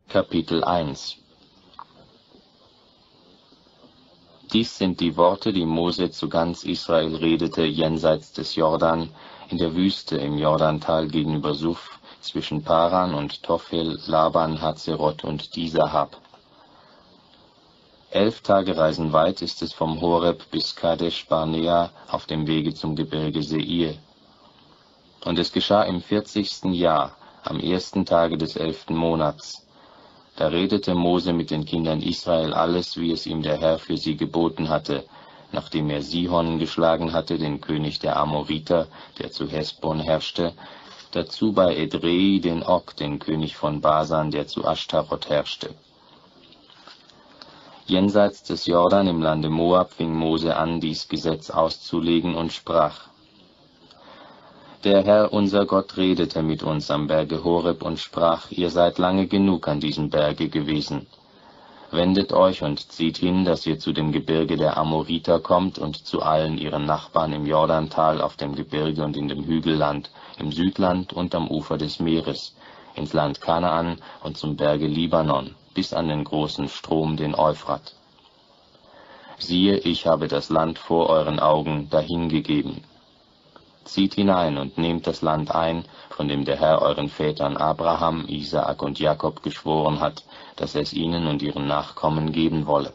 Kapitel 1. Dies sind die Worte, die Mose zu ganz Israel redete, jenseits des Jordan, in der Wüste im Jordantal gegenüber Suf, zwischen Paran und Tophel, Laban, Hazeroth und Disahab. 11 Tagereisen weit ist es vom Horeb bis Kadesh Barnea auf dem Wege zum Gebirge Seir. Und es geschah im 40. Jahr, am 1. Tage des 11. Monats. Da redete Mose mit den Kindern Israel alles, wie es ihm der Herr für sie geboten hatte, nachdem er Sihon geschlagen hatte, den König der Amoriter, der zu Hesbon herrschte, dazu bei Edrei den Og, den König von Basan, der zu Ashtaroth herrschte. Jenseits des Jordan im Lande Moab fing Mose an, dies Gesetz auszulegen und sprach: Der Herr, unser Gott, redete mit uns am Berge Horeb und sprach: Ihr seid lange genug an diesem Berge gewesen. Wendet euch und zieht hin, dass ihr zu dem Gebirge der Amoriter kommt und zu allen ihren Nachbarn im Jordantal, auf dem Gebirge und in dem Hügelland, im Südland und am Ufer des Meeres, ins Land Kanaan und zum Berge Libanon, bis an den großen Strom, den Euphrat. Siehe, ich habe das Land vor euren Augen dahingegeben. Zieht hinein und nehmt das Land ein, von dem der Herr euren Vätern Abraham, Isaak und Jakob geschworen hat, dass er es ihnen und ihren Nachkommen geben wolle.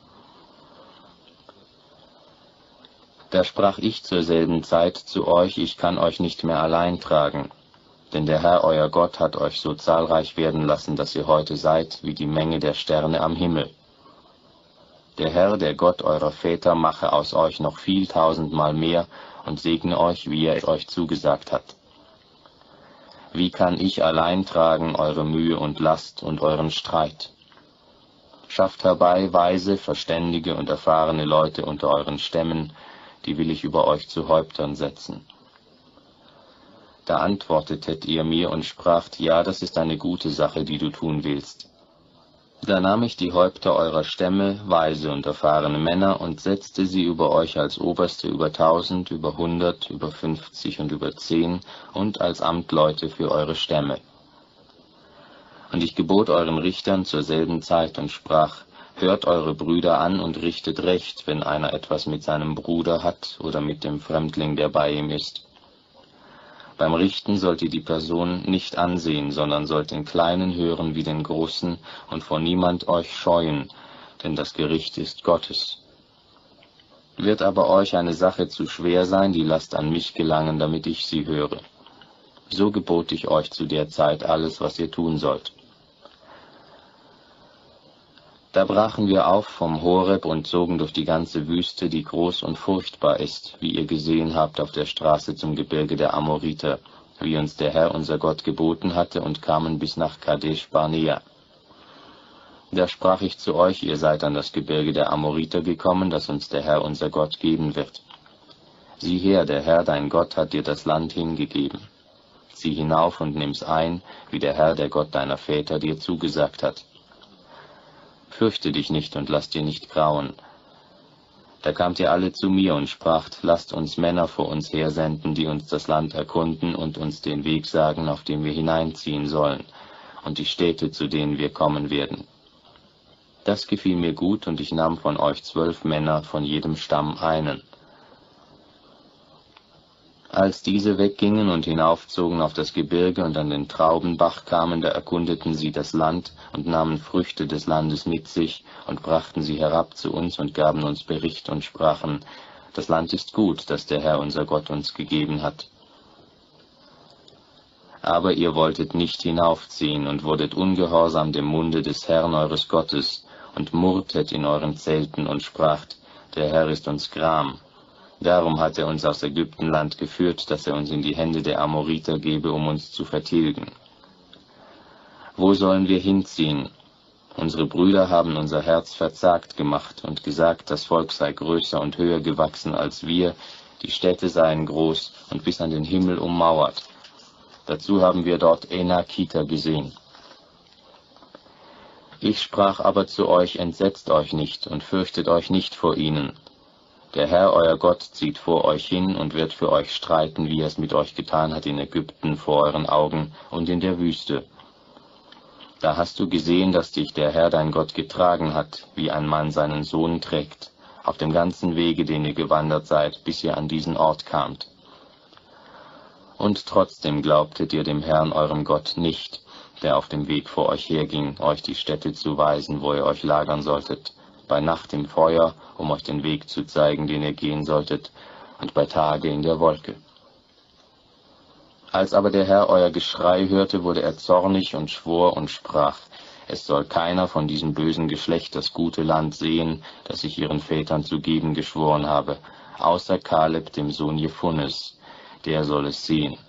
Da sprach ich zur selben Zeit zu euch: Ich kann euch nicht mehr allein tragen, denn der Herr euer Gott hat euch so zahlreich werden lassen, dass ihr heute seid wie die Menge der Sterne am Himmel. Der Herr, der Gott eurer Väter, mache aus euch noch viel tausendmal mehr und segne euch, wie er euch zugesagt hat. Wie kann ich allein tragen eure Mühe und Last und euren Streit? Schafft herbei weise, verständige und erfahrene Leute unter euren Stämmen, die will ich über euch zu Häuptern setzen. Da antwortetet ihr mir und spracht: Ja, das ist eine gute Sache, die du tun willst. Da nahm ich die Häupter eurer Stämme, weise und erfahrene Männer, und setzte sie über euch als Oberste über 1000, über 100, über 50 und über 10 und als Amtleute für eure Stämme. Und ich gebot euren Richtern zur selben Zeit und sprach: Hört eure Brüder an und richtet recht, wenn einer etwas mit seinem Bruder hat oder mit dem Fremdling, der bei ihm ist. Beim Richten sollt ihr die Person nicht ansehen, sondern sollt den Kleinen hören wie den Großen und vor niemand euch scheuen, denn das Gericht ist Gottes. Wird aber euch eine Sache zu schwer sein, die lasst an mich gelangen, damit ich sie höre. So gebot ich euch zu der Zeit alles, was ihr tun sollt. Da brachen wir auf vom Horeb und zogen durch die ganze Wüste, die groß und furchtbar ist, wie ihr gesehen habt auf der Straße zum Gebirge der Amoriter, wie uns der Herr unser Gott geboten hatte, und kamen bis nach Kadesh Barnea. Da sprach ich zu euch: Ihr seid an das Gebirge der Amoriter gekommen, das uns der Herr unser Gott geben wird. Sieh her, der Herr dein Gott hat dir das Land hingegeben. Zieh hinauf und nimm's ein, wie der Herr, der Gott deiner Väter, dir zugesagt hat. Fürchte dich nicht und lass dir nicht grauen. Da kamt ihr alle zu mir und spracht: Lasst uns Männer vor uns hersenden, die uns das Land erkunden und uns den Weg sagen, auf dem wir hineinziehen sollen, und die Städte, zu denen wir kommen werden. Das gefiel mir gut, und ich nahm von euch 12 Männer, von jedem Stamm einen. Als diese weggingen und hinaufzogen auf das Gebirge und an den Traubenbach kamen, da erkundeten sie das Land und nahmen Früchte des Landes mit sich und brachten sie herab zu uns und gaben uns Bericht und sprachen: Das Land ist gut, das der Herr unser Gott uns gegeben hat. Aber ihr wolltet nicht hinaufziehen und wurdet ungehorsam dem Munde des Herrn eures Gottes und murrtet in euren Zelten und spracht: Der Herr ist uns gram. Darum hat er uns aus Ägyptenland geführt, dass er uns in die Hände der Amoriter gebe, um uns zu vertilgen. Wo sollen wir hinziehen? Unsere Brüder haben unser Herz verzagt gemacht und gesagt, das Volk sei größer und höher gewachsen als wir, die Städte seien groß und bis an den Himmel ummauert. Dazu haben wir dort Enakiter gesehen. Ich sprach aber zu euch: Entsetzt euch nicht und fürchtet euch nicht vor ihnen. Der Herr, euer Gott, zieht vor euch hin und wird für euch streiten, wie er es mit euch getan hat in Ägypten vor euren Augen und in der Wüste. Da hast du gesehen, dass dich der Herr dein Gott getragen hat, wie ein Mann seinen Sohn trägt, auf dem ganzen Wege, den ihr gewandert seid, bis ihr an diesen Ort kamt. Und trotzdem glaubtet ihr dem Herrn eurem Gott nicht, der auf dem Weg vor euch herging, euch die Städte zu weisen, wo ihr euch lagern solltet, bei Nacht im Feuer, um euch den Weg zu zeigen, den ihr gehen solltet, und bei Tage in der Wolke. Als aber der Herr euer Geschrei hörte, wurde er zornig und schwor und sprach, es soll keiner von diesem bösen Geschlecht das gute Land sehen, das ich ihren Vätern zu geben geschworen habe, außer Kaleb, dem Sohn Jephunes, der soll es sehen.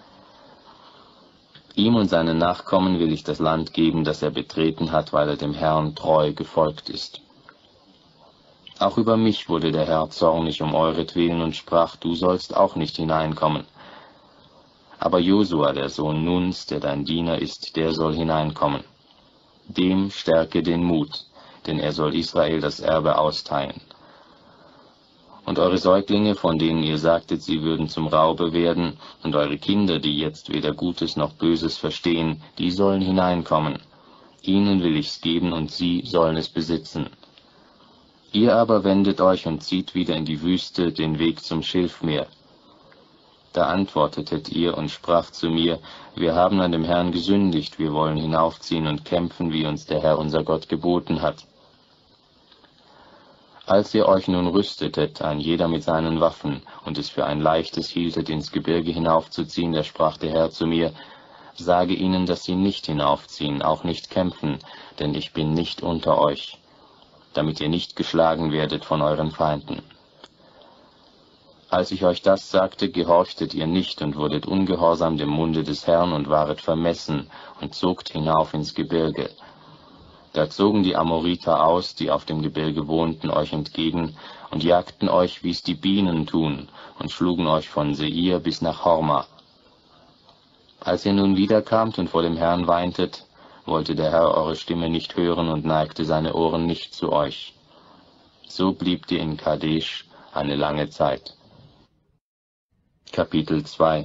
Ihm und seinen Nachkommen will ich das Land geben, das er betreten hat, weil er dem Herrn treu gefolgt ist. Auch über mich wurde der Herr zornig um euretwillen und sprach, du sollst auch nicht hineinkommen. Aber Josua, der Sohn Nuns, der dein Diener ist, der soll hineinkommen. Dem stärke den Mut, denn er soll Israel das Erbe austeilen. Und eure Säuglinge, von denen ihr sagtet, sie würden zum Raube werden, und eure Kinder, die jetzt weder Gutes noch Böses verstehen, die sollen hineinkommen. Ihnen will ich's geben, und sie sollen es besitzen. Ihr aber wendet euch und zieht wieder in die Wüste, den Weg zum Schilfmeer. Da antwortetet ihr und sprach zu mir, wir haben an dem Herrn gesündigt, wir wollen hinaufziehen und kämpfen, wie uns der Herr unser Gott geboten hat. Als ihr euch nun rüstetet, ein jeder mit seinen Waffen, und es für ein leichtes hieltet, ins Gebirge hinaufzuziehen, da sprach der Herr zu mir, sage ihnen, dass sie nicht hinaufziehen, auch nicht kämpfen, denn ich bin nicht unter euch, damit ihr nicht geschlagen werdet von euren Feinden. Als ich euch das sagte, gehorchtet ihr nicht und wurdet ungehorsam dem Munde des Herrn und waret vermessen und zogt hinauf ins Gebirge. Da zogen die Amoriter aus, die auf dem Gebirge wohnten, euch entgegen und jagten euch, wie's die Bienen tun, und schlugen euch von Seir bis nach Horma. Als ihr nun wiederkamt und vor dem Herrn weintet, wollte der Herr eure Stimme nicht hören und neigte seine Ohren nicht zu euch. So bliebt ihr in Kadesh eine lange Zeit. Kapitel 2.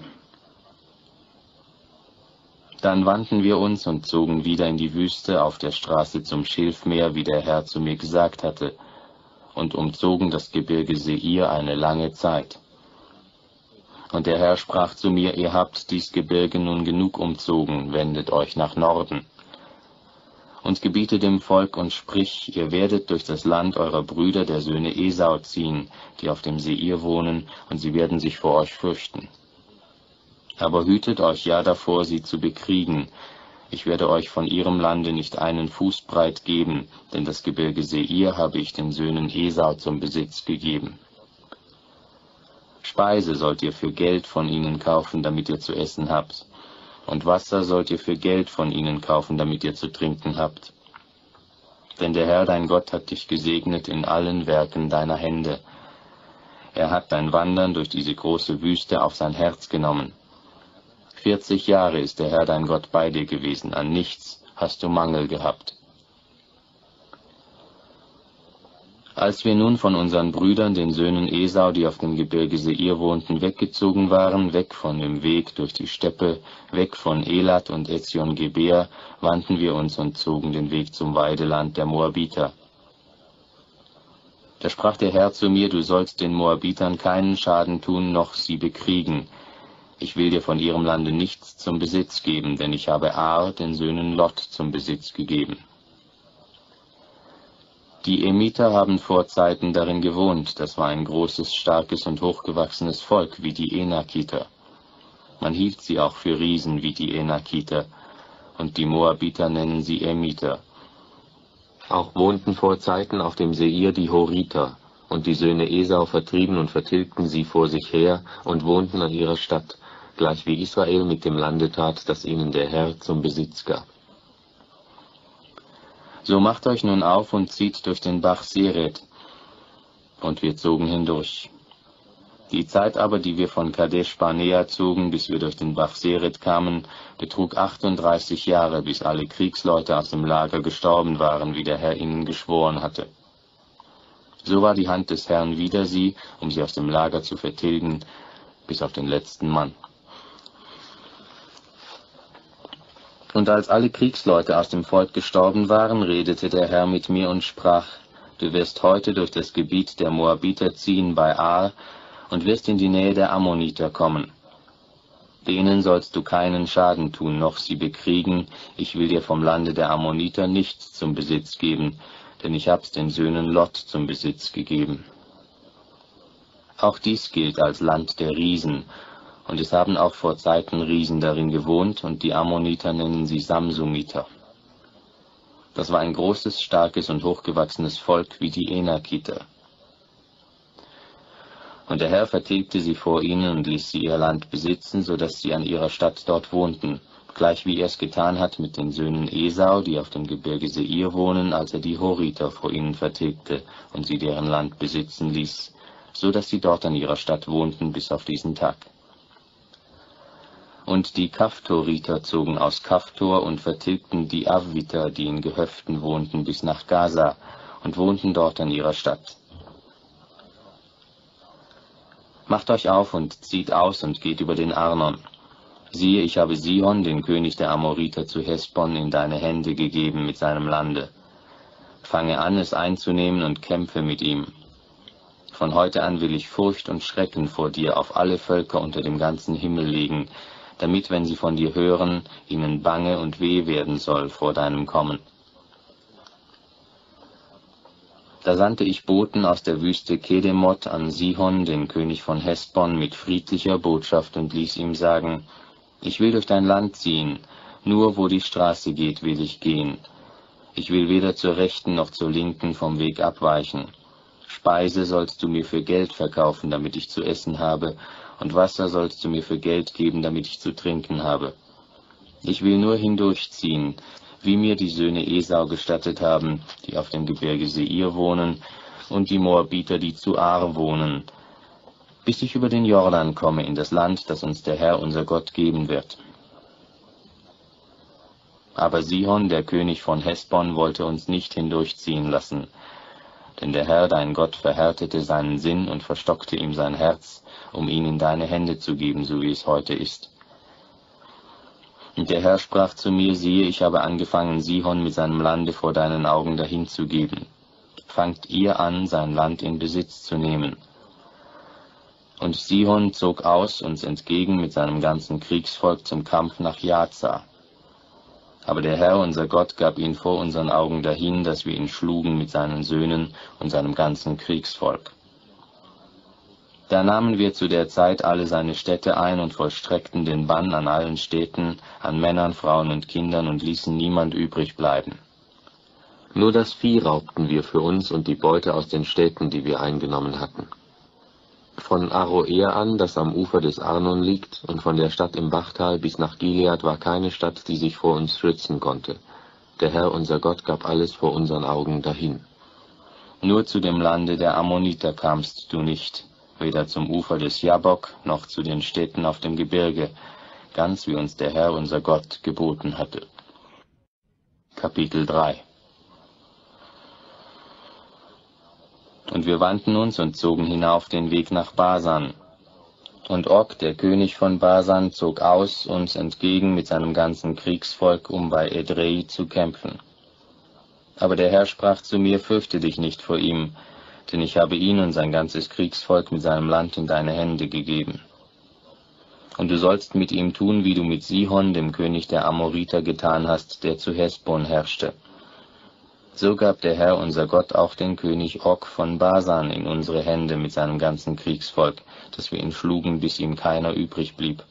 Dann wandten wir uns und zogen wieder in die Wüste auf der Straße zum Schilfmeer, wie der Herr zu mir gesagt hatte, und umzogen das Gebirge Seir eine lange Zeit. Und der Herr sprach zu mir, ihr habt dies Gebirge nun genug umzogen, wendet euch nach Norden. Und gebiete dem Volk und sprich, ihr werdet durch das Land eurer Brüder, der Söhne Esau, ziehen, die auf dem Seir wohnen, und sie werden sich vor euch fürchten. Aber hütet euch ja davor, sie zu bekriegen. Ich werde euch von ihrem Lande nicht einen Fußbreit geben, denn das Gebirge Seir habe ich den Söhnen Esau zum Besitz gegeben. Speise sollt ihr für Geld von ihnen kaufen, damit ihr zu essen habt. Und Wasser sollt ihr für Geld von ihnen kaufen, damit ihr zu trinken habt. Denn der Herr dein Gott hat dich gesegnet in allen Werken deiner Hände. Er hat dein Wandern durch diese große Wüste auf sein Herz genommen. 40 Jahre ist der Herr dein Gott bei dir gewesen, an nichts hast du Mangel gehabt. Als wir nun von unseren Brüdern, den Söhnen Esau, die auf dem Gebirge Seir wohnten, weggezogen waren, weg von dem Weg durch die Steppe, weg von Elat und Ezion-Geber, wandten wir uns und zogen den Weg zum Weideland der Moabiter. Da sprach der Herr zu mir, du sollst den Moabitern keinen Schaden tun, noch sie bekriegen. Ich will dir von ihrem Lande nichts zum Besitz geben, denn ich habe Ar, den Söhnen Lot, zum Besitz gegeben. Die Emiter haben vor Zeiten darin gewohnt, das war ein großes, starkes und hochgewachsenes Volk wie die Enakiter. Man hielt sie auch für Riesen wie die Enakiter, und die Moabiter nennen sie Emiter. Auch wohnten vor Zeiten auf dem Seir die Horiter, und die Söhne Esau vertrieben und vertilgten sie vor sich her und wohnten an ihrer Stadt, gleich wie Israel mit dem Lande tat, das ihnen der Herr zum Besitz gab. So macht euch nun auf und zieht durch den Bach Seret. Und wir zogen hindurch. Die Zeit aber, die wir von Kadesh Barnea zogen, bis wir durch den Bach Seret kamen, betrug 38 Jahre, bis alle Kriegsleute aus dem Lager gestorben waren, wie der Herr ihnen geschworen hatte. So war die Hand des Herrn wider sie, um sie aus dem Lager zu vertilgen, bis auf den letzten Mann. Und als alle Kriegsleute aus dem Volk gestorben waren, redete der Herr mit mir und sprach: Du wirst heute durch das Gebiet der Moabiter ziehen bei Ar und wirst in die Nähe der Ammoniter kommen. Denen sollst du keinen Schaden tun, noch sie bekriegen. Ich will dir vom Lande der Ammoniter nichts zum Besitz geben, denn ich hab's den Söhnen Lot zum Besitz gegeben. Auch dies gilt als Land der Riesen, und es haben auch vor Zeiten Riesen darin gewohnt, und die Ammoniter nennen sie Samsumiter. Das war ein großes, starkes und hochgewachsenes Volk wie die Enakiter. Und der Herr vertilgte sie vor ihnen und ließ sie ihr Land besitzen, so dass sie an ihrer Stadt dort wohnten, gleich wie er es getan hat mit den Söhnen Esau, die auf dem Gebirge Seir wohnen, als er die Horiter vor ihnen vertilgte und sie deren Land besitzen ließ, so dass sie dort an ihrer Stadt wohnten bis auf diesen Tag. Und die Kaftoriter zogen aus Kaftor und vertilgten die Avviter, die in Gehöften wohnten, bis nach Gaza und wohnten dort an ihrer Stadt. Macht euch auf und zieht aus und geht über den Arnon. Siehe, ich habe Sihon, den König der Amoriter, zu Hesbon in deine Hände gegeben mit seinem Lande. Fange an, es einzunehmen und kämpfe mit ihm. Von heute an will ich Furcht und Schrecken vor dir auf alle Völker unter dem ganzen Himmel legen, damit, wenn sie von dir hören, ihnen bange und weh werden soll vor deinem Kommen. Da sandte ich Boten aus der Wüste Kedemot an Sihon, den König von Hesbon, mit friedlicher Botschaft und ließ ihm sagen: Ich will durch dein Land ziehen, nur wo die Straße geht, will ich gehen. Ich will weder zur Rechten noch zur Linken vom Weg abweichen. Speise sollst du mir für Geld verkaufen, damit ich zu essen habe, und Wasser sollst du mir für Geld geben, damit ich zu trinken habe. Ich will nur hindurchziehen, wie mir die Söhne Esau gestattet haben, die auf dem Gebirge Seir wohnen, und die Moabiter, die zu Ar wohnen, bis ich über den Jordan komme in das Land, das uns der Herr unser Gott geben wird. Aber Sihon, der König von Hesbon, wollte uns nicht hindurchziehen lassen, denn der Herr, dein Gott, verhärtete seinen Sinn und verstockte ihm sein Herz, um ihn in deine Hände zu geben, so wie es heute ist. Und der Herr sprach zu mir: Siehe, ich habe angefangen, Sihon mit seinem Lande vor deinen Augen dahinzugeben. Fangt ihr an, sein Land in Besitz zu nehmen. Und Sihon zog aus uns entgegen mit seinem ganzen Kriegsvolk zum Kampf nach Jaza. Aber der Herr, unser Gott, gab ihn vor unseren Augen dahin, dass wir ihn schlugen mit seinen Söhnen und seinem ganzen Kriegsvolk. Da nahmen wir zu der Zeit alle seine Städte ein und vollstreckten den Bann an allen Städten, an Männern, Frauen und Kindern, und ließen niemand übrig bleiben. Nur das Vieh raubten wir für uns und die Beute aus den Städten, die wir eingenommen hatten. Von Aroer an, das am Ufer des Arnon liegt, und von der Stadt im Bachtal bis nach Gilead war keine Stadt, die sich vor uns schützen konnte. Der Herr, unser Gott, gab alles vor unseren Augen dahin. Nur zu dem Lande der Ammoniter kamst du nicht, weder zum Ufer des Jabbok noch zu den Städten auf dem Gebirge, ganz wie uns der Herr, unser Gott, geboten hatte. Kapitel 3. Und wir wandten uns und zogen hinauf den Weg nach Basan. Und Og, der König von Basan, zog aus uns entgegen mit seinem ganzen Kriegsvolk, um bei Edrei zu kämpfen. Aber der Herr sprach zu mir: Fürchte dich nicht vor ihm, denn ich habe ihn und sein ganzes Kriegsvolk mit seinem Land in deine Hände gegeben. Und du sollst mit ihm tun, wie du mit Sihon, dem König der Amoriter, getan hast, der zu Hesbon herrschte. So gab der Herr, unser Gott, auch den König Og von Basan in unsere Hände mit seinem ganzen Kriegsvolk, dass wir ihn schlugen, bis ihm keiner übrig blieb.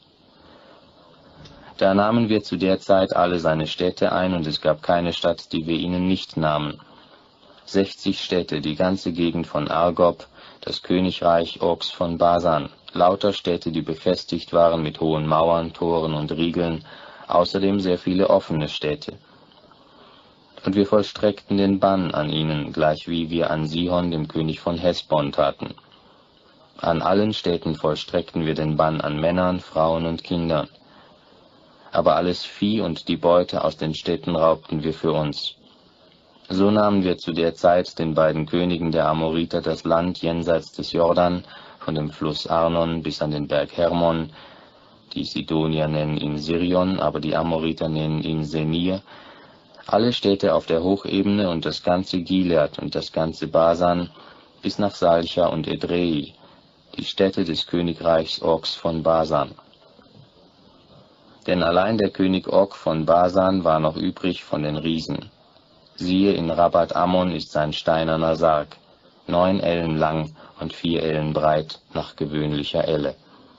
Da nahmen wir zu der Zeit alle seine Städte ein, und es gab keine Stadt, die wir ihnen nicht nahmen. 60 Städte, die ganze Gegend von Argob, das Königreich Ogs von Basan, lauter Städte, die befestigt waren mit hohen Mauern, Toren und Riegeln, außerdem sehr viele offene Städte. Und wir vollstreckten den Bann an ihnen, gleich wie wir an Sihon, dem König von Hesbon, taten. An allen Städten vollstreckten wir den Bann an Männern, Frauen und Kindern. Aber alles Vieh und die Beute aus den Städten raubten wir für uns. So nahmen wir zu der Zeit den beiden Königen der Amoriter das Land jenseits des Jordan, von dem Fluss Arnon bis an den Berg Hermon, die Sidonier nennen ihn Sirion, aber die Amoriter nennen ihn Senir, alle Städte auf der Hochebene und das ganze Gilead und das ganze Basan bis nach Salcha und Edrei, die Städte des Königreichs Ogs von Basan. Denn allein der König Og von Basan war noch übrig von den Riesen. Siehe, in Rabat Ammon ist sein steinerner Sarg, 9 Ellen lang und 4 Ellen breit nach gewöhnlicher Elle.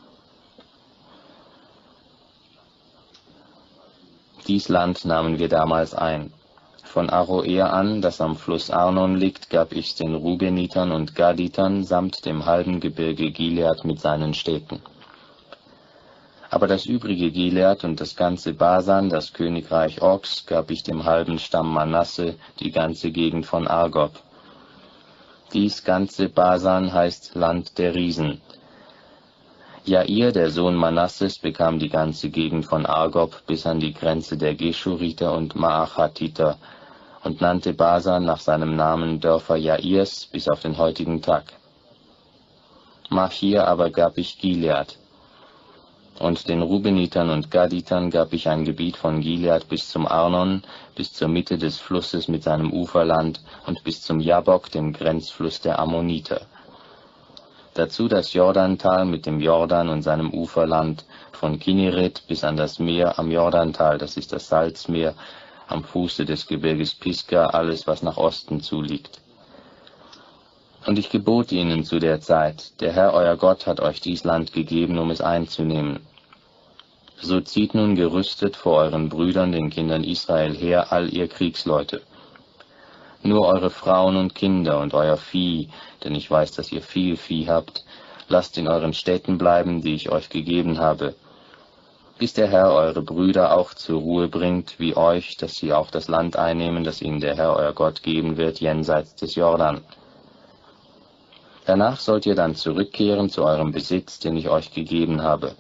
Dies Land nahmen wir damals ein. Von Aroer an, das am Fluss Arnon liegt, gab ich's den Rubenitern und Gaditern samt dem halben Gebirge Gilead mit seinen Städten. Aber das übrige Gilead und das ganze Basan, das Königreich Ogs, gab ich dem halben Stamm Manasse, die ganze Gegend von Argob. Dies ganze Basan heißt Land der Riesen. Jair, der Sohn Manasses, bekam die ganze Gegend von Argob bis an die Grenze der Geschuriter und Maachatiter und nannte Basan nach seinem Namen Dörfer Jairs bis auf den heutigen Tag. Machir aber gab ich Gilead. Und den Rubenitern und Gaditern gab ich ein Gebiet von Gilead bis zum Arnon, bis zur Mitte des Flusses mit seinem Uferland und bis zum Jabbok, dem Grenzfluss der Ammoniter. Dazu das Jordantal mit dem Jordan und seinem Uferland, von Kinneret bis an das Meer am Jordantal, das ist das Salzmeer, am Fuße des Gebirges Pisga, alles, was nach Osten zuliegt. Und ich gebot ihnen zu der Zeit, der Herr euer Gott hat euch dies Land gegeben, um es einzunehmen. So zieht nun gerüstet vor euren Brüdern, den Kindern Israel, her, all ihr Kriegsleute. Nur eure Frauen und Kinder und euer Vieh, denn ich weiß, dass ihr viel Vieh habt, lasst in euren Städten bleiben, die ich euch gegeben habe, bis der Herr eure Brüder auch zur Ruhe bringt, wie euch, dass sie auch das Land einnehmen, das ihnen der Herr euer Gott geben wird, jenseits des Jordan. Danach sollt ihr dann zurückkehren zu eurem Besitz, den ich euch gegeben habe.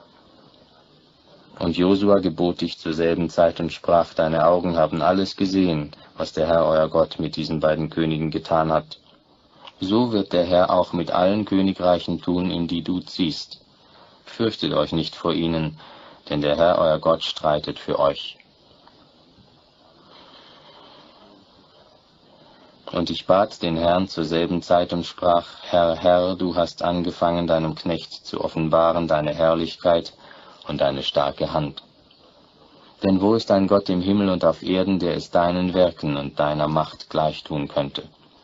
Und Josua gebot dich zur selben Zeit und sprach, deine Augen haben alles gesehen, was der Herr euer Gott mit diesen beiden Königen getan hat. So wird der Herr auch mit allen Königreichen tun, in die du ziehst. Fürchtet euch nicht vor ihnen, denn der Herr euer Gott streitet für euch. Und ich bat den Herrn zur selben Zeit und sprach, Herr, Herr, du hast angefangen, deinem Knecht zu offenbaren deine Herrlichkeit und deine starke Hand. Denn wo ist ein Gott im Himmel und auf Erden, der es deinen Werken und deiner Macht gleichtun könnte?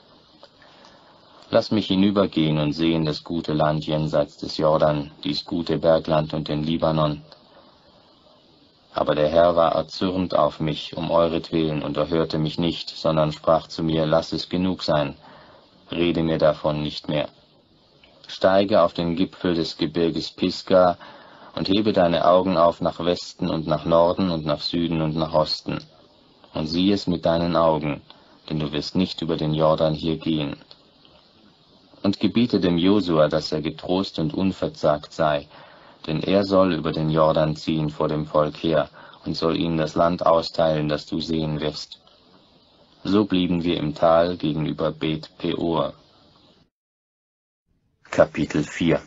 Lass mich hinübergehen und sehen das gute Land jenseits des Jordan, dies gute Bergland und den Libanon. Aber der Herr war erzürnt auf mich um euretwillen und erhörte mich nicht, sondern sprach zu mir, lass es genug sein, rede mir davon nicht mehr. Steige auf den Gipfel des Gebirges Pisga und hebe deine Augen auf nach Westen und nach Norden und nach Süden und nach Osten. Und sieh es mit deinen Augen, denn du wirst nicht über den Jordan hier gehen. Und gebiete dem Josua, dass er getrost und unverzagt sei, denn er soll über den Jordan ziehen vor dem Volk her und soll ihnen das Land austeilen, das du sehen wirst. So blieben wir im Tal gegenüber Bet Peor. Kapitel 4.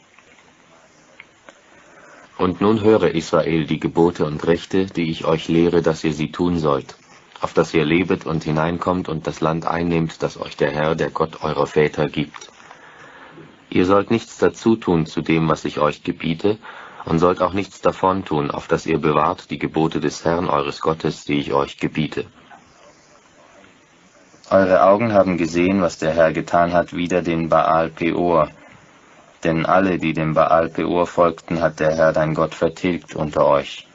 Und nun höre Israel die Gebote und Rechte, die ich euch lehre, dass ihr sie tun sollt, auf dass ihr lebet und hineinkommt und das Land einnehmt, das euch der Herr, der Gott eurer Väter, gibt. Ihr sollt nichts dazu tun zu dem, was ich euch gebiete, und sollt auch nichts davon tun, auf dass ihr bewahrt die Gebote des Herrn eures Gottes, die ich euch gebiete. Eure Augen haben gesehen, was der Herr getan hat wider den Baal Peor. Denn alle, die dem Baal Peor folgten, hat der Herr dein Gott vertilgt unter euch.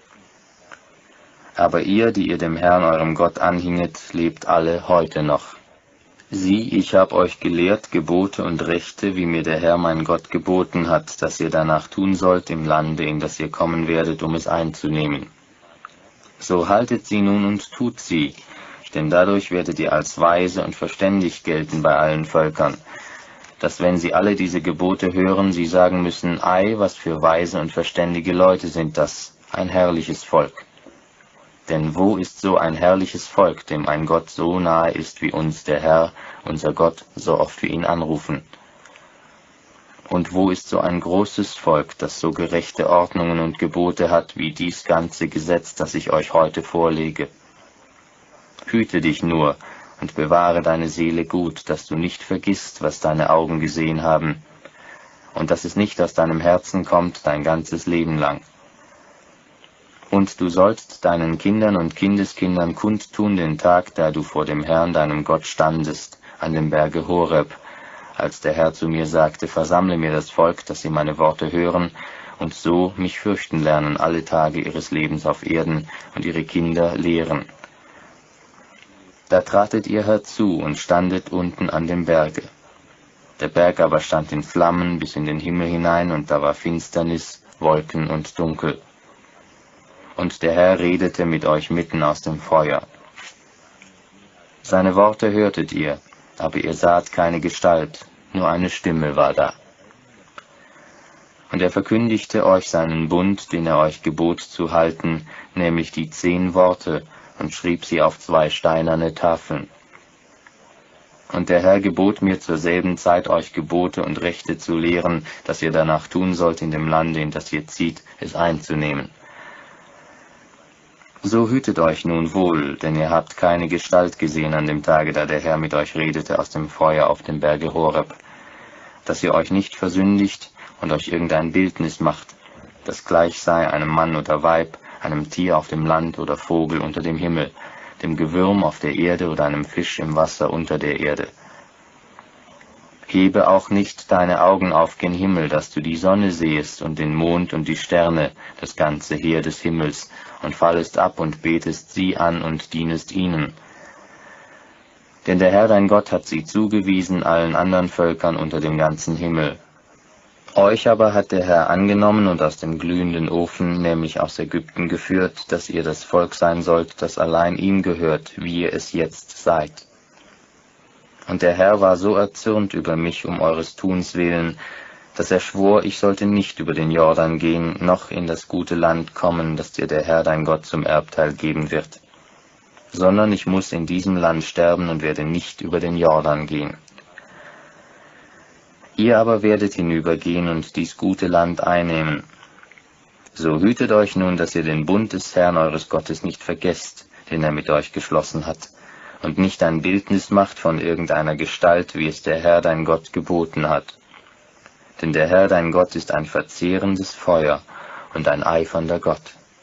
Aber ihr, die ihr dem Herrn eurem Gott anhinget, lebt alle heute noch. Sieh, ich hab euch gelehrt Gebote und Rechte, wie mir der Herr mein Gott geboten hat, dass ihr danach tun sollt im Lande, in das ihr kommen werdet, um es einzunehmen. So haltet sie nun und tut sie, denn dadurch werdet ihr als weise und verständig gelten bei allen Völkern, dass wenn sie alle diese Gebote hören, sie sagen müssen, ei, was für weise und verständige Leute sind das, ein herrliches Volk. Denn wo ist so ein herrliches Volk, dem ein Gott so nahe ist wie uns, der Herr, unser Gott, so oft wir ihn anrufen? Und wo ist so ein großes Volk, das so gerechte Ordnungen und Gebote hat, wie dies ganze Gesetz, das ich euch heute vorlege? Hüte dich nur und bewahre deine Seele gut, dass du nicht vergisst, was deine Augen gesehen haben, und dass es nicht aus deinem Herzen kommt dein ganzes Leben lang. Und du sollst deinen Kindern und Kindeskindern kundtun den Tag, da du vor dem Herrn, deinem Gott, standest, an dem Berge Horeb, als der Herr zu mir sagte, versammle mir das Volk, dass sie meine Worte hören, und so mich fürchten lernen alle Tage ihres Lebens auf Erden und ihre Kinder lehren. Da tratet ihr herzu und standet unten an dem Berge. Der Berg aber stand in Flammen bis in den Himmel hinein, und da war Finsternis, Wolken und Dunkel. Und der Herr redete mit euch mitten aus dem Feuer. Seine Worte hörtet ihr, aber ihr saht keine Gestalt, nur eine Stimme war da. Und er verkündigte euch seinen Bund, den er euch gebot zu halten, nämlich die 10 Worte, und schrieb sie auf 2 steinerne Tafeln. Und der Herr gebot mir zur selben Zeit euch Gebote und Rechte zu lehren, dass ihr danach tun sollt in dem Lande, in das ihr zieht, es einzunehmen. So hütet euch nun wohl, denn ihr habt keine Gestalt gesehen an dem Tage, da der Herr mit euch redete aus dem Feuer auf dem Berge Horeb, dass ihr euch nicht versündigt und euch irgendein Bildnis macht, das gleich sei einem Mann oder Weib, einem Tier auf dem Land oder Vogel unter dem Himmel, dem Gewürm auf der Erde oder einem Fisch im Wasser unter der Erde. Hebe auch nicht deine Augen auf gen Himmel, dass du die Sonne sehest und den Mond und die Sterne, das ganze Heer des Himmels, und fallest ab und betest sie an und dienest ihnen. Denn der Herr dein Gott hat sie zugewiesen allen anderen Völkern unter dem ganzen Himmel. Euch aber hat der Herr angenommen und aus dem glühenden Ofen, nämlich aus Ägypten, geführt, dass ihr das Volk sein sollt, das allein ihm gehört, wie ihr es jetzt seid. Und der Herr war so erzürnt über mich um eures Tuns willen, dass er schwor, ich sollte nicht über den Jordan gehen, noch in das gute Land kommen, das dir der Herr dein Gott zum Erbteil geben wird, sondern ich muss in diesem Land sterben und werde nicht über den Jordan gehen. Ihr aber werdet hinübergehen und dies gute Land einnehmen. So hütet euch nun, dass ihr den Bund des Herrn eures Gottes nicht vergesst, den er mit euch geschlossen hat, und nicht ein Bildnis macht von irgendeiner Gestalt, wie es der Herr dein Gott geboten hat. Denn der Herr dein Gott ist ein verzehrendes Feuer und ein eifernder Gott.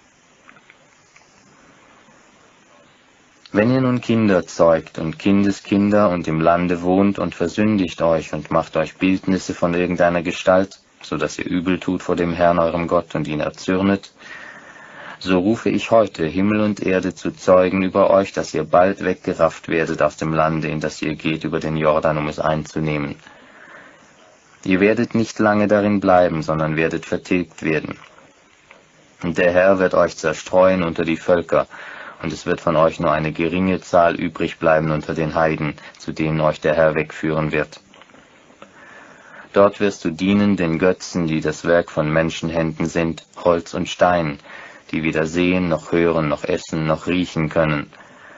Wenn ihr nun Kinder zeugt und Kindeskinder und im Lande wohnt und versündigt euch und macht euch Bildnisse von irgendeiner Gestalt, so dass ihr übel tut vor dem Herrn eurem Gott und ihn erzürnet, so rufe ich heute Himmel und Erde zu Zeugen über euch, dass ihr bald weggerafft werdet aus dem Lande, in das ihr geht über den Jordan, um es einzunehmen. Ihr werdet nicht lange darin bleiben, sondern werdet vertilgt werden. Und der Herr wird euch zerstreuen unter die Völker, und es wird von euch nur eine geringe Zahl übrig bleiben unter den Heiden, zu denen euch der Herr wegführen wird. Dort wirst du dienen den Götzen, die das Werk von Menschenhänden sind, Holz und Stein, die weder sehen, noch hören, noch essen, noch riechen können.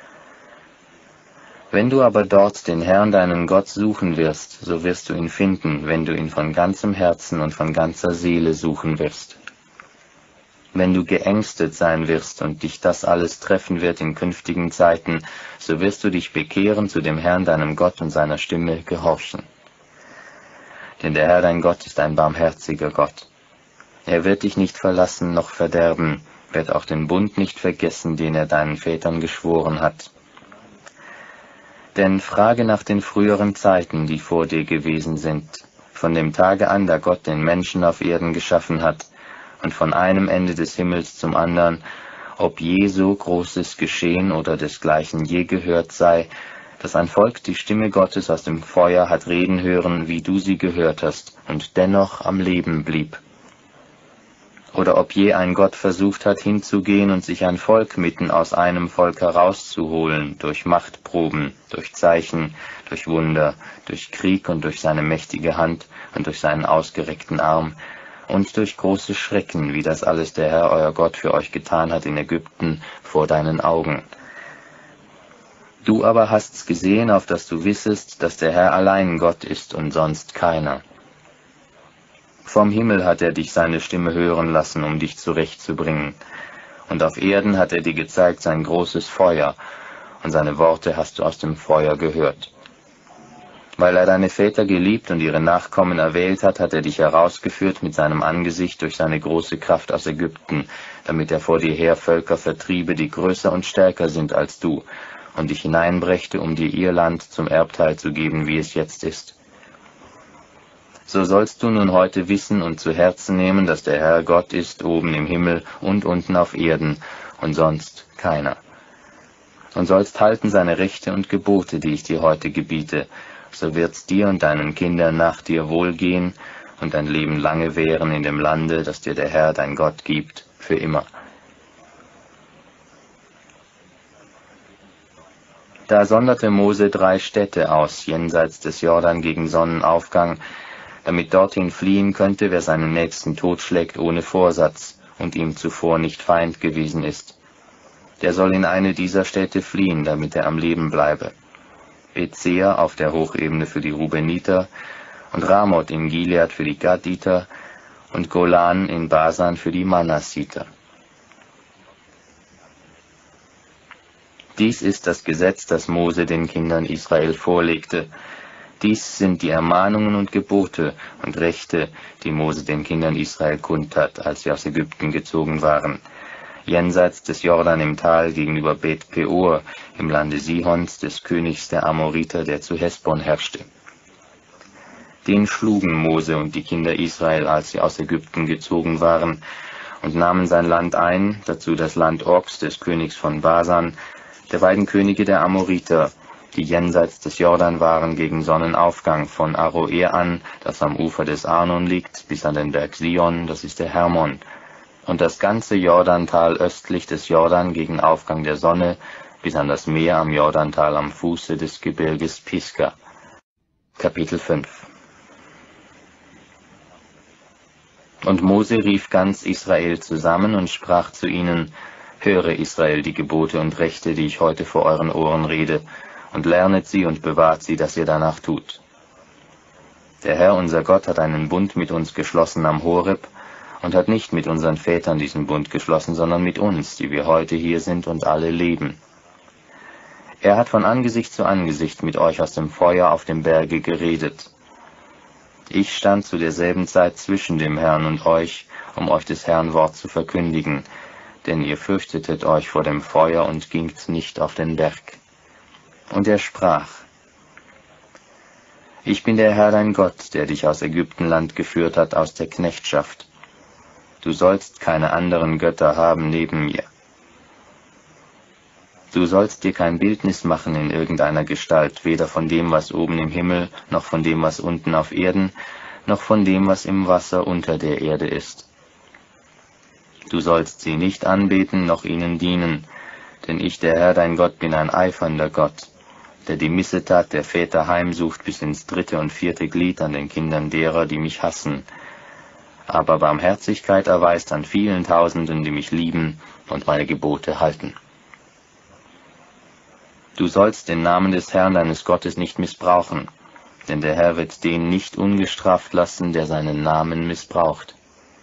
Wenn du aber dort den Herrn deinen Gott suchen wirst, so wirst du ihn finden, wenn du ihn von ganzem Herzen und von ganzer Seele suchen wirst. Wenn du geängstet sein wirst und dich das alles treffen wird in künftigen Zeiten, so wirst du dich bekehren zu dem Herrn deinem Gott und seiner Stimme gehorchen. Denn der Herr dein Gott ist ein barmherziger Gott. Er wird dich nicht verlassen noch verderben, wird auch den Bund nicht vergessen, den er deinen Vätern geschworen hat. Denn frage nach den früheren Zeiten, die vor dir gewesen sind, von dem Tage an, da Gott den Menschen auf Erden geschaffen hat, und von einem Ende des Himmels zum andern, ob je so Großes geschehen oder desgleichen je gehört sei, dass ein Volk die Stimme Gottes aus dem Feuer hat reden hören, wie du sie gehört hast, und dennoch am Leben blieb. Oder ob je ein Gott versucht hat, hinzugehen und sich ein Volk mitten aus einem Volk herauszuholen, durch Machtproben, durch Zeichen, durch Wunder, durch Krieg und durch seine mächtige Hand und durch seinen ausgereckten Arm, und durch große Schrecken, wie das alles der Herr euer Gott für euch getan hat in Ägypten vor deinen Augen. Du aber hast's gesehen, auf dass du wissest, dass der Herr allein Gott ist und sonst keiner. Vom Himmel hat er dich seine Stimme hören lassen, um dich zurechtzubringen. Und auf Erden hat er dir gezeigt sein großes Feuer, und seine Worte hast du aus dem Feuer gehört. Weil er deine Väter geliebt und ihre Nachkommen erwählt hat, hat er dich herausgeführt mit seinem Angesicht durch seine große Kraft aus Ägypten, damit er vor dir her Völker vertriebe, die größer und stärker sind als du, und dich hineinbrächte, um dir ihr Land zum Erbteil zu geben, wie es jetzt ist. So sollst du nun heute wissen und zu Herzen nehmen, dass der Herr Gott ist oben im Himmel und unten auf Erden, und sonst keiner. Und sollst halten seine Rechte und Gebote, die ich dir heute gebiete, so wird's dir und deinen Kindern nach dir wohlgehen und dein Leben lange währen in dem Lande, das dir der Herr dein Gott gibt, für immer. Da sonderte Mose 3 Städte aus, jenseits des Jordan gegen Sonnenaufgang, damit dorthin fliehen könnte, wer seinen Nächsten totschlägt ohne Vorsatz und ihm zuvor nicht Feind gewesen ist. Der soll in eine dieser Städte fliehen, damit er am Leben bleibe. Bezea auf der Hochebene für die Rubeniter und Ramoth in Gilead für die Gaditer und Golan in Basan für die Manassiter. Dies ist das Gesetz, das Mose den Kindern Israel vorlegte. Dies sind die Ermahnungen und Gebote und Rechte, die Mose den Kindern Israel kundtat, als sie aus Ägypten gezogen waren, jenseits des Jordan im Tal gegenüber Bet Peor, im Lande Sihons, des Königs der Amoriter, der zu Hesbon herrschte. Den schlugen Mose und die Kinder Israel, als sie aus Ägypten gezogen waren, und nahmen sein Land ein, dazu das Land Ogs, des Königs von Basan, der beiden Könige der Amoriter, die jenseits des Jordan waren gegen Sonnenaufgang, von Aroer an, das am Ufer des Arnon liegt, bis an den Berg Sion, das ist der Hermon, und das ganze Jordantal östlich des Jordan gegen Aufgang der Sonne, bis an das Meer am Jordantal am Fuße des Gebirges Pisga. Kapitel 5. Und Mose rief ganz Israel zusammen und sprach zu ihnen: Höre, Israel, die Gebote und Rechte, die ich heute vor euren Ohren rede, und lernet sie und bewahrt sie, dass ihr danach tut. Der Herr, unser Gott, hat einen Bund mit uns geschlossen am Horeb und hat nicht mit unseren Vätern diesen Bund geschlossen, sondern mit uns, die wir heute hier sind und alle leben. Er hat von Angesicht zu Angesicht mit euch aus dem Feuer auf dem Berge geredet. Ich stand zu derselben Zeit zwischen dem Herrn und euch, um euch des Herrn Wort zu verkündigen, denn ihr fürchtetet euch vor dem Feuer und gingt nicht auf den Berg. Und er sprach: Ich bin der Herr dein Gott, der dich aus Ägyptenland geführt hat, aus der Knechtschaft. Du sollst keine anderen Götter haben neben mir. Du sollst dir kein Bildnis machen in irgendeiner Gestalt, weder von dem, was oben im Himmel, noch von dem, was unten auf Erden, noch von dem, was im Wasser unter der Erde ist. Du sollst sie nicht anbeten, noch ihnen dienen, denn ich, der Herr dein Gott, bin ein eifernder Gott, der die Missetat der Väter heimsucht bis ins 3. und 4. Glied an den Kindern derer, die mich hassen, aber Barmherzigkeit erweist an vielen Tausenden, die mich lieben und meine Gebote halten. Du sollst den Namen des Herrn deines Gottes nicht missbrauchen, denn der Herr wird den nicht ungestraft lassen, der seinen Namen missbraucht.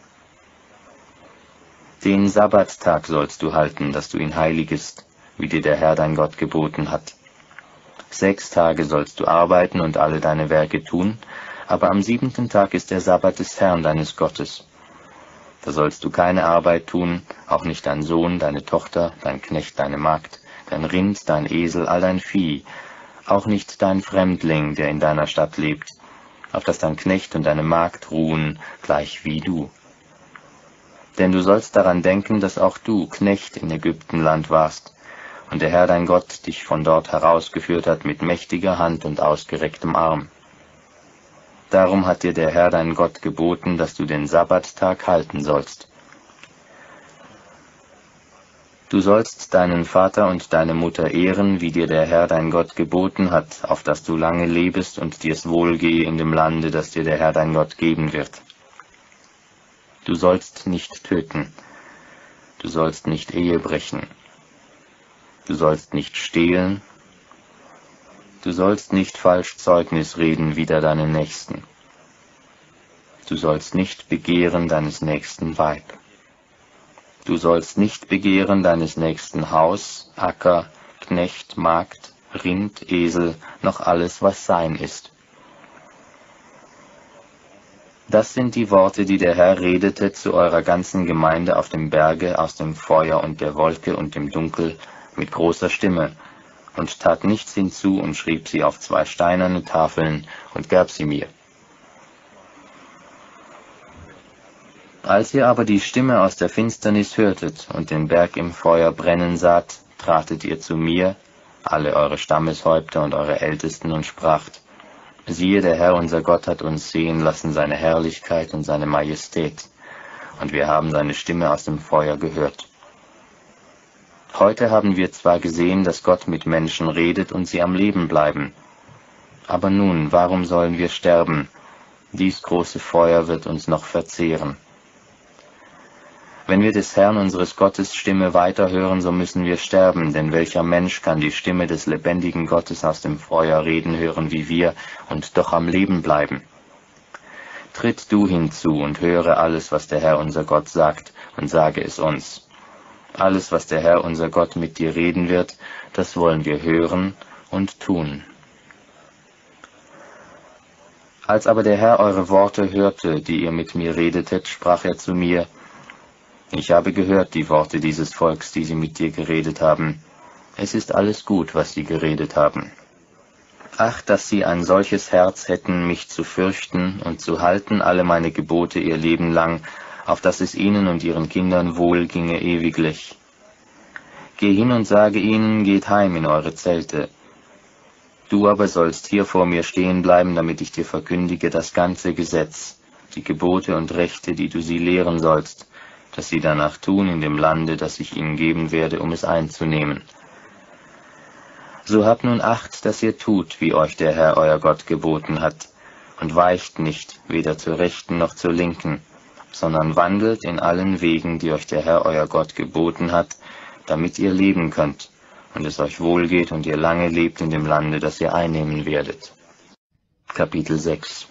Den Sabbattag sollst du halten, dass du ihn heiligest, wie dir der Herr dein Gott geboten hat. 6 Tage sollst du arbeiten und alle deine Werke tun, aber am 7. Tag ist der Sabbat des Herrn deines Gottes. Da sollst du keine Arbeit tun, auch nicht dein Sohn, deine Tochter, dein Knecht, deine Magd, dein Rind, dein Esel, all dein Vieh, auch nicht dein Fremdling, der in deiner Stadt lebt, auf dass dein Knecht und deine Magd ruhen, gleich wie du. Denn du sollst daran denken, dass auch du Knecht in Ägyptenland warst, und der Herr dein Gott dich von dort herausgeführt hat mit mächtiger Hand und ausgerecktem Arm. Darum hat dir der Herr dein Gott geboten, dass du den Sabbattag halten sollst. Du sollst deinen Vater und deine Mutter ehren, wie dir der Herr dein Gott geboten hat, auf dass du lange lebest und dir's wohlgehe in dem Lande, das dir der Herr dein Gott geben wird. Du sollst nicht töten. Du sollst nicht Ehe brechen. Du sollst nicht stehlen. Du sollst nicht falsch Zeugnis reden wider deinen Nächsten. Du sollst nicht begehren deines nächsten Weib. Du sollst nicht begehren deines nächsten Haus, Acker, Knecht, Magd, Rind, Esel, noch alles, was sein ist. Das sind die Worte, die der Herr redete zu eurer ganzen Gemeinde auf dem Berge aus dem Feuer und der Wolke und dem Dunkel mit großer Stimme, und tat nichts hinzu und schrieb sie auf 2 steinerne Tafeln und gab sie mir. Als ihr aber die Stimme aus der Finsternis hörtet und den Berg im Feuer brennen saht, tratet ihr zu mir, alle eure Stammeshäupter und eure Ältesten, und spracht: Siehe, der Herr unser Gott hat uns sehen lassen seine Herrlichkeit und seine Majestät, und wir haben seine Stimme aus dem Feuer gehört. Heute haben wir zwar gesehen, dass Gott mit Menschen redet und sie am Leben bleiben. Aber nun, warum sollen wir sterben? Dies große Feuer wird uns noch verzehren. Wenn wir des Herrn unseres Gottes Stimme weiterhören, so müssen wir sterben, denn welcher Mensch kann die Stimme des lebendigen Gottes aus dem Feuer reden hören wie wir und doch am Leben bleiben? Tritt du hinzu und höre alles, was der Herr unser Gott sagt, und sage es uns. Alles, was der Herr unser Gott mit dir reden wird, das wollen wir hören und tun. Als aber der Herr eure Worte hörte, die ihr mit mir redetet, sprach er zu mir: Ich habe gehört die Worte dieses Volks, die sie mit dir geredet haben. Es ist alles gut, was sie geredet haben. Ach, dass sie ein solches Herz hätten, mich zu fürchten und zu halten alle meine Gebote ihr Leben lang, auf dass es ihnen und ihren Kindern wohl ginge ewiglich. Geh hin und sage ihnen, geht heim in eure Zelte. Du aber sollst hier vor mir stehen bleiben, damit ich dir verkündige das ganze Gesetz, die Gebote und Rechte, die du sie lehren sollst, dass sie danach tun in dem Lande, das ich ihnen geben werde, um es einzunehmen. So habt nun Acht, dass ihr tut, wie euch der Herr euer Gott geboten hat, und weicht nicht, weder zur Rechten noch zur Linken, sondern wandelt in allen Wegen, die euch der Herr euer Gott geboten hat, damit ihr leben könnt, und es euch wohlgeht und ihr lange lebt in dem Lande, das ihr einnehmen werdet. Kapitel 6.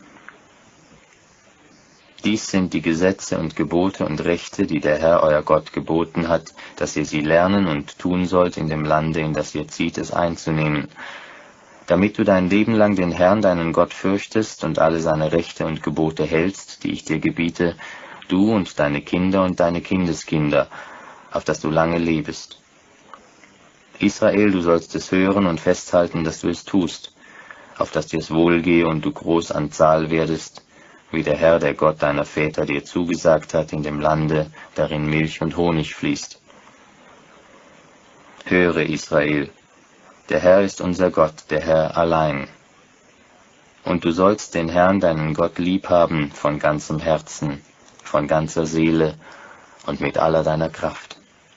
Dies sind die Gesetze und Gebote und Rechte, die der Herr euer Gott geboten hat, dass ihr sie lernen und tun sollt in dem Lande, in das ihr zieht, es einzunehmen, damit du dein Leben lang den Herrn, deinen Gott, fürchtest und alle seine Rechte und Gebote hältst, die ich dir gebiete, du und deine Kinder und deine Kindeskinder, auf dass du lange lebest. Israel, du sollst es hören und festhalten, dass du es tust, auf dass dir es wohlgehe und du groß an Zahl werdest, wie der Herr, der Gott deiner Väter, dir zugesagt hat, in dem Lande, darin Milch und Honig fließt. Höre, Israel, der Herr ist unser Gott, der Herr allein. Und du sollst den Herrn, deinen Gott, liebhaben von ganzem Herzen, von ganzer Seele und mit aller deiner Kraft.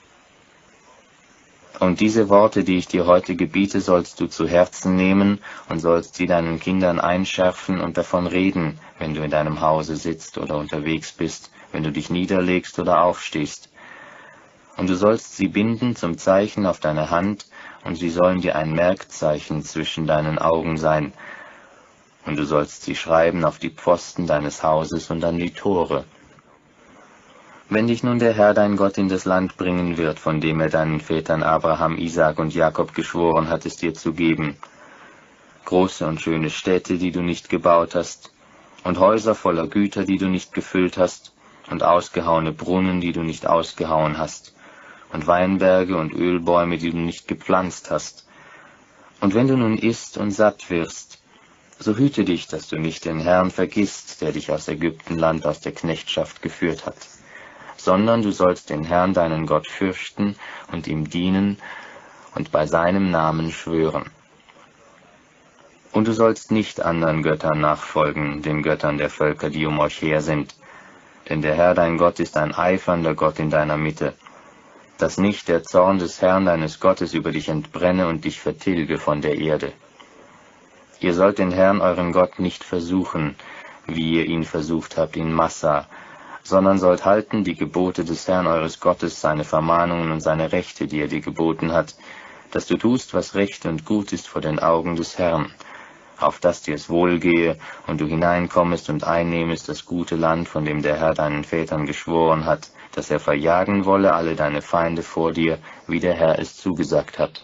Und diese Worte, die ich dir heute gebiete, sollst du zu Herzen nehmen und sollst sie deinen Kindern einschärfen und davon reden, wenn du in deinem Hause sitzt oder unterwegs bist, wenn du dich niederlegst oder aufstehst. Und du sollst sie binden zum Zeichen auf deine Hand, und sie sollen dir ein Merkzeichen zwischen deinen Augen sein. Und du sollst sie schreiben auf die Pfosten deines Hauses und an die Tore. Wenn dich nun der Herr dein Gott in das Land bringen wird, von dem er deinen Vätern Abraham, Isaak und Jakob geschworen hat, es dir zu geben, große und schöne Städte, die du nicht gebaut hast, und Häuser voller Güter, die du nicht gefüllt hast, und ausgehauene Brunnen, die du nicht ausgehauen hast, und Weinberge und Ölbäume, die du nicht gepflanzt hast. Und wenn du nun isst und satt wirst, so hüte dich, dass du nicht den Herrn vergisst, der dich aus Ägyptenland, aus der Knechtschaft geführt hat, sondern du sollst den Herrn, deinen Gott, fürchten und ihm dienen und bei seinem Namen schwören. Und du sollst nicht anderen Göttern nachfolgen, den Göttern der Völker, die um euch her sind, denn der Herr, dein Gott, ist ein eifernder Gott in deiner Mitte, dass nicht der Zorn des Herrn, deines Gottes, über dich entbrenne und dich vertilge von der Erde. Ihr sollt den Herrn, euren Gott, nicht versuchen, wie ihr ihn versucht habt in Massa, sondern sollt halten die Gebote des Herrn eures Gottes, seine Vermahnungen und seine Rechte, die er dir geboten hat, dass du tust, was recht und gut ist vor den Augen des Herrn, auf dass dir's wohlgehe und du hineinkommest und einnehmest das gute Land, von dem der Herr deinen Vätern geschworen hat, dass er verjagen wolle alle deine Feinde vor dir, wie der Herr es zugesagt hat.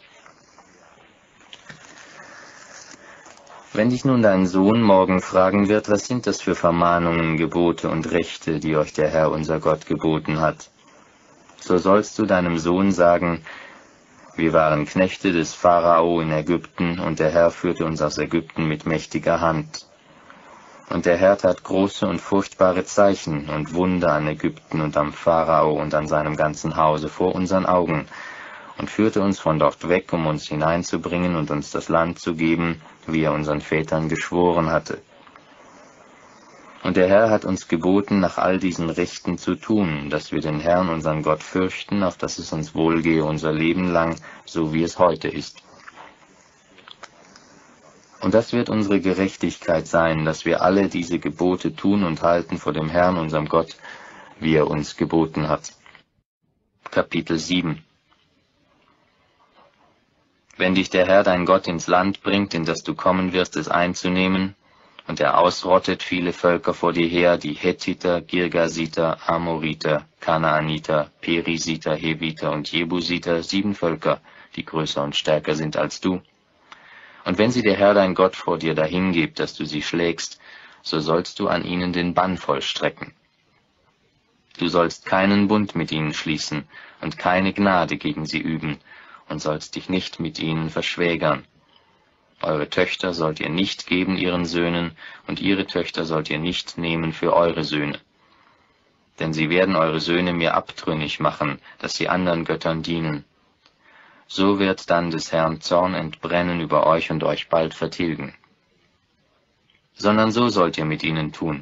Wenn dich nun dein Sohn morgen fragen wird, was sind das für Vermahnungen, Gebote und Rechte, die euch der Herr unser Gott geboten hat, so sollst du deinem Sohn sagen: Wir waren Knechte des Pharao in Ägypten, und der Herr führte uns aus Ägypten mit mächtiger Hand. Und der Herr tat große und furchtbare Zeichen und Wunder an Ägypten und am Pharao und an seinem ganzen Hause vor unseren Augen, und führte uns von dort weg, um uns hineinzubringen und uns das Land zu geben, wie er unseren Vätern geschworen hatte. Und der Herr hat uns geboten, nach all diesen Rechten zu tun, dass wir den Herrn, unseren Gott, fürchten, auf dass es uns wohlgehe unser Leben lang, so wie es heute ist. Und das wird unsere Gerechtigkeit sein, dass wir alle diese Gebote tun und halten vor dem Herrn, unserem Gott, wie er uns geboten hat. Kapitel 7. Wenn dich der Herr dein Gott ins Land bringt, in das du kommen wirst, es einzunehmen, und er ausrottet viele Völker vor dir her, die Hethiter, Girgasiter, Amoriter, Kanaaniter, Perisiter, Heviter und Jebusiter, 7 Völker, die größer und stärker sind als du. Und wenn sie der Herr dein Gott vor dir dahingibt, dass du sie schlägst, so sollst du an ihnen den Bann vollstrecken. Du sollst keinen Bund mit ihnen schließen und keine Gnade gegen sie üben, und sollst dich nicht mit ihnen verschwägern. Eure Töchter sollt ihr nicht geben ihren Söhnen, und ihre Töchter sollt ihr nicht nehmen für eure Söhne. Denn sie werden eure Söhne mir abtrünnig machen, dass sie anderen Göttern dienen. So wird dann des Herrn Zorn entbrennen über euch und euch bald vertilgen. Sondern so sollt ihr mit ihnen tun.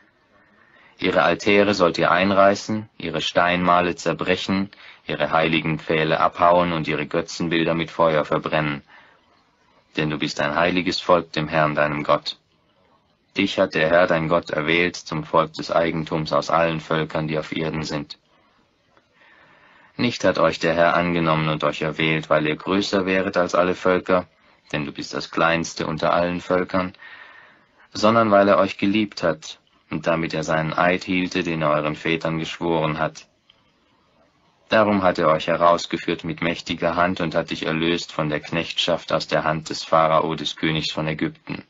Ihre Altäre sollt ihr einreißen, ihre Steinmale zerbrechen, ihre heiligen Pfähle abhauen und ihre Götzenbilder mit Feuer verbrennen. Denn du bist ein heiliges Volk dem Herrn, deinem Gott. Dich hat der Herr, dein Gott, erwählt zum Volk des Eigentums aus allen Völkern, die auf Erden sind. Nicht hat euch der Herr angenommen und euch erwählt, weil ihr größer wäret als alle Völker, denn du bist das Kleinste unter allen Völkern, sondern weil er euch geliebt hat, und damit er seinen Eid hielte, den er euren Vätern geschworen hat. Darum hat er euch herausgeführt mit mächtiger Hand und hat dich erlöst von der Knechtschaft aus der Hand des Pharao, des Königs von Ägypten.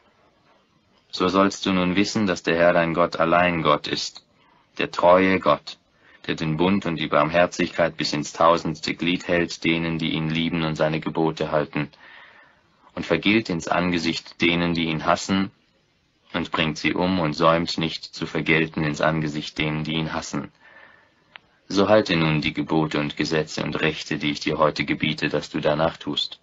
So sollst du nun wissen, dass der Herr dein Gott allein Gott ist, der treue Gott, der den Bund und die Barmherzigkeit bis ins 1000. Glied hält denen, die ihn lieben und seine Gebote halten, und vergilt ins Angesicht denen, die ihn hassen, und bringt sie um und säumt nicht zu vergelten ins Angesicht denen, die ihn hassen. So halte nun die Gebote und Gesetze und Rechte, die ich dir heute gebiete, dass du danach tust.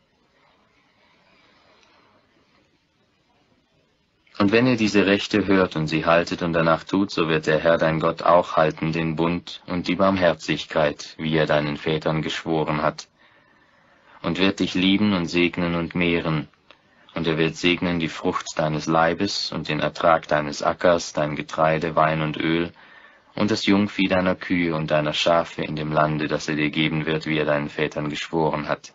Und wenn ihr diese Rechte hört und sie haltet und danach tut, so wird der Herr dein Gott auch halten den Bund und die Barmherzigkeit, wie er deinen Vätern geschworen hat, und wird dich lieben und segnen und mehren, und er wird segnen die Frucht deines Leibes und den Ertrag deines Ackers, dein Getreide, Wein und Öl, und das Jungvieh deiner Kühe und deiner Schafe in dem Lande, das er dir geben wird, wie er deinen Vätern geschworen hat.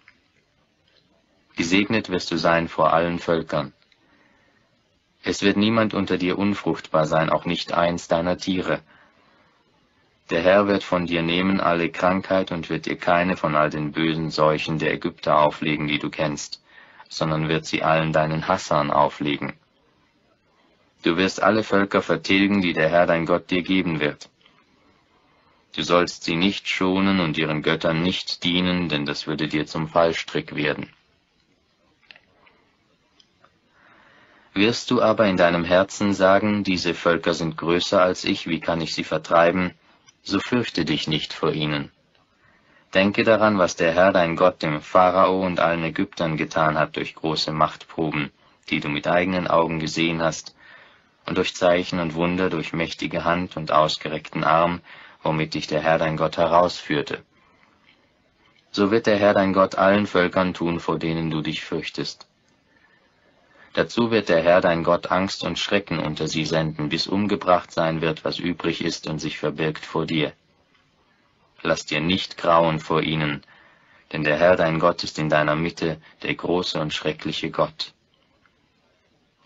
Gesegnet wirst du sein vor allen Völkern. Es wird niemand unter dir unfruchtbar sein, auch nicht eins deiner Tiere. Der Herr wird von dir nehmen alle Krankheit und wird dir keine von all den bösen Seuchen der Ägypter auflegen, die du kennst, sondern wird sie allen deinen Hassern auflegen. Du wirst alle Völker vertilgen, die der Herr dein Gott dir geben wird. Du sollst sie nicht schonen und ihren Göttern nicht dienen, denn das würde dir zum Fallstrick werden. Wirst du aber in deinem Herzen sagen, diese Völker sind größer als ich, wie kann ich sie vertreiben, so fürchte dich nicht vor ihnen. Denke daran, was der Herr dein Gott dem Pharao und allen Ägyptern getan hat durch große Machtproben, die du mit eigenen Augen gesehen hast, und durch Zeichen und Wunder, durch mächtige Hand und ausgereckten Arm, womit dich der Herr dein Gott herausführte. So wird der Herr dein Gott allen Völkern tun, vor denen du dich fürchtest. Dazu wird der Herr dein Gott Angst und Schrecken unter sie senden, bis umgebracht sein wird, was übrig ist und sich verbirgt vor dir. Lass dir nicht grauen vor ihnen, denn der Herr dein Gott ist in deiner Mitte, der große und schreckliche Gott.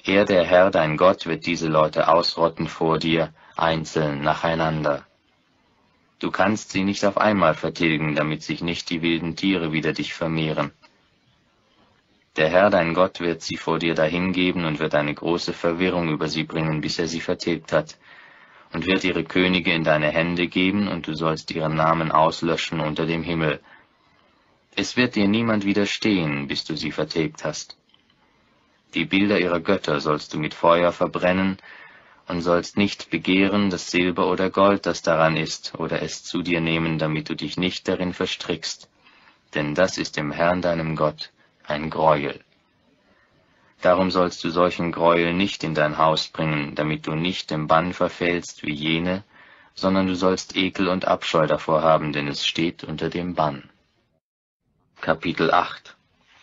Er, der Herr, dein Gott, wird diese Leute ausrotten vor dir, einzeln, nacheinander. Du kannst sie nicht auf einmal vertilgen, damit sich nicht die wilden Tiere wider dich vermehren. Der Herr, dein Gott, wird sie vor dir dahingeben und wird eine große Verwirrung über sie bringen, bis er sie vertilgt hat, und wird ihre Könige in deine Hände geben, und du sollst ihren Namen auslöschen unter dem Himmel. Es wird dir niemand widerstehen, bis du sie vertilgt hast. Die Bilder ihrer Götter sollst du mit Feuer verbrennen, und sollst nicht begehren das Silber oder Gold, das daran ist, oder es zu dir nehmen, damit du dich nicht darin verstrickst, denn das ist dem Herrn deinem Gott ein Greuel. Darum sollst du solchen Greuel nicht in dein Haus bringen, damit du nicht dem Bann verfällst wie jene, sondern du sollst Ekel und Abscheu davor haben, denn es steht unter dem Bann. Kapitel 8.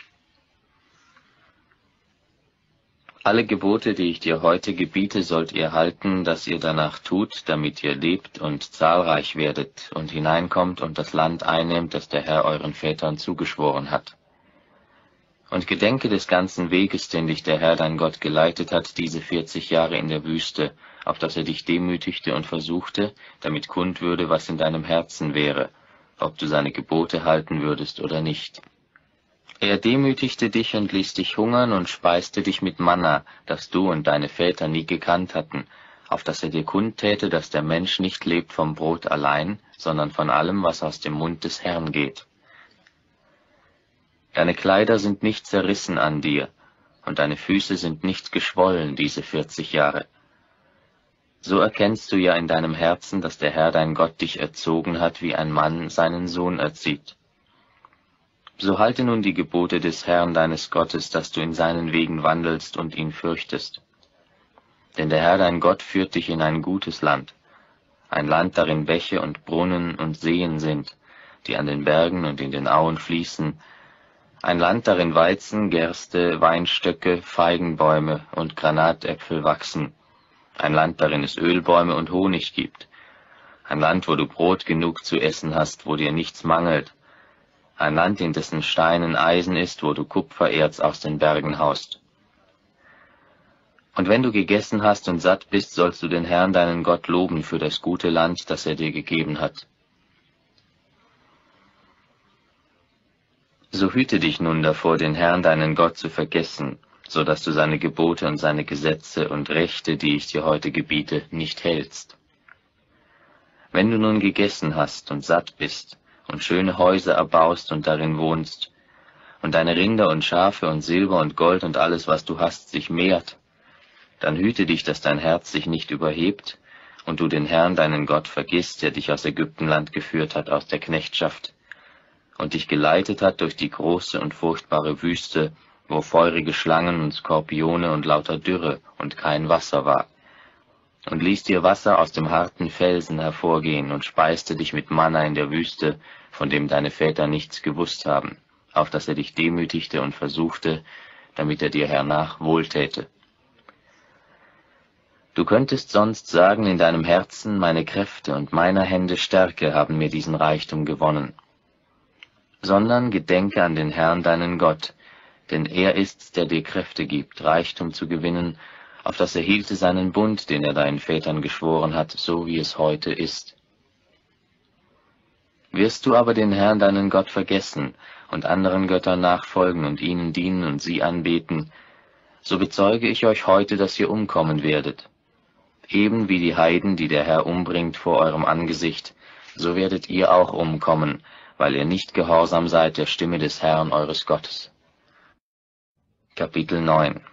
Alle Gebote, die ich dir heute gebiete, sollt ihr halten, dass ihr danach tut, damit ihr lebt und zahlreich werdet und hineinkommt und das Land einnehmt, das der Herr euren Vätern zugeschworen hat. Und gedenke des ganzen Weges, den dich der Herr dein Gott geleitet hat, diese 40 Jahre in der Wüste, auf dass er dich demütigte und versuchte, damit kund würde, was in deinem Herzen wäre, ob du seine Gebote halten würdest oder nicht. Er demütigte dich und ließ dich hungern und speiste dich mit Manna, das du und deine Väter nie gekannt hatten, auf dass er dir kundtäte, dass der Mensch nicht lebt vom Brot allein, sondern von allem, was aus dem Mund des Herrn geht. Deine Kleider sind nicht zerrissen an dir, und deine Füße sind nicht geschwollen diese 40 Jahre. So erkennst du ja in deinem Herzen, dass der Herr dein Gott dich erzogen hat, wie ein Mann seinen Sohn erzieht. So halte nun die Gebote des Herrn deines Gottes, dass du in seinen Wegen wandelst und ihn fürchtest. Denn der Herr dein Gott führt dich in ein gutes Land, ein Land, darin Bäche und Brunnen und Seen sind, die an den Bergen und in den Auen fließen, ein Land, darin Weizen, Gerste, Weinstöcke, Feigenbäume und Granatäpfel wachsen, ein Land, darin es Ölbäume und Honig gibt, ein Land, wo du Brot genug zu essen hast, wo dir nichts mangelt, ein Land, in dessen Steinen Eisen ist, wo du Kupfererz aus den Bergen haust. Und wenn du gegessen hast und satt bist, sollst du den Herrn deinen Gott loben für das gute Land, das er dir gegeben hat. So hüte dich nun davor, den Herrn deinen Gott zu vergessen, so dass du seine Gebote und seine Gesetze und Rechte, die ich dir heute gebiete, nicht hältst. Wenn du nun gegessen hast und satt bist, und schöne Häuser erbaust und darin wohnst, und deine Rinder und Schafe und Silber und Gold und alles, was du hast, sich mehrt, dann hüte dich, dass dein Herz sich nicht überhebt, und du den Herrn deinen Gott vergisst, der dich aus Ägyptenland geführt hat, aus der Knechtschaft, und dich geleitet hat durch die große und furchtbare Wüste, wo feurige Schlangen und Skorpione und lauter Dürre und kein Wasser war, und ließ dir Wasser aus dem harten Felsen hervorgehen und speiste dich mit Manna in der Wüste, von dem deine Väter nichts gewusst haben, auf dass er dich demütigte und versuchte, damit er dir hernach wohltäte. Du könntest sonst sagen in deinem Herzen, meine Kräfte und meiner Hände Stärke haben mir diesen Reichtum gewonnen. Sondern gedenke an den Herrn deinen Gott, denn er ist's, der dir Kräfte gibt, Reichtum zu gewinnen, auf dass er hielte seinen Bund, den er deinen Vätern geschworen hat, so wie es heute ist. Wirst du aber den Herrn deinen Gott vergessen und anderen Göttern nachfolgen und ihnen dienen und sie anbeten, so bezeuge ich euch heute, dass ihr umkommen werdet. Eben wie die Heiden, die der Herr umbringt vor eurem Angesicht, so werdet ihr auch umkommen, weil ihr nicht gehorsam seid der Stimme des Herrn eures Gottes. Kapitel 9.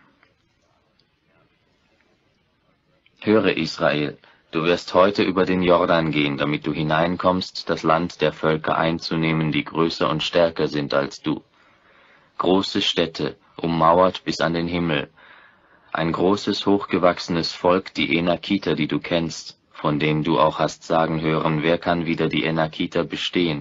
Höre, Israel, du wirst heute über den Jordan gehen, damit du hineinkommst, das Land der Völker einzunehmen, die größer und stärker sind als du. Große Städte, ummauert bis an den Himmel, ein großes, hochgewachsenes Volk, die Enakiter, die du kennst, von denen du auch hast sagen hören, wer kann wieder die Enakiter bestehen?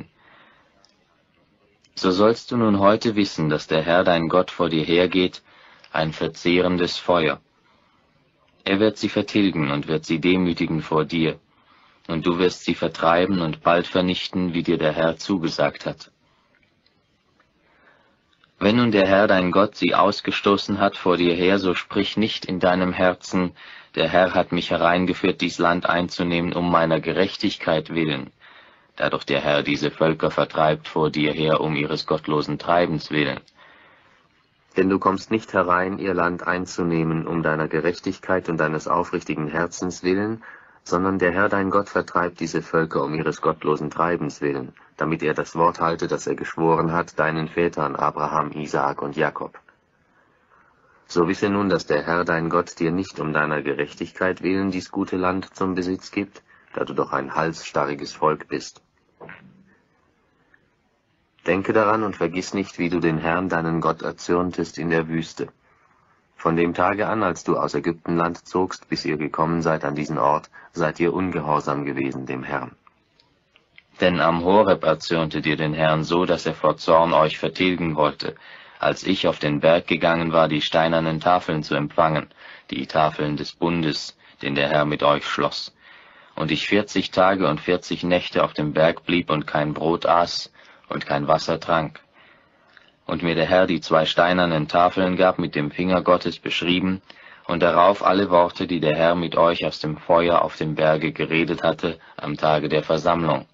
So sollst du nun heute wissen, dass der Herr dein Gott vor dir hergeht, ein verzehrendes Feuer. Er wird sie vertilgen und wird sie demütigen vor dir, und du wirst sie vertreiben und bald vernichten, wie dir der Herr zugesagt hat. Wenn nun der Herr dein Gott sie ausgestoßen hat vor dir her, so sprich nicht in deinem Herzen, der Herr hat mich hereingeführt, dies Land einzunehmen, um meiner Gerechtigkeit willen, da doch der Herr diese Völker vertreibt vor dir her, um ihres gottlosen Treibens willen. Denn du kommst nicht herein, ihr Land einzunehmen, um deiner Gerechtigkeit und deines aufrichtigen Herzens willen, sondern der Herr dein Gott vertreibt diese Völker um ihres gottlosen Treibens willen, damit er das Wort halte, das er geschworen hat, deinen Vätern Abraham, Isaak und Jakob. So wisse nun, dass der Herr dein Gott dir nicht um deiner Gerechtigkeit willen dies gute Land zum Besitz gibt, da du doch ein halsstarriges Volk bist. Denke daran und vergiss nicht, wie du den Herrn deinen Gott erzürntest in der Wüste. Von dem Tage an, als du aus Ägyptenland zogst, bis ihr gekommen seid an diesen Ort, seid ihr ungehorsam gewesen dem Herrn. Denn am Horeb erzürntet ihr den Herrn so, dass er vor Zorn euch vertilgen wollte, als ich auf den Berg gegangen war, die steinernen Tafeln zu empfangen, die Tafeln des Bundes, den der Herr mit euch schloss. Und ich 40 Tage und 40 Nächte auf dem Berg blieb und kein Brot aß und kein Wasser trank. Und mir der Herr die 2 steinernen Tafeln gab, mit dem Finger Gottes beschrieben, und darauf alle Worte, die der Herr mit euch aus dem Feuer auf dem Berge geredet hatte, am Tage der Versammlung.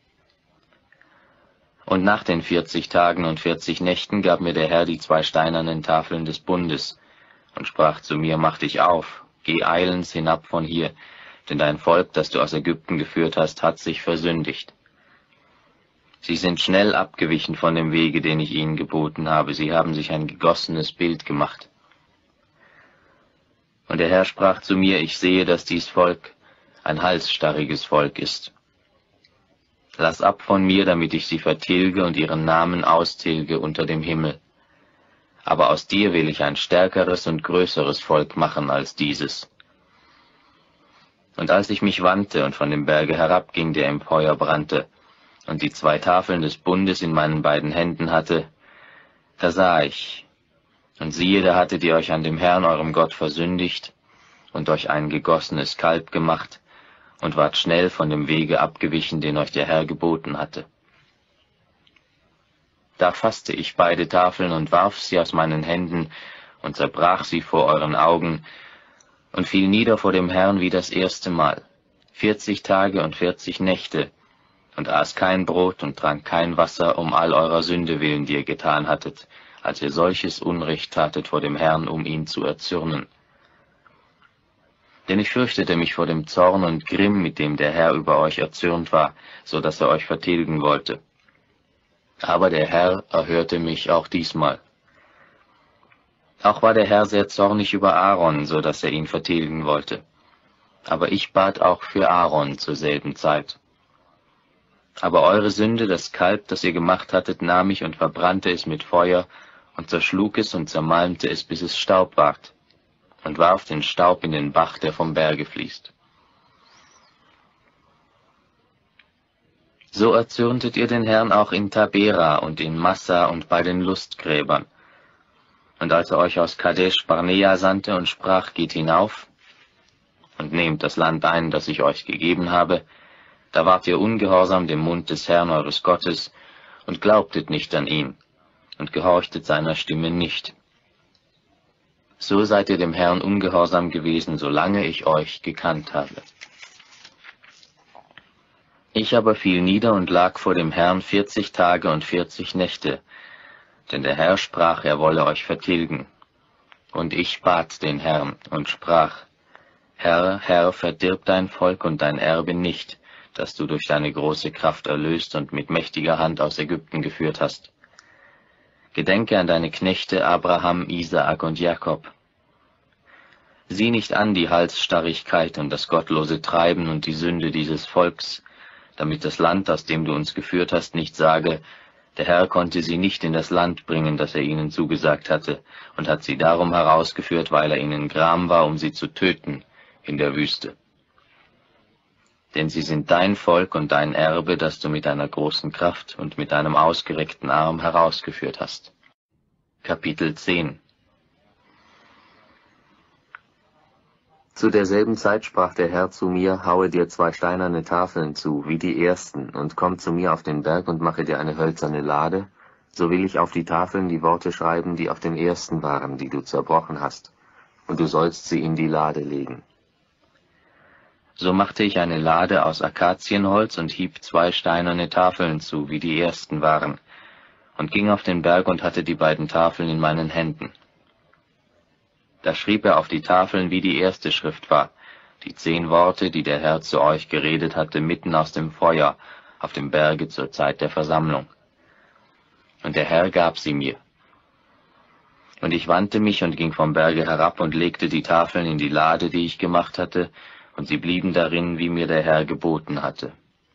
Und nach den 40 Tagen und 40 Nächten gab mir der Herr die 2 steinernen Tafeln des Bundes, und sprach zu mir, mach dich auf, geh eilends hinab von hier, denn dein Volk, das du aus Ägypten geführt hast, hat sich versündigt. Sie sind schnell abgewichen von dem Wege, den ich ihnen geboten habe, sie haben sich ein gegossenes Bild gemacht. Und der Herr sprach zu mir, ich sehe, dass dies Volk ein halsstarriges Volk ist. Lass ab von mir, damit ich sie vertilge und ihren Namen austilge unter dem Himmel. Aber aus dir will ich ein stärkeres und größeres Volk machen als dieses. Und als ich mich wandte und von dem Berge herabging, der im Feuer brannte, und die 2 Tafeln des Bundes in meinen beiden Händen hatte, da sah ich, und siehe, da hattet ihr euch an dem Herrn, eurem Gott, versündigt und euch ein gegossenes Kalb gemacht, und ward schnell von dem Wege abgewichen, den euch der Herr geboten hatte. Da fasste ich beide Tafeln und warf sie aus meinen Händen und zerbrach sie vor euren Augen und fiel nieder vor dem Herrn wie das erste Mal, 40 Tage und 40 Nächte, und aß kein Brot und trank kein Wasser um all eurer Sünde willen, die ihr getan hattet, als ihr solches Unrecht tatet vor dem Herrn, um ihn zu erzürnen. Denn ich fürchtete mich vor dem Zorn und Grimm, mit dem der Herr über euch erzürnt war, so dass er euch vertilgen wollte. Aber der Herr erhörte mich auch diesmal. Auch war der Herr sehr zornig über Aaron, so dass er ihn vertilgen wollte. Aber ich bat auch für Aaron zur selben Zeit. Aber eure Sünde, das Kalb, das ihr gemacht hattet, nahm ich und verbrannte es mit Feuer und zerschlug es und zermalmte es, bis es Staub ward, und warf den Staub in den Bach, der vom Berge fließt. So erzürntet ihr den Herrn auch in Tabera und in Massa und bei den Lustgräbern. Und als er euch aus Kadesh Barnea sandte und sprach, geht hinauf und nehmt das Land ein, das ich euch gegeben habe, da wart ihr ungehorsam dem Mund des Herrn eures Gottes und glaubtet nicht an ihn und gehorchtet seiner Stimme nicht. So seid ihr dem Herrn ungehorsam gewesen, solange ich euch gekannt habe. Ich aber fiel nieder und lag vor dem Herrn 40 Tage und 40 Nächte, denn der Herr sprach, er wolle euch vertilgen. Und ich bat den Herrn und sprach, Herr, Herr, verdirb dein Volk und dein Erbe nicht, das du durch deine große Kraft erlöst und mit mächtiger Hand aus Ägypten geführt hast. Gedenke an deine Knechte Abraham, Isaak und Jakob. Sieh nicht an die Halsstarrigkeit und das gottlose Treiben und die Sünde dieses Volks, damit das Land, aus dem du uns geführt hast, nicht sage, der Herr konnte sie nicht in das Land bringen, das er ihnen zugesagt hatte, und hat sie darum herausgeführt, weil er ihnen gram war, um sie zu töten in der Wüste. Denn sie sind dein Volk und dein Erbe, das du mit deiner großen Kraft und mit deinem ausgereckten Arm herausgeführt hast. Kapitel 10. Zu derselben Zeit sprach der Herr zu mir, haue dir 2 steinerne Tafeln zu, wie die ersten, und komm zu mir auf den Berg und mache dir eine hölzerne Lade, so will ich auf die Tafeln die Worte schreiben, die auf den ersten waren, die du zerbrochen hast, und du sollst sie in die Lade legen. So machte ich eine Lade aus Akazienholz und hieb 2 steinerne Tafeln zu, wie die ersten waren, und ging auf den Berg und hatte die beiden Tafeln in meinen Händen. Da schrieb er auf die Tafeln, wie die erste Schrift war, die 10 Worte, die der Herr zu euch geredet hatte, mitten aus dem Feuer, auf dem Berge zur Zeit der Versammlung. Und der Herr gab sie mir. Und ich wandte mich und ging vom Berge herab und legte die Tafeln in die Lade, die ich gemacht hatte, und sie blieben darin, wie mir der Herr geboten hatte.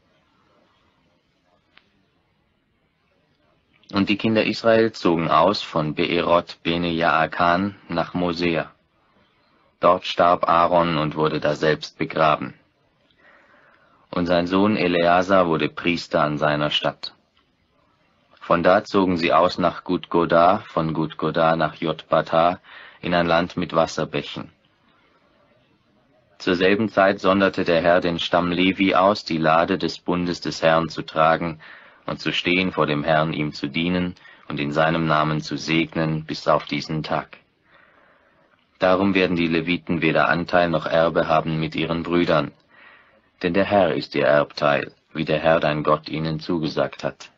Und die Kinder Israel zogen aus von Beerot Bene Jaakan nach Mosea. Dort starb Aaron und wurde daselbst begraben. Und sein Sohn Eleazar wurde Priester an seiner Statt. Von da zogen sie aus nach Gudgoda, von Gudgoda nach Jotbata, in ein Land mit Wasserbächen. Zur selben Zeit sonderte der Herr den Stamm Levi aus, die Lade des Bundes des Herrn zu tragen und zu stehen vor dem Herrn, ihm zu dienen und in seinem Namen zu segnen bis auf diesen Tag. Darum werden die Leviten weder Anteil noch Erbe haben mit ihren Brüdern, denn der Herr ist ihr Erbteil, wie der Herr dein Gott ihnen zugesagt hat.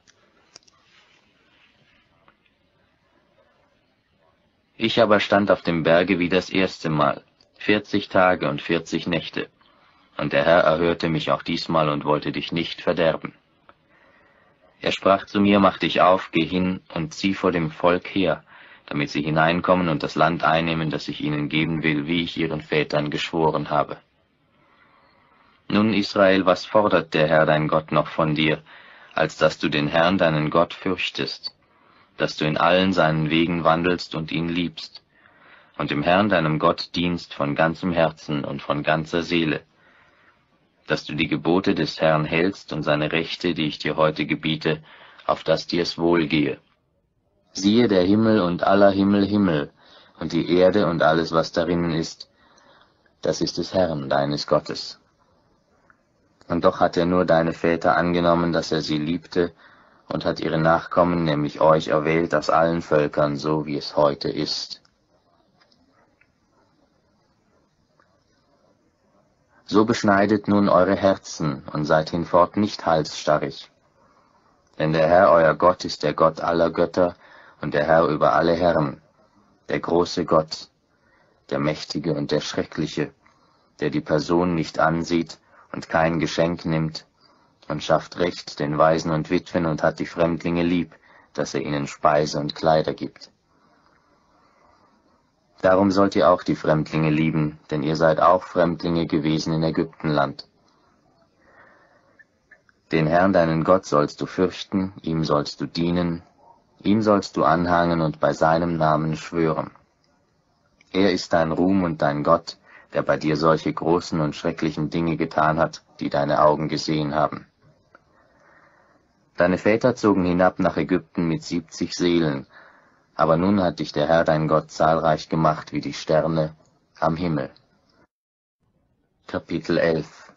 Ich aber stand auf dem Berge wie das erste Mal, 40 Tage und 40 Nächte, und der Herr erhörte mich auch diesmal und wollte dich nicht verderben. Er sprach zu mir, mach dich auf, geh hin und zieh vor dem Volk her, damit sie hineinkommen und das Land einnehmen, das ich ihnen geben will, wie ich ihren Vätern geschworen habe. Nun, Israel, was fordert der Herr dein Gott noch von dir, als dass du den Herrn deinen Gott fürchtest, dass du in allen seinen Wegen wandelst und ihn liebst, und dem Herrn deinem Gott dienst von ganzem Herzen und von ganzer Seele, dass du die Gebote des Herrn hältst und seine Rechte, die ich dir heute gebiete, auf dass dir's wohlgehe. Siehe, der Himmel und aller Himmel Himmel, und die Erde und alles, was darinnen ist, das ist des Herrn, deines Gottes. Und doch hat er nur deine Väter angenommen, dass er sie liebte, und hat ihre Nachkommen, nämlich euch, erwählt aus allen Völkern, so wie es heute ist. So beschneidet nun eure Herzen und seid hinfort nicht halsstarrig. Denn der Herr, euer Gott, ist der Gott aller Götter und der Herr über alle Herren, der große Gott, der Mächtige und der Schreckliche, der die Person nicht ansieht und kein Geschenk nimmt und schafft Recht den Waisen und Witwen und hat die Fremdlinge lieb, dass er ihnen Speise und Kleider gibt. Darum sollt ihr auch die Fremdlinge lieben, denn ihr seid auch Fremdlinge gewesen in Ägyptenland. Den Herrn, deinen Gott, sollst du fürchten, ihm sollst du dienen, ihm sollst du anhangen und bei seinem Namen schwören. Er ist dein Ruhm und dein Gott, der bei dir solche großen und schrecklichen Dinge getan hat, die deine Augen gesehen haben. Deine Väter zogen hinab nach Ägypten mit 70 Seelen, aber nun hat dich der Herr dein Gott zahlreich gemacht wie die Sterne am Himmel. Kapitel 11.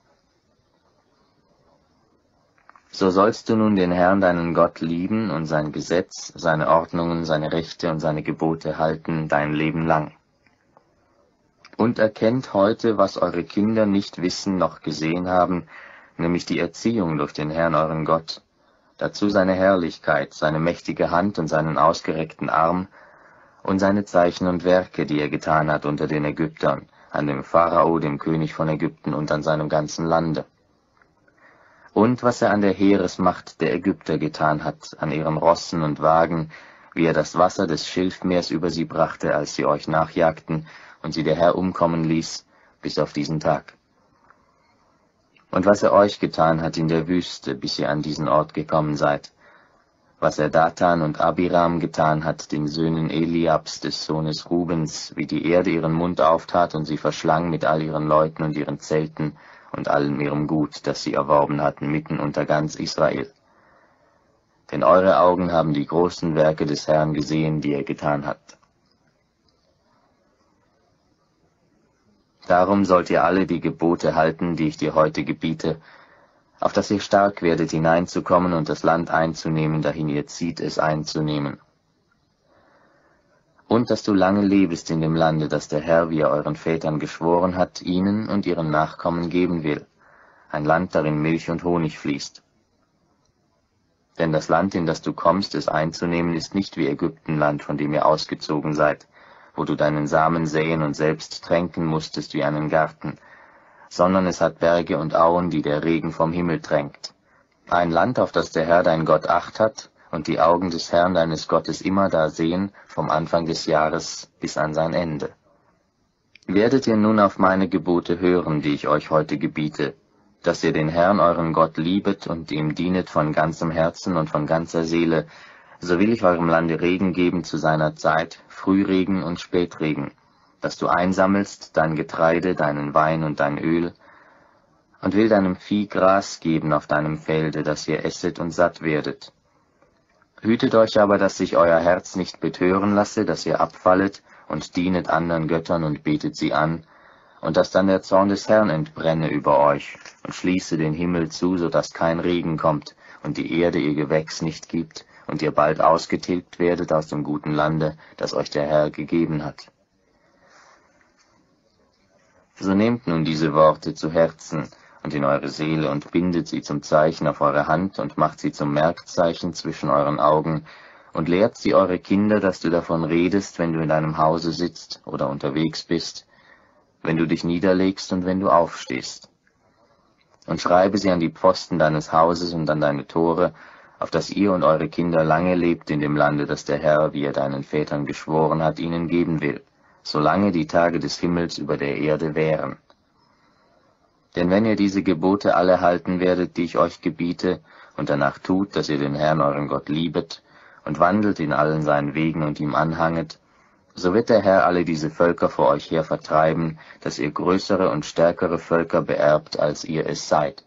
So sollst du nun den Herrn deinen Gott lieben und sein Gesetz, seine Ordnungen, seine Rechte und seine Gebote halten dein Leben lang. Und erkennt heute, was eure Kinder nicht wissen noch gesehen haben, nämlich die Erziehung durch den Herrn euren Gott, dazu seine Herrlichkeit, seine mächtige Hand und seinen ausgereckten Arm und seine Zeichen und Werke, die er getan hat unter den Ägyptern, an dem Pharao, dem König von Ägypten und an seinem ganzen Lande. Und was er an der Heeresmacht der Ägypter getan hat, an ihren Rossen und Wagen, wie er das Wasser des Schilfmeers über sie brachte, als sie euch nachjagten und sie der Herr umkommen ließ, bis auf diesen Tag. Und was er euch getan hat in der Wüste, bis ihr an diesen Ort gekommen seid, was er Datan und Abiram getan hat, den Söhnen Eliabs, des Sohnes Rubens, wie die Erde ihren Mund auftat und sie verschlang mit all ihren Leuten und ihren Zelten und allem ihrem Gut, das sie erworben hatten, mitten unter ganz Israel. Denn eure Augen haben die großen Werke des Herrn gesehen, die er getan hat. Darum sollt ihr alle die Gebote halten, die ich dir heute gebiete, auf dass ihr stark werdet, hineinzukommen und das Land einzunehmen, dahin ihr zieht, es einzunehmen. Und dass du lange lebest in dem Lande, das der Herr, wie er euren Vätern geschworen hat, ihnen und ihren Nachkommen geben will, ein Land, darin Milch und Honig fließt. Denn das Land, in das du kommst, es einzunehmen, ist nicht wie Ägyptenland, von dem ihr ausgezogen seid, wo du deinen Samen säen und selbst tränken musstest wie einen Garten, sondern es hat Berge und Auen, die der Regen vom Himmel tränkt. Ein Land, auf das der Herr dein Gott Acht hat und die Augen des Herrn deines Gottes immer da sehen, vom Anfang des Jahres bis an sein Ende. Werdet ihr nun auf meine Gebote hören, die ich euch heute gebiete, dass ihr den Herrn euren Gott liebet und ihm dienet von ganzem Herzen und von ganzer Seele, so will ich eurem Lande Regen geben zu seiner Zeit, Frühregen und Spätregen, dass du einsammelst dein Getreide, deinen Wein und dein Öl, und will deinem Vieh Gras geben auf deinem Felde, dass ihr esset und satt werdet. Hütet euch aber, dass sich euer Herz nicht betören lasse, dass ihr abfallet und dienet anderen Göttern und betet sie an, und dass dann der Zorn des Herrn entbrenne über euch und schließe den Himmel zu, so dass kein Regen kommt und die Erde ihr Gewächs nicht gibt und ihr bald ausgetilgt werdet aus dem guten Lande, das euch der Herr gegeben hat. So nehmt nun diese Worte zu Herzen und in eure Seele und bindet sie zum Zeichen auf eure Hand und macht sie zum Merkzeichen zwischen euren Augen und lehrt sie eure Kinder, dass du davon redest, wenn du in deinem Hause sitzt oder unterwegs bist, wenn du dich niederlegst und wenn du aufstehst. Und schreibe sie an die Pfosten deines Hauses und an deine Tore, auf dass ihr und eure Kinder lange lebt in dem Lande, das der Herr, wie er deinen Vätern geschworen hat, ihnen geben will, solange die Tage des Himmels über der Erde wären. Denn wenn ihr diese Gebote alle halten werdet, die ich euch gebiete, und danach tut, dass ihr den Herrn euren Gott liebet, und wandelt in allen seinen Wegen und ihm anhanget, so wird der Herr alle diese Völker vor euch her vertreiben, dass ihr größere und stärkere Völker beerbt, als ihr es seid.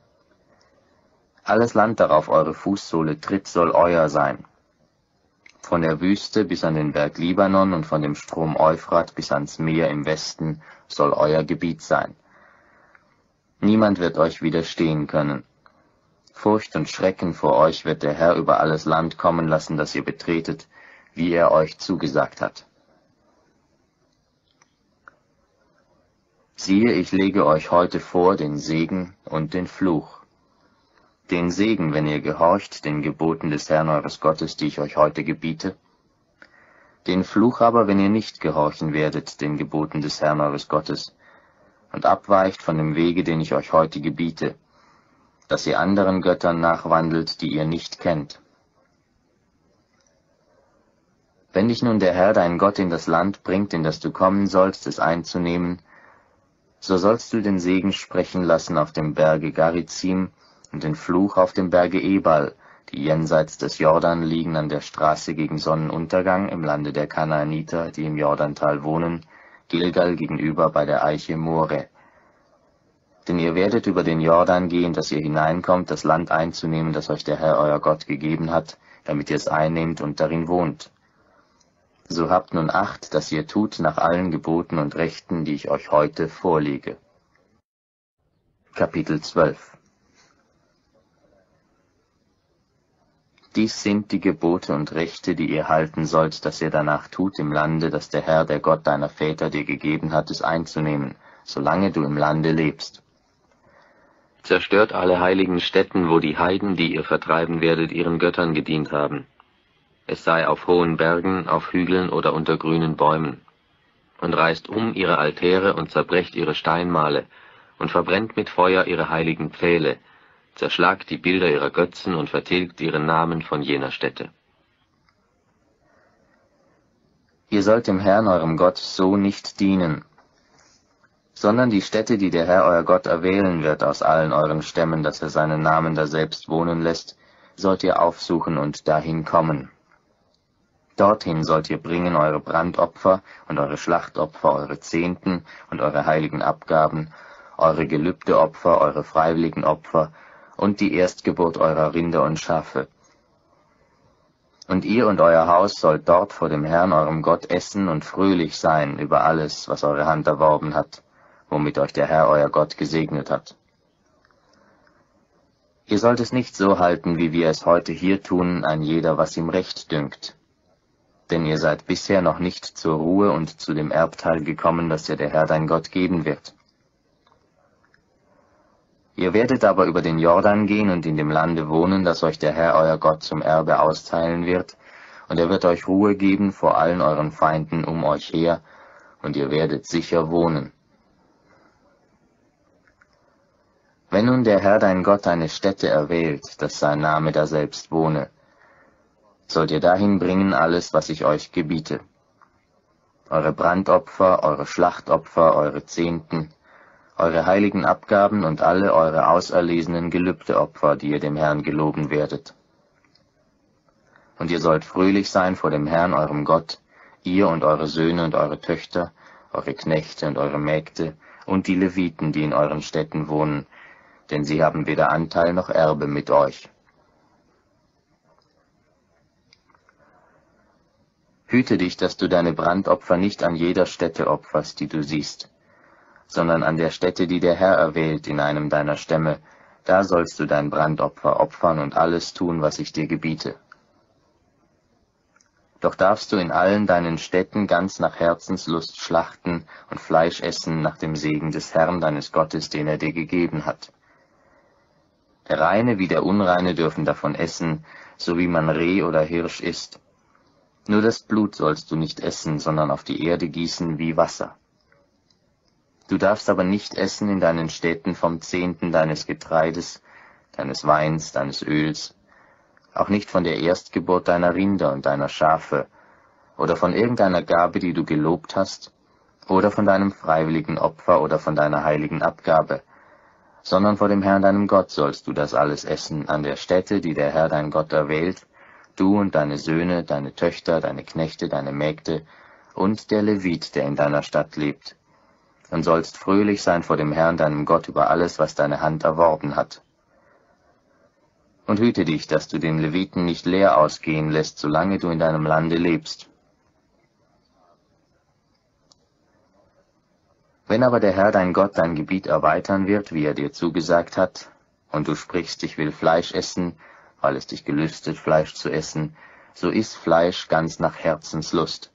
Alles Land, darauf eure Fußsohle tritt, soll euer sein. Von der Wüste bis an den Berg Libanon und von dem Strom Euphrat bis ans Meer im Westen soll euer Gebiet sein. Niemand wird euch widerstehen können. Furcht und Schrecken vor euch wird der Herr über alles Land kommen lassen, das ihr betretet, wie er euch zugesagt hat. Siehe, ich lege euch heute vor den Segen und den Fluch. Den Segen, wenn ihr gehorcht den Geboten des Herrn eures Gottes, die ich euch heute gebiete. Den Fluch aber, wenn ihr nicht gehorchen werdet den Geboten des Herrn eures Gottes und abweicht von dem Wege, den ich euch heute gebiete, dass ihr anderen Göttern nachwandelt, die ihr nicht kennt. Wenn dich nun der Herr, dein Gott, in das Land bringt, in das du kommen sollst, es einzunehmen, so sollst du den Segen sprechen lassen auf dem Berge Garizim und den Fluch auf dem Berge Ebal, die jenseits des Jordan liegen an der Straße gegen Sonnenuntergang im Lande der Kanaaniter, die im Jordantal wohnen, Gilgal gegenüber bei der Eiche More. Denn ihr werdet über den Jordan gehen, dass ihr hineinkommt, das Land einzunehmen, das euch der Herr euer Gott gegeben hat, damit ihr es einnehmt und darin wohnt. So habt nun Acht, dass ihr tut nach allen Geboten und Rechten, die ich euch heute vorlege. Kapitel 12. Dies sind die Gebote und Rechte, die ihr halten sollt, dass ihr danach tut im Lande, das der Herr, der Gott deiner Väter dir gegeben hat, es einzunehmen, solange du im Lande lebst. Zerstört alle heiligen Stätten, wo die Heiden, die ihr vertreiben werdet, ihren Göttern gedient haben. Es sei auf hohen Bergen, auf Hügeln oder unter grünen Bäumen. Und reißt ihre Altäre und zerbrecht ihre Steinmale und verbrennt mit Feuer ihre heiligen Pfähle, zerschlagt die Bilder ihrer Götzen und vertilgt ihren Namen von jener Stätte. Ihr sollt dem Herrn, eurem Gott, so nicht dienen, sondern die Stätte, die der Herr, euer Gott, erwählen wird aus allen euren Stämmen, dass er seinen Namen daselbst wohnen lässt, sollt ihr aufsuchen und dahin kommen. Dorthin sollt ihr bringen eure Brandopfer und eure Schlachtopfer, eure Zehnten und eure heiligen Abgaben, eure Gelübdeopfer, eure freiwilligen Opfer und die Erstgeburt eurer Rinder und Schafe. Und ihr und euer Haus sollt dort vor dem Herrn, eurem Gott, essen und fröhlich sein über alles, was eure Hand erworben hat, womit euch der Herr, euer Gott, gesegnet hat. Ihr sollt es nicht so halten, wie wir es heute hier tun, ein jeder, was ihm recht dünkt. Denn ihr seid bisher noch nicht zur Ruhe und zu dem Erbteil gekommen, das dir der Herr dein Gott geben wird. Ihr werdet aber über den Jordan gehen und in dem Lande wohnen, das euch der Herr euer Gott zum Erbe austeilen wird, und er wird euch Ruhe geben vor allen euren Feinden um euch her, und ihr werdet sicher wohnen. Wenn nun der Herr dein Gott eine Stätte erwählt, dass sein Name daselbst wohne, sollt ihr dahin bringen alles, was ich euch gebiete. Eure Brandopfer, eure Schlachtopfer, eure Zehnten, eure heiligen Abgaben und alle eure auserlesenen Gelübdeopfer, die ihr dem Herrn geloben werdet. Und ihr sollt fröhlich sein vor dem Herrn, eurem Gott, ihr und eure Söhne und eure Töchter, eure Knechte und eure Mägde und die Leviten, die in euren Städten wohnen, denn sie haben weder Anteil noch Erbe mit euch. Hüte dich, dass du deine Brandopfer nicht an jeder Stätte opferst, die du siehst, sondern an der Stätte, die der Herr erwählt in einem deiner Stämme, da sollst du dein Brandopfer opfern und alles tun, was ich dir gebiete. Doch darfst du in allen deinen Städten ganz nach Herzenslust schlachten und Fleisch essen nach dem Segen des Herrn deines Gottes, den er dir gegeben hat. Der Reine wie der Unreine dürfen davon essen, so wie man Reh oder Hirsch isst. Nur das Blut sollst du nicht essen, sondern auf die Erde gießen wie Wasser. Du darfst aber nicht essen in deinen Städten vom Zehnten deines Getreides, deines Weins, deines Öls, auch nicht von der Erstgeburt deiner Rinder und deiner Schafe, oder von irgendeiner Gabe, die du gelobt hast, oder von deinem freiwilligen Opfer oder von deiner heiligen Abgabe, sondern vor dem Herrn deinem Gott sollst du das alles essen, an der Stätte, die der Herr dein Gott erwählt, du und deine Söhne, deine Töchter, deine Knechte, deine Mägde und der Levit, der in deiner Stadt lebt, und sollst fröhlich sein vor dem Herrn deinem Gott über alles, was deine Hand erworben hat. Und hüte dich, dass du den Leviten nicht leer ausgehen lässt, solange du in deinem Lande lebst. Wenn aber der Herr dein Gott dein Gebiet erweitern wird, wie er dir zugesagt hat, und du sprichst, ich will Fleisch essen, weil es dich gelüstet, Fleisch zu essen, so iss Fleisch ganz nach Herzenslust.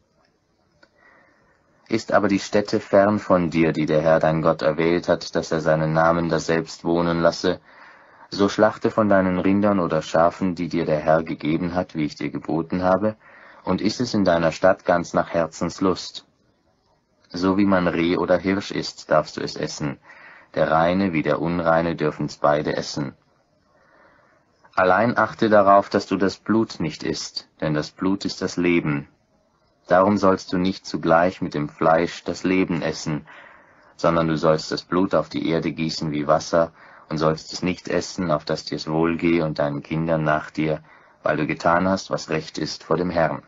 Ist aber die Stätte fern von dir, die der Herr dein Gott erwählt hat, dass er seinen Namen daselbst wohnen lasse, so schlachte von deinen Rindern oder Schafen, die dir der Herr gegeben hat, wie ich dir geboten habe, und iss es in deiner Stadt ganz nach Herzenslust. So wie man Reh oder Hirsch isst, darfst du es essen, der Reine wie der Unreine dürfen's beide essen. Allein achte darauf, dass du das Blut nicht isst, denn das Blut ist das Leben. Darum sollst du nicht zugleich mit dem Fleisch das Leben essen, sondern du sollst das Blut auf die Erde gießen wie Wasser und sollst es nicht essen, auf dass dir's wohlgehe und deinen Kindern nach dir, weil du getan hast, was recht ist vor dem Herrn.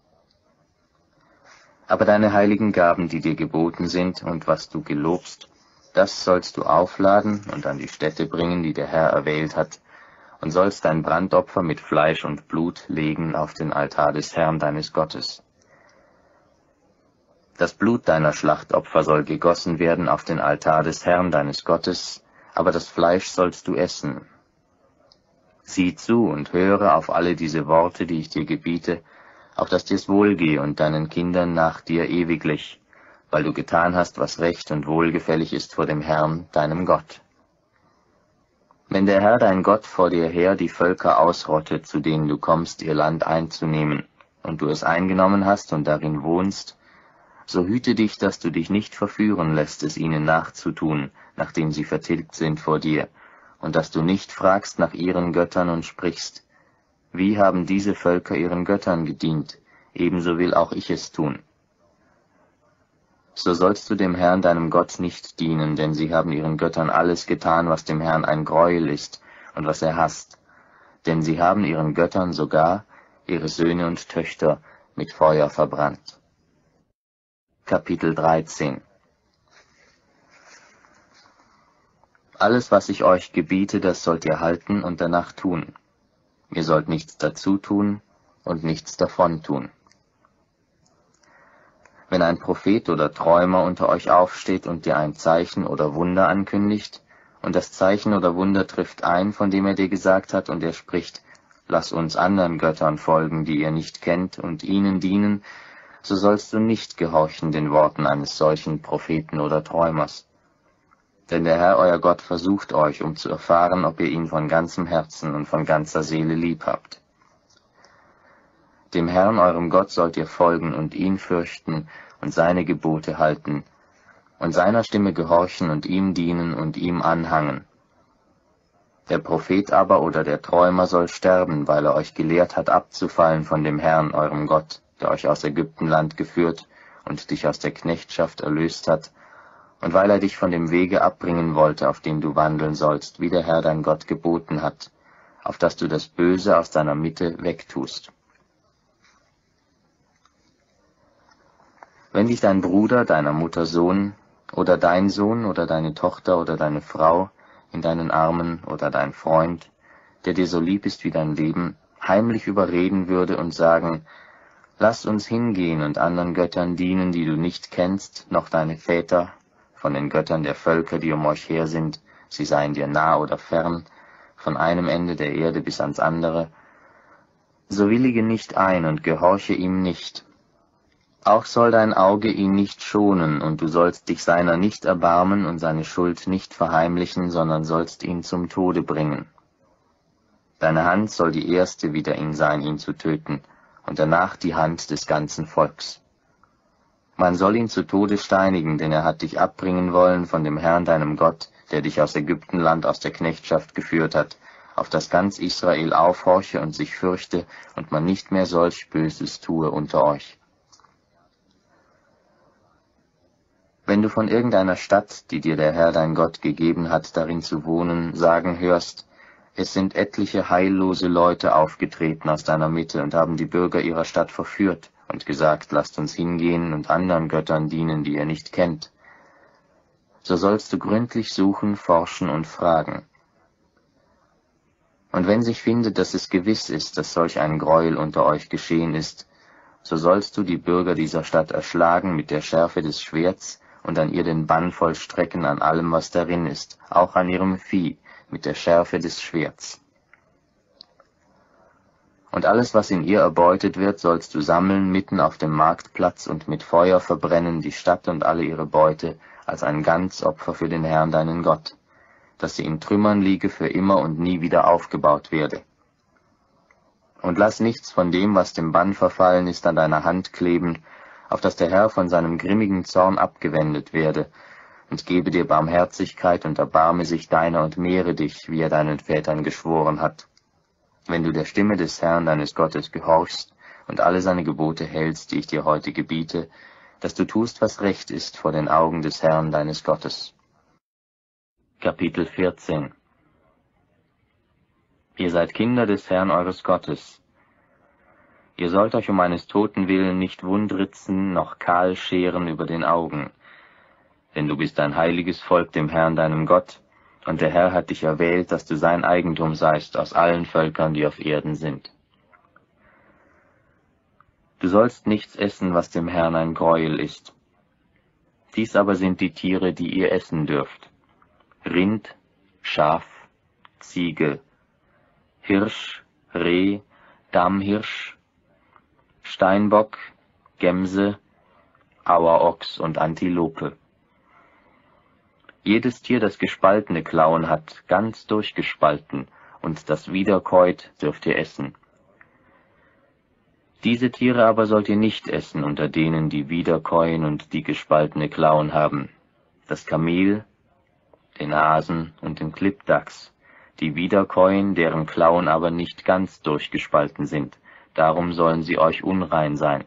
Aber deine heiligen Gaben, die dir geboten sind und was du gelobst, das sollst du aufladen und an die Stätte bringen, die der Herr erwählt hat, und sollst dein Brandopfer mit Fleisch und Blut legen auf den Altar des Herrn deines Gottes. Das Blut deiner Schlachtopfer soll gegossen werden auf den Altar des Herrn deines Gottes, aber das Fleisch sollst du essen. Sieh zu und höre auf alle diese Worte, die ich dir gebiete, auf dass dir's wohlgehe und deinen Kindern nach dir ewiglich, weil du getan hast, was recht und wohlgefällig ist vor dem Herrn, deinem Gott. Wenn der Herr dein Gott vor dir her die Völker ausrottet, zu denen du kommst, ihr Land einzunehmen, und du es eingenommen hast und darin wohnst, so hüte dich, dass du dich nicht verführen lässt, es ihnen nachzutun, nachdem sie vertilgt sind vor dir, und dass du nicht fragst nach ihren Göttern und sprichst, wie haben diese Völker ihren Göttern gedient, ebenso will auch ich es tun. So sollst du dem Herrn deinem Gott nicht dienen, denn sie haben ihren Göttern alles getan, was dem Herrn ein Greuel ist und was er hasst, denn sie haben ihren Göttern sogar ihre Söhne und Töchter mit Feuer verbrannt. Kapitel 13. Alles, was ich euch gebiete, das sollt ihr halten und danach tun. Ihr sollt nichts dazu tun und nichts davon tun. Wenn ein Prophet oder Träumer unter euch aufsteht und dir ein Zeichen oder Wunder ankündigt, und das Zeichen oder Wunder trifft ein, von dem er dir gesagt hat, und er spricht, lass uns anderen Göttern folgen, die ihr nicht kennt, und ihnen dienen, so sollst du nicht gehorchen den Worten eines solchen Propheten oder Träumers. Denn der Herr euer Gott versucht euch, um zu erfahren, ob ihr ihn von ganzem Herzen und von ganzer Seele lieb habt. Dem Herrn eurem Gott sollt ihr folgen und ihn fürchten und seine Gebote halten, und seiner Stimme gehorchen und ihm dienen und ihm anhangen. Der Prophet aber oder der Träumer soll sterben, weil er euch gelehrt hat, abzufallen von dem Herrn eurem Gott, der euch aus Ägyptenland geführt und dich aus der Knechtschaft erlöst hat, und weil er dich von dem Wege abbringen wollte, auf dem du wandeln sollst, wie der Herr dein Gott geboten hat, auf dass du das Böse aus deiner Mitte wegtust. Wenn dich dein Bruder, deiner Mutter Sohn, oder dein Sohn oder deine Tochter oder deine Frau in deinen Armen oder dein Freund, der dir so lieb ist wie dein Leben, heimlich überreden würde und sagen, lass uns hingehen und anderen Göttern dienen, die du nicht kennst, noch deine Väter, von den Göttern der Völker, die um euch her sind, sie seien dir nah oder fern, von einem Ende der Erde bis ans andere, so willige nicht ein und gehorche ihm nicht. Auch soll dein Auge ihn nicht schonen, und du sollst dich seiner nicht erbarmen und seine Schuld nicht verheimlichen, sondern sollst ihn zum Tode bringen. Deine Hand soll die erste wider ihn sein, ihn zu töten, und danach die Hand des ganzen Volks. Man soll ihn zu Tode steinigen, denn er hat dich abbringen wollen von dem Herrn deinem Gott, der dich aus Ägyptenland aus der Knechtschaft geführt hat, auf dass ganz Israel aufhorche und sich fürchte, und man nicht mehr solch Böses tue unter euch. Wenn du von irgendeiner Stadt, die dir der Herr dein Gott gegeben hat, darin zu wohnen, sagen hörst, es sind etliche heillose Leute aufgetreten aus deiner Mitte und haben die Bürger ihrer Stadt verführt und gesagt, lasst uns hingehen und anderen Göttern dienen, die ihr nicht kennt, so sollst du gründlich suchen, forschen und fragen. Und wenn sich findet, dass es gewiss ist, dass solch ein Gräuel unter euch geschehen ist, so sollst du die Bürger dieser Stadt erschlagen mit der Schärfe des Schwerts und an ihr den Bann vollstrecken an allem, was darin ist, auch an ihrem Vieh, mit der Schärfe des Schwerts. Und alles, was in ihr erbeutet wird, sollst du sammeln mitten auf dem Marktplatz und mit Feuer verbrennen die Stadt und alle ihre Beute als ein Ganzopfer für den Herrn deinen Gott, dass sie in Trümmern liege für immer und nie wieder aufgebaut werde. Und lass nichts von dem, was dem Bann verfallen ist, an deiner Hand kleben, auf dass der Herr von seinem grimmigen Zorn abgewendet werde, und gebe dir Barmherzigkeit und erbarme sich deiner und mehre dich, wie er deinen Vätern geschworen hat, wenn du der Stimme des Herrn deines Gottes gehorchst und alle seine Gebote hältst, die ich dir heute gebiete, dass du tust, was recht ist vor den Augen des Herrn deines Gottes. Kapitel 14 Ihr seid Kinder des Herrn eures Gottes. Ihr sollt euch um eines Toten willen nicht wundritzen, noch kahl scheren über den Augen. Denn du bist ein heiliges Volk dem Herrn deinem Gott, und der Herr hat dich erwählt, dass du sein Eigentum seist aus allen Völkern, die auf Erden sind. Du sollst nichts essen, was dem Herrn ein Gräuel ist. Dies aber sind die Tiere, die ihr essen dürft: Rind, Schaf, Ziege, Hirsch, Reh, Damhirsch, Steinbock, Gemse, Auerochs und Antilope. Jedes Tier, das gespaltene Klauen hat, ganz durchgespalten, und das wiederkäut, dürft ihr essen. Diese Tiere aber sollt ihr nicht essen unter denen, die wiederkäuen und die gespaltene Klauen haben: das Kamel, den Hasen und den Klippdachs, die wiederkäuen, deren Klauen aber nicht ganz durchgespalten sind, darum sollen sie euch unrein sein.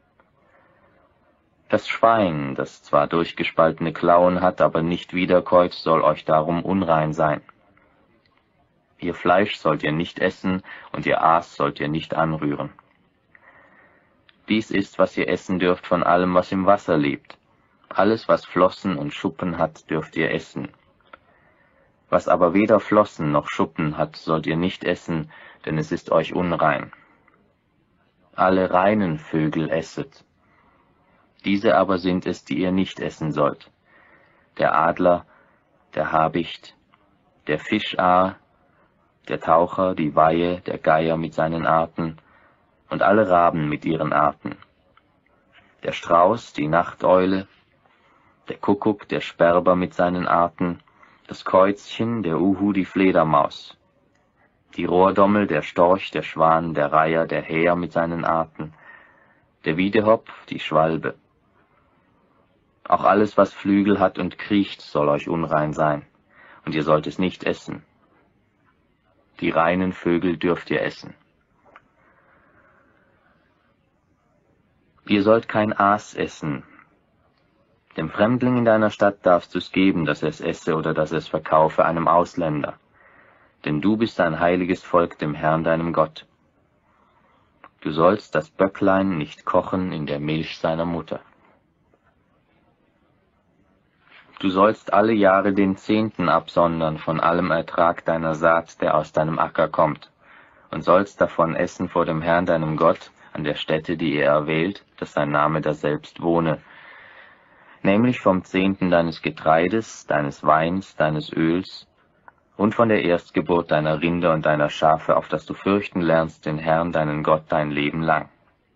Das Schwein, das zwar durchgespaltene Klauen hat, aber nicht wiederkäut, soll euch darum unrein sein. Ihr Fleisch sollt ihr nicht essen, und ihr Aas sollt ihr nicht anrühren. Dies ist, was ihr essen dürft von allem, was im Wasser lebt. Alles, was Flossen und Schuppen hat, dürft ihr essen. Was aber weder Flossen noch Schuppen hat, sollt ihr nicht essen, denn es ist euch unrein. Alle reinen Vögel esset. Diese aber sind es, die ihr nicht essen sollt: der Adler, der Habicht, der Fischaar, der Taucher, die Weihe, der Geier mit seinen Arten und alle Raben mit ihren Arten, der Strauß, die Nachteule, der Kuckuck, der Sperber mit seinen Arten, das Käuzchen, der Uhu, die Fledermaus, die Rohrdommel, der Storch, der Schwan, der Reiher, der Häher mit seinen Arten, der Wiedehopf, die Schwalbe. Auch alles, was Flügel hat und kriecht, soll euch unrein sein, und ihr sollt es nicht essen. Die reinen Vögel dürft ihr essen. Ihr sollt kein Aas essen. Dem Fremdling in deiner Stadt darfst du's geben, dass er es esse oder dass er es verkaufe einem Ausländer. Denn du bist ein heiliges Volk dem Herrn deinem Gott. Du sollst das Böcklein nicht kochen in der Milch seiner Mutter. Du sollst alle Jahre den Zehnten absondern von allem Ertrag deiner Saat, der aus deinem Acker kommt, und sollst davon essen vor dem Herrn deinem Gott an der Stätte, die er erwählt, dass sein Name daselbst wohne, nämlich vom Zehnten deines Getreides, deines Weins, deines Öls und von der Erstgeburt deiner Rinder und deiner Schafe, auf dass du fürchten lernst den Herrn, deinen Gott, dein Leben lang.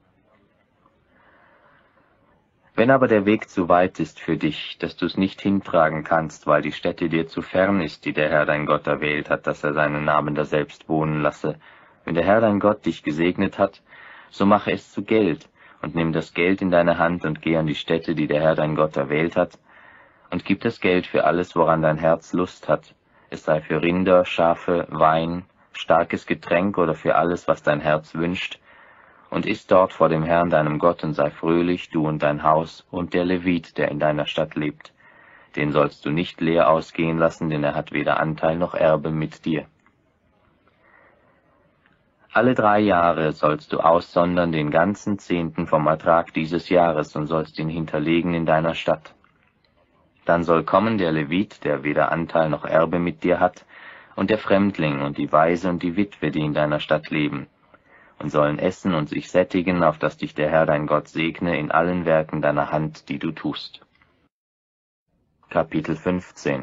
Wenn aber der Weg zu weit ist für dich, dass du es nicht hintragen kannst, weil die Stätte dir zu fern ist, die der Herr dein Gott erwählt hat, dass er seinen Namen daselbst wohnen lasse, wenn der Herr dein Gott dich gesegnet hat, so mache es zu Geld, und nimm das Geld in deine Hand und geh an die Stätte, die der Herr dein Gott erwählt hat, und gib das Geld für alles, woran dein Herz Lust hat, es sei für Rinder, Schafe, Wein, starkes Getränk oder für alles, was dein Herz wünscht, und iss dort vor dem Herrn deinem Gott und sei fröhlich, du und dein Haus und der Levit, der in deiner Stadt lebt. Den sollst du nicht leer ausgehen lassen, denn er hat weder Anteil noch Erbe mit dir. Alle 3 Jahre sollst du aussondern den ganzen Zehnten vom Ertrag dieses Jahres und sollst ihn hinterlegen in deiner Stadt. Dann soll kommen der Levit, der weder Anteil noch Erbe mit dir hat, und der Fremdling und die Waise und die Witwe, die in deiner Stadt leben, und sollen essen und sich sättigen, auf dass dich der Herr dein Gott segne in allen Werken deiner Hand, die du tust. Kapitel 15.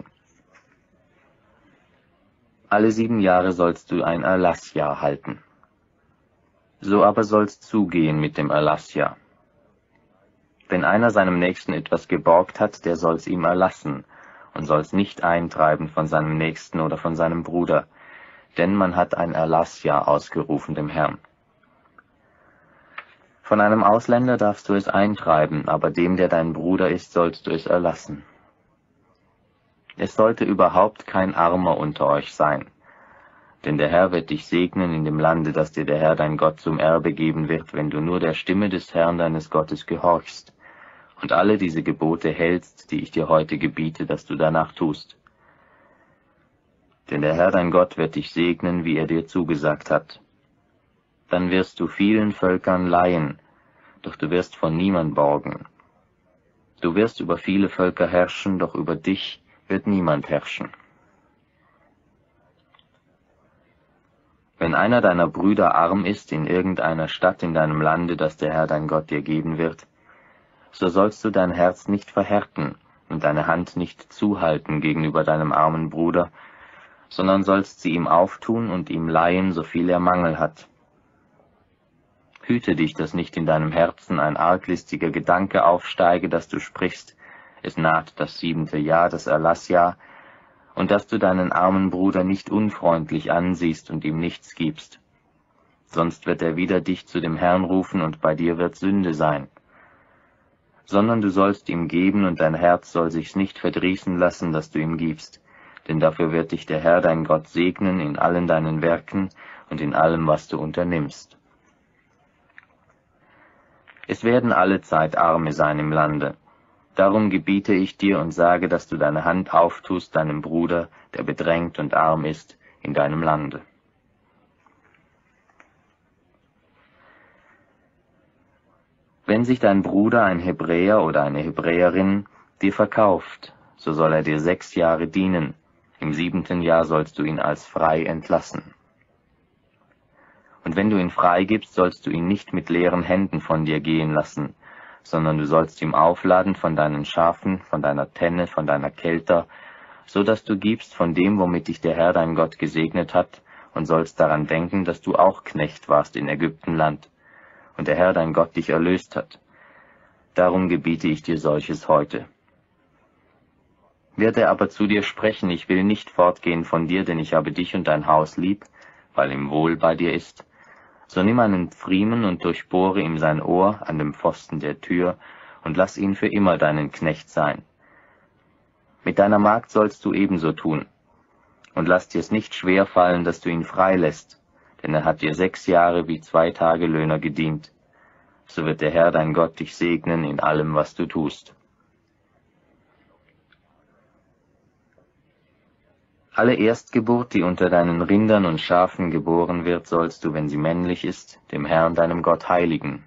Alle 7 Jahre sollst du ein Erlassjahr halten. So aber soll's zugehen mit dem Erlassjahr. Wenn einer seinem Nächsten etwas geborgt hat, der soll's ihm erlassen und soll's nicht eintreiben von seinem Nächsten oder von seinem Bruder, denn man hat ein Erlassjahr ausgerufen dem Herrn. Von einem Ausländer darfst du es eintreiben, aber dem, der dein Bruder ist, sollst du es erlassen. Es sollte überhaupt kein Armer unter euch sein, denn der Herr wird dich segnen in dem Lande, das dir der Herr dein Gott zum Erbe geben wird, wenn du nur der Stimme des Herrn deines Gottes gehorchst und alle diese Gebote hältst, die ich dir heute gebiete, dass du danach tust. Denn der Herr dein Gott wird dich segnen, wie er dir zugesagt hat. Dann wirst du vielen Völkern leihen, doch du wirst von niemand borgen. Du wirst über viele Völker herrschen, doch über dich wird niemand herrschen. Wenn einer deiner Brüder arm ist in irgendeiner Stadt in deinem Lande, das der Herr dein Gott dir geben wird, so sollst du dein Herz nicht verhärten und deine Hand nicht zuhalten gegenüber deinem armen Bruder, sondern sollst sie ihm auftun und ihm leihen, so viel er Mangel hat. Hüte dich, dass nicht in deinem Herzen ein arglistiger Gedanke aufsteige, dass du sprichst, es naht das 7. Jahr, das Erlassjahr, und dass du deinen armen Bruder nicht unfreundlich ansiehst und ihm nichts gibst. Sonst wird er wieder dich zu dem Herrn rufen, und bei dir wird Sünde sein. Sondern du sollst ihm geben, und dein Herz soll sich's nicht verdrießen lassen, dass du ihm gibst, denn dafür wird dich der Herr dein Gott segnen in allen deinen Werken und in allem, was du unternimmst. Es werden allezeit Arme sein im Lande. Darum gebiete ich dir und sage, dass du deine Hand auftust deinem Bruder, der bedrängt und arm ist, in deinem Lande. Wenn sich dein Bruder, ein Hebräer oder eine Hebräerin, dir verkauft, so soll er dir 6 Jahre dienen. Im 7. Jahr sollst du ihn als frei entlassen. Und wenn du ihn freigibst, sollst du ihn nicht mit leeren Händen von dir gehen lassen, sondern du sollst ihm aufladen von deinen Schafen, von deiner Tenne, von deiner Kelter, so dass du gibst von dem, womit dich der Herr dein Gott gesegnet hat, und sollst daran denken, dass du auch Knecht warst in Ägyptenland, und der Herr dein Gott dich erlöst hat. Darum gebiete ich dir solches heute. Wird er aber zu dir sprechen, ich will nicht fortgehen von dir, denn ich habe dich und dein Haus lieb, weil ihm wohl bei dir ist, so nimm einen Pfriemen und durchbohre ihm sein Ohr an dem Pfosten der Tür, und lass ihn für immer deinen Knecht sein. Mit deiner Magd sollst du ebenso tun, und lass dir's nicht schwer fallen, dass du ihn freilässt, denn er hat dir 6 Jahre wie 2 Tagelöhner gedient. So wird der Herr dein Gott dich segnen in allem, was du tust. Alle Erstgeburt, die unter deinen Rindern und Schafen geboren wird, sollst du, wenn sie männlich ist, dem Herrn deinem Gott heiligen.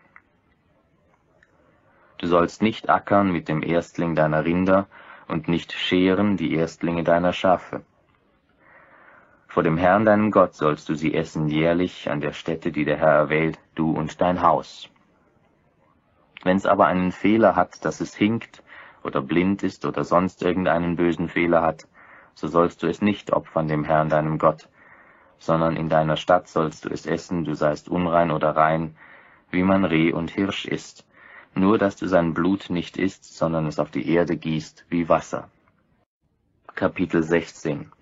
Du sollst nicht ackern mit dem Erstling deiner Rinder und nicht scheren die Erstlinge deiner Schafe. Vor dem Herrn deinem Gott sollst du sie essen jährlich an der Stätte, die der Herr erwählt, du und dein Haus. Wenn es aber einen Fehler hat, dass es hinkt oder blind ist oder sonst irgendeinen bösen Fehler hat, so sollst du es nicht opfern dem Herrn deinem Gott, sondern in deiner Stadt sollst du es essen, du seist unrein oder rein, wie man Reh und Hirsch isst, nur dass du sein Blut nicht isst, sondern es auf die Erde gießt wie Wasser. Kapitel 16.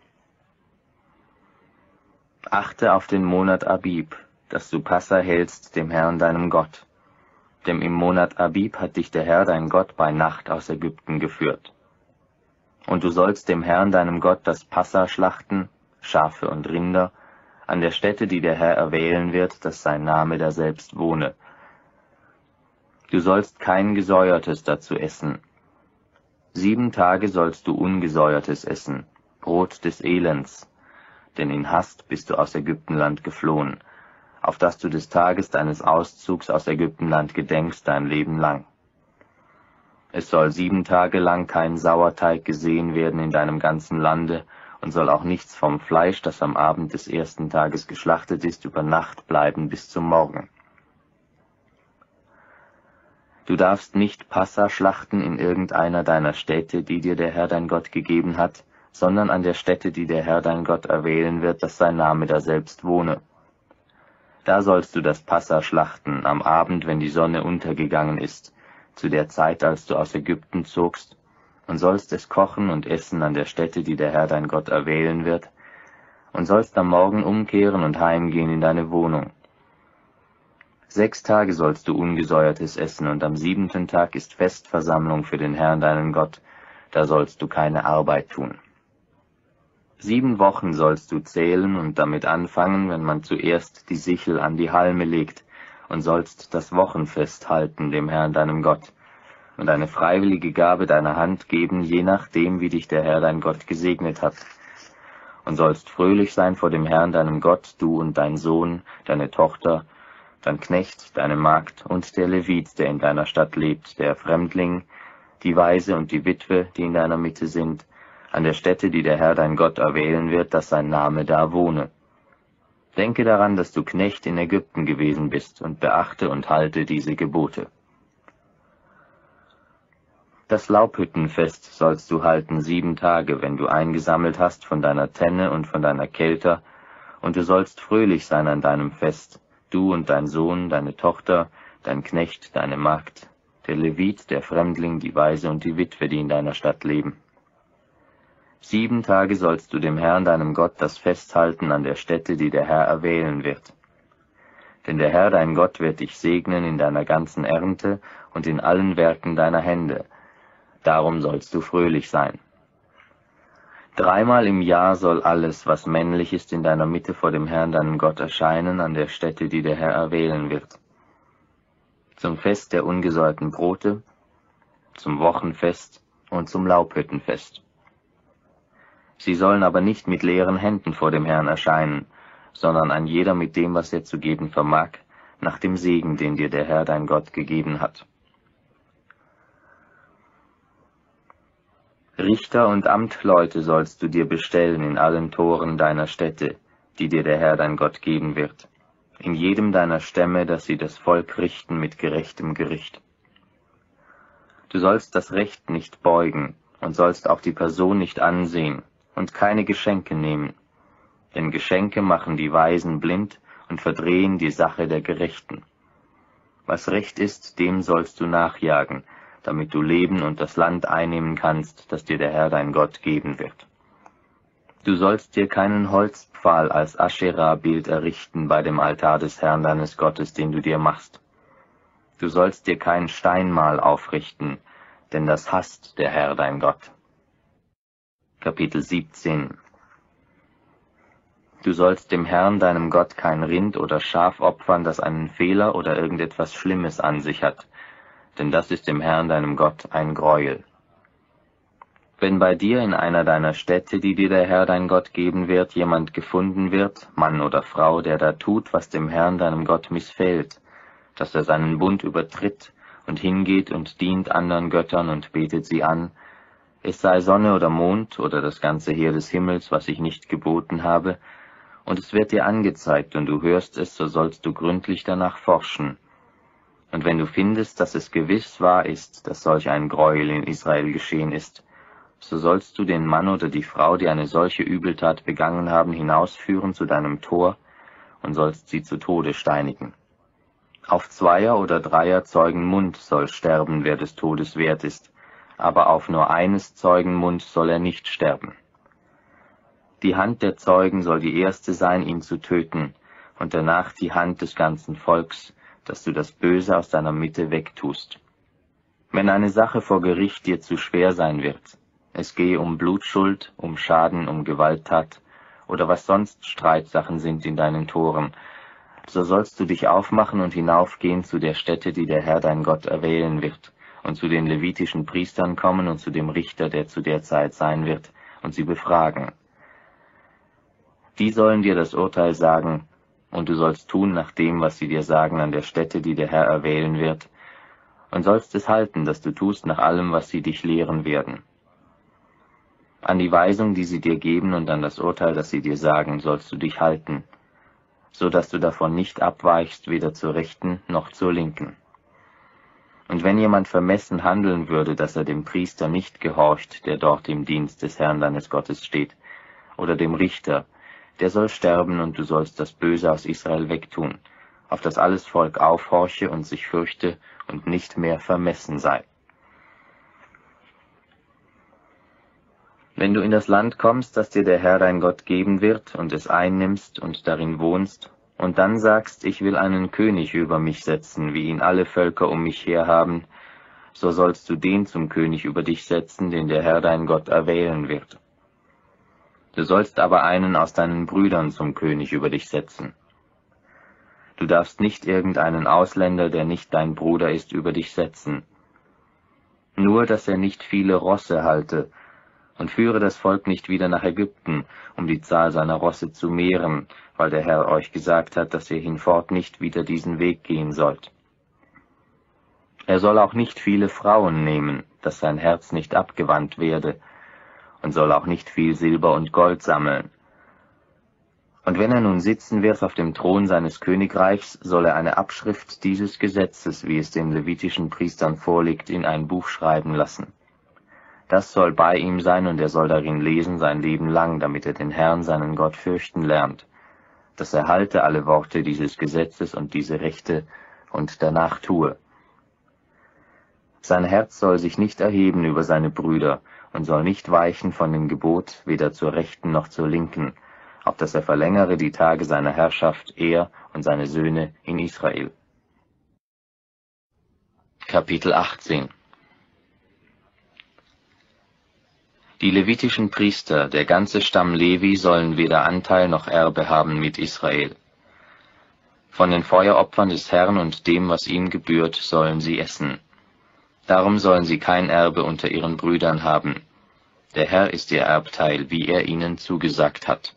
Achte auf den Monat Abib, dass du Passa hältst dem Herrn deinem Gott. Denn im Monat Abib hat dich der Herr dein Gott bei Nacht aus Ägypten geführt. Und du sollst dem Herrn deinem Gott das Passa schlachten, Schafe und Rinder, an der Stätte, die der Herr erwählen wird, dass sein Name daselbst wohne. Du sollst kein Gesäuertes dazu essen. 7 Tage sollst du Ungesäuertes essen, Brot des Elends, denn in Hast bist du aus Ägyptenland geflohen, auf dass du des Tages deines Auszugs aus Ägyptenland gedenkst dein Leben lang. Es soll 7 Tage lang kein Sauerteig gesehen werden in deinem ganzen Lande, und soll auch nichts vom Fleisch, das am Abend des 1. Tages geschlachtet ist, über Nacht bleiben bis zum Morgen. Du darfst nicht Passa schlachten in irgendeiner deiner Städte, die dir der Herr dein Gott gegeben hat, sondern an der Stätte, die der Herr dein Gott erwählen wird, dass sein Name daselbst wohne. Da sollst du das Passa schlachten am Abend, wenn die Sonne untergegangen ist, zu der Zeit, als du aus Ägypten zogst, und sollst es kochen und essen an der Stätte, die der Herr dein Gott erwählen wird, und sollst am Morgen umkehren und heimgehen in deine Wohnung. 6 Tage sollst du Ungesäuertes essen, und am 7. Tag ist Festversammlung für den Herrn deinen Gott, da sollst du keine Arbeit tun. 7 Wochen sollst du zählen und damit anfangen, wenn man zuerst die Sichel an die Halme legt, und sollst das Wochenfest halten dem Herrn deinem Gott, und eine freiwillige Gabe deiner Hand geben, je nachdem, wie dich der Herr dein Gott gesegnet hat. Und sollst fröhlich sein vor dem Herrn deinem Gott, du und dein Sohn, deine Tochter, dein Knecht, deine Magd und der Levit, der in deiner Stadt lebt, der Fremdling, die Waise und die Witwe, die in deiner Mitte sind, an der Stätte, die der Herr dein Gott erwählen wird, dass sein Name da wohne. Denke daran, dass du Knecht in Ägypten gewesen bist, und beachte und halte diese Gebote. Das Laubhüttenfest sollst du halten 7 Tage, wenn du eingesammelt hast von deiner Tenne und von deiner Kelter, und du sollst fröhlich sein an deinem Fest, du und dein Sohn, deine Tochter, dein Knecht, deine Magd, der Levit, der Fremdling, die Waise und die Witwe, die in deiner Stadt leben. 7 Tage sollst du dem Herrn deinem Gott das Fest halten an der Stätte, die der Herr erwählen wird. Denn der Herr dein Gott wird dich segnen in deiner ganzen Ernte und in allen Werken deiner Hände. Darum sollst du fröhlich sein. 3-mal im Jahr soll alles, was männlich ist, in deiner Mitte vor dem Herrn deinem Gott erscheinen an der Stätte, die der Herr erwählen wird. Zum Fest der ungesäuerten Brote, zum Wochenfest und zum Laubhüttenfest. Sie sollen aber nicht mit leeren Händen vor dem Herrn erscheinen, sondern ein jeder mit dem, was er zu geben vermag, nach dem Segen, den dir der Herr dein Gott gegeben hat. Richter und Amtleute sollst du dir bestellen in allen Toren deiner Städte, die dir der Herr dein Gott geben wird, in jedem deiner Stämme, dass sie das Volk richten mit gerechtem Gericht. Du sollst das Recht nicht beugen, und sollst auch die Person nicht ansehen und keine Geschenke nehmen. Denn Geschenke machen die Weisen blind und verdrehen die Sache der Gerechten. Was recht ist, dem sollst du nachjagen, damit du leben und das Land einnehmen kannst, das dir der Herr dein Gott geben wird. Du sollst dir keinen Holzpfahl als Aschera-Bild errichten bei dem Altar des Herrn deines Gottes, den du dir machst. Du sollst dir kein Steinmal aufrichten, denn das hasst der Herr dein Gott. Kapitel 17. Du sollst dem Herrn deinem Gott kein Rind oder Schaf opfern, das einen Fehler oder irgendetwas Schlimmes an sich hat, denn das ist dem Herrn deinem Gott ein Greuel. Wenn bei dir in einer deiner Städte, die dir der Herr dein Gott geben wird, jemand gefunden wird, Mann oder Frau, der da tut, was dem Herrn deinem Gott missfällt, dass er seinen Bund übertritt und hingeht und dient anderen Göttern und betet sie an, es sei Sonne oder Mond oder das ganze Heer des Himmels, was ich nicht geboten habe, und es wird dir angezeigt und du hörst es, so sollst du gründlich danach forschen. Und wenn du findest, dass es gewiss wahr ist, dass solch ein Greuel in Israel geschehen ist, so sollst du den Mann oder die Frau, die eine solche Übeltat begangen haben, hinausführen zu deinem Tor und sollst sie zu Tode steinigen. Auf 2er oder 3er Zeugen Mund soll sterben, wer des Todes wert ist, aber auf nur eines Zeugen Mund soll er nicht sterben. Die Hand der Zeugen soll die erste sein, ihn zu töten, und danach die Hand des ganzen Volks, dass du das Böse aus deiner Mitte wegtust. Wenn eine Sache vor Gericht dir zu schwer sein wird, es gehe um Blutschuld, um Schaden, um Gewalttat oder was sonst Streitsachen sind in deinen Toren, so sollst du dich aufmachen und hinaufgehen zu der Stätte, die der Herr dein Gott erwählen wird, und zu den levitischen Priestern kommen und zu dem Richter, der zu der Zeit sein wird, und sie befragen. Die sollen dir das Urteil sagen, und du sollst tun nach dem, was sie dir sagen an der Stätte, die der Herr erwählen wird, und sollst es halten, dass du tust nach allem, was sie dich lehren werden. An die Weisung, die sie dir geben, und an das Urteil, das sie dir sagen, sollst du dich halten, so dass du davon nicht abweichst, weder zur Rechten noch zur Linken. Und wenn jemand vermessen handeln würde, dass er dem Priester nicht gehorcht, der dort im Dienst des Herrn deines Gottes steht, oder dem Richter, der soll sterben, und du sollst das Böse aus Israel wegtun, auf dass alles Volk aufhorche und sich fürchte und nicht mehr vermessen sei. Wenn du in das Land kommst, das dir der Herr dein Gott geben wird, und es einnimmst und darin wohnst, und dann sagst, ich will einen König über mich setzen, wie ihn alle Völker um mich her haben, so sollst du den zum König über dich setzen, den der Herr dein Gott erwählen wird. Du sollst aber einen aus deinen Brüdern zum König über dich setzen. Du darfst nicht irgendeinen Ausländer, der nicht dein Bruder ist, über dich setzen. Nur, dass er nicht viele Rosse halte, und führe das Volk nicht wieder nach Ägypten, um die Zahl seiner Rosse zu mehren, weil der Herr euch gesagt hat, dass ihr hinfort nicht wieder diesen Weg gehen sollt. Er soll auch nicht viele Frauen nehmen, dass sein Herz nicht abgewandt werde, und soll auch nicht viel Silber und Gold sammeln. Und wenn er nun sitzen wird auf dem Thron seines Königreichs, soll er eine Abschrift dieses Gesetzes, wie es den levitischen Priestern vorliegt, in ein Buch schreiben lassen. Das soll bei ihm sein, und er soll darin lesen sein Leben lang, damit er den Herrn, seinen Gott, fürchten lernt, dass er halte alle Worte dieses Gesetzes und diese Rechte und danach tue. Sein Herz soll sich nicht erheben über seine Brüder und soll nicht weichen von dem Gebot, weder zur Rechten noch zur Linken, auf dass er verlängere die Tage seiner Herrschaft, er und seine Söhne in Israel. Kapitel 18. Die levitischen Priester, der ganze Stamm Levi, sollen weder Anteil noch Erbe haben mit Israel. Von den Feueropfern des Herrn und dem, was ihm gebührt, sollen sie essen. Darum sollen sie kein Erbe unter ihren Brüdern haben. Der Herr ist ihr Erbteil, wie er ihnen zugesagt hat.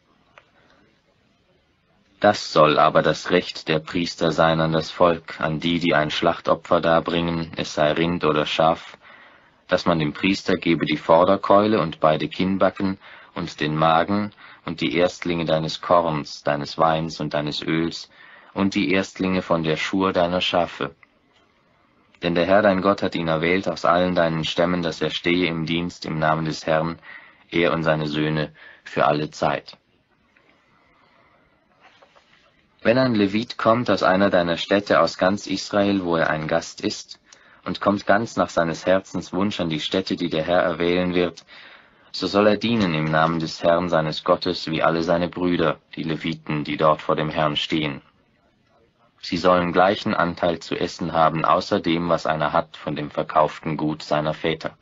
Das soll aber das Recht der Priester sein an das Volk, an die, die ein Schlachtopfer darbringen, es sei Rind oder Schaf, dass man dem Priester gebe die Vorderkeule und beide Kinnbacken und den Magen und die Erstlinge deines Korns, deines Weins und deines Öls und die Erstlinge von der Schur deiner Schafe. Denn der Herr dein Gott hat ihn erwählt aus allen deinen Stämmen, dass er stehe im Dienst im Namen des Herrn, er und seine Söhne, für alle Zeit. Wenn ein Levit kommt aus einer deiner Städte aus ganz Israel, wo er ein Gast ist, und kommt ganz nach seines Herzens Wunsch an die Stätte, die der Herr erwählen wird, so soll er dienen im Namen des Herrn seines Gottes, wie alle seine Brüder, die Leviten, die dort vor dem Herrn stehen. Sie sollen gleichen Anteil zu essen haben, außer dem, was einer hat von dem verkauften Gut seiner Väter.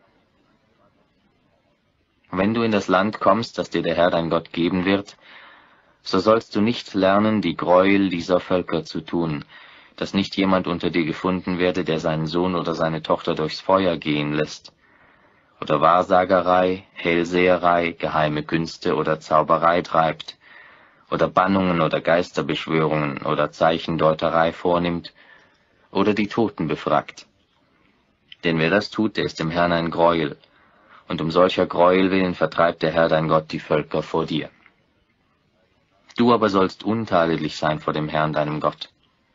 Wenn du in das Land kommst, das dir der Herr dein Gott geben wird, so sollst du nicht lernen, die Gräuel dieser Völker zu tun, dass nicht jemand unter dir gefunden werde, der seinen Sohn oder seine Tochter durchs Feuer gehen lässt, oder Wahrsagerei, Hellseherei, geheime Künste oder Zauberei treibt, oder Bannungen oder Geisterbeschwörungen oder Zeichendeuterei vornimmt, oder die Toten befragt. Denn wer das tut, der ist dem Herrn ein Gräuel, und um solcher Gräuel willen vertreibt der Herr dein Gott die Völker vor dir. Du aber sollst untadelig sein vor dem Herrn deinem Gott.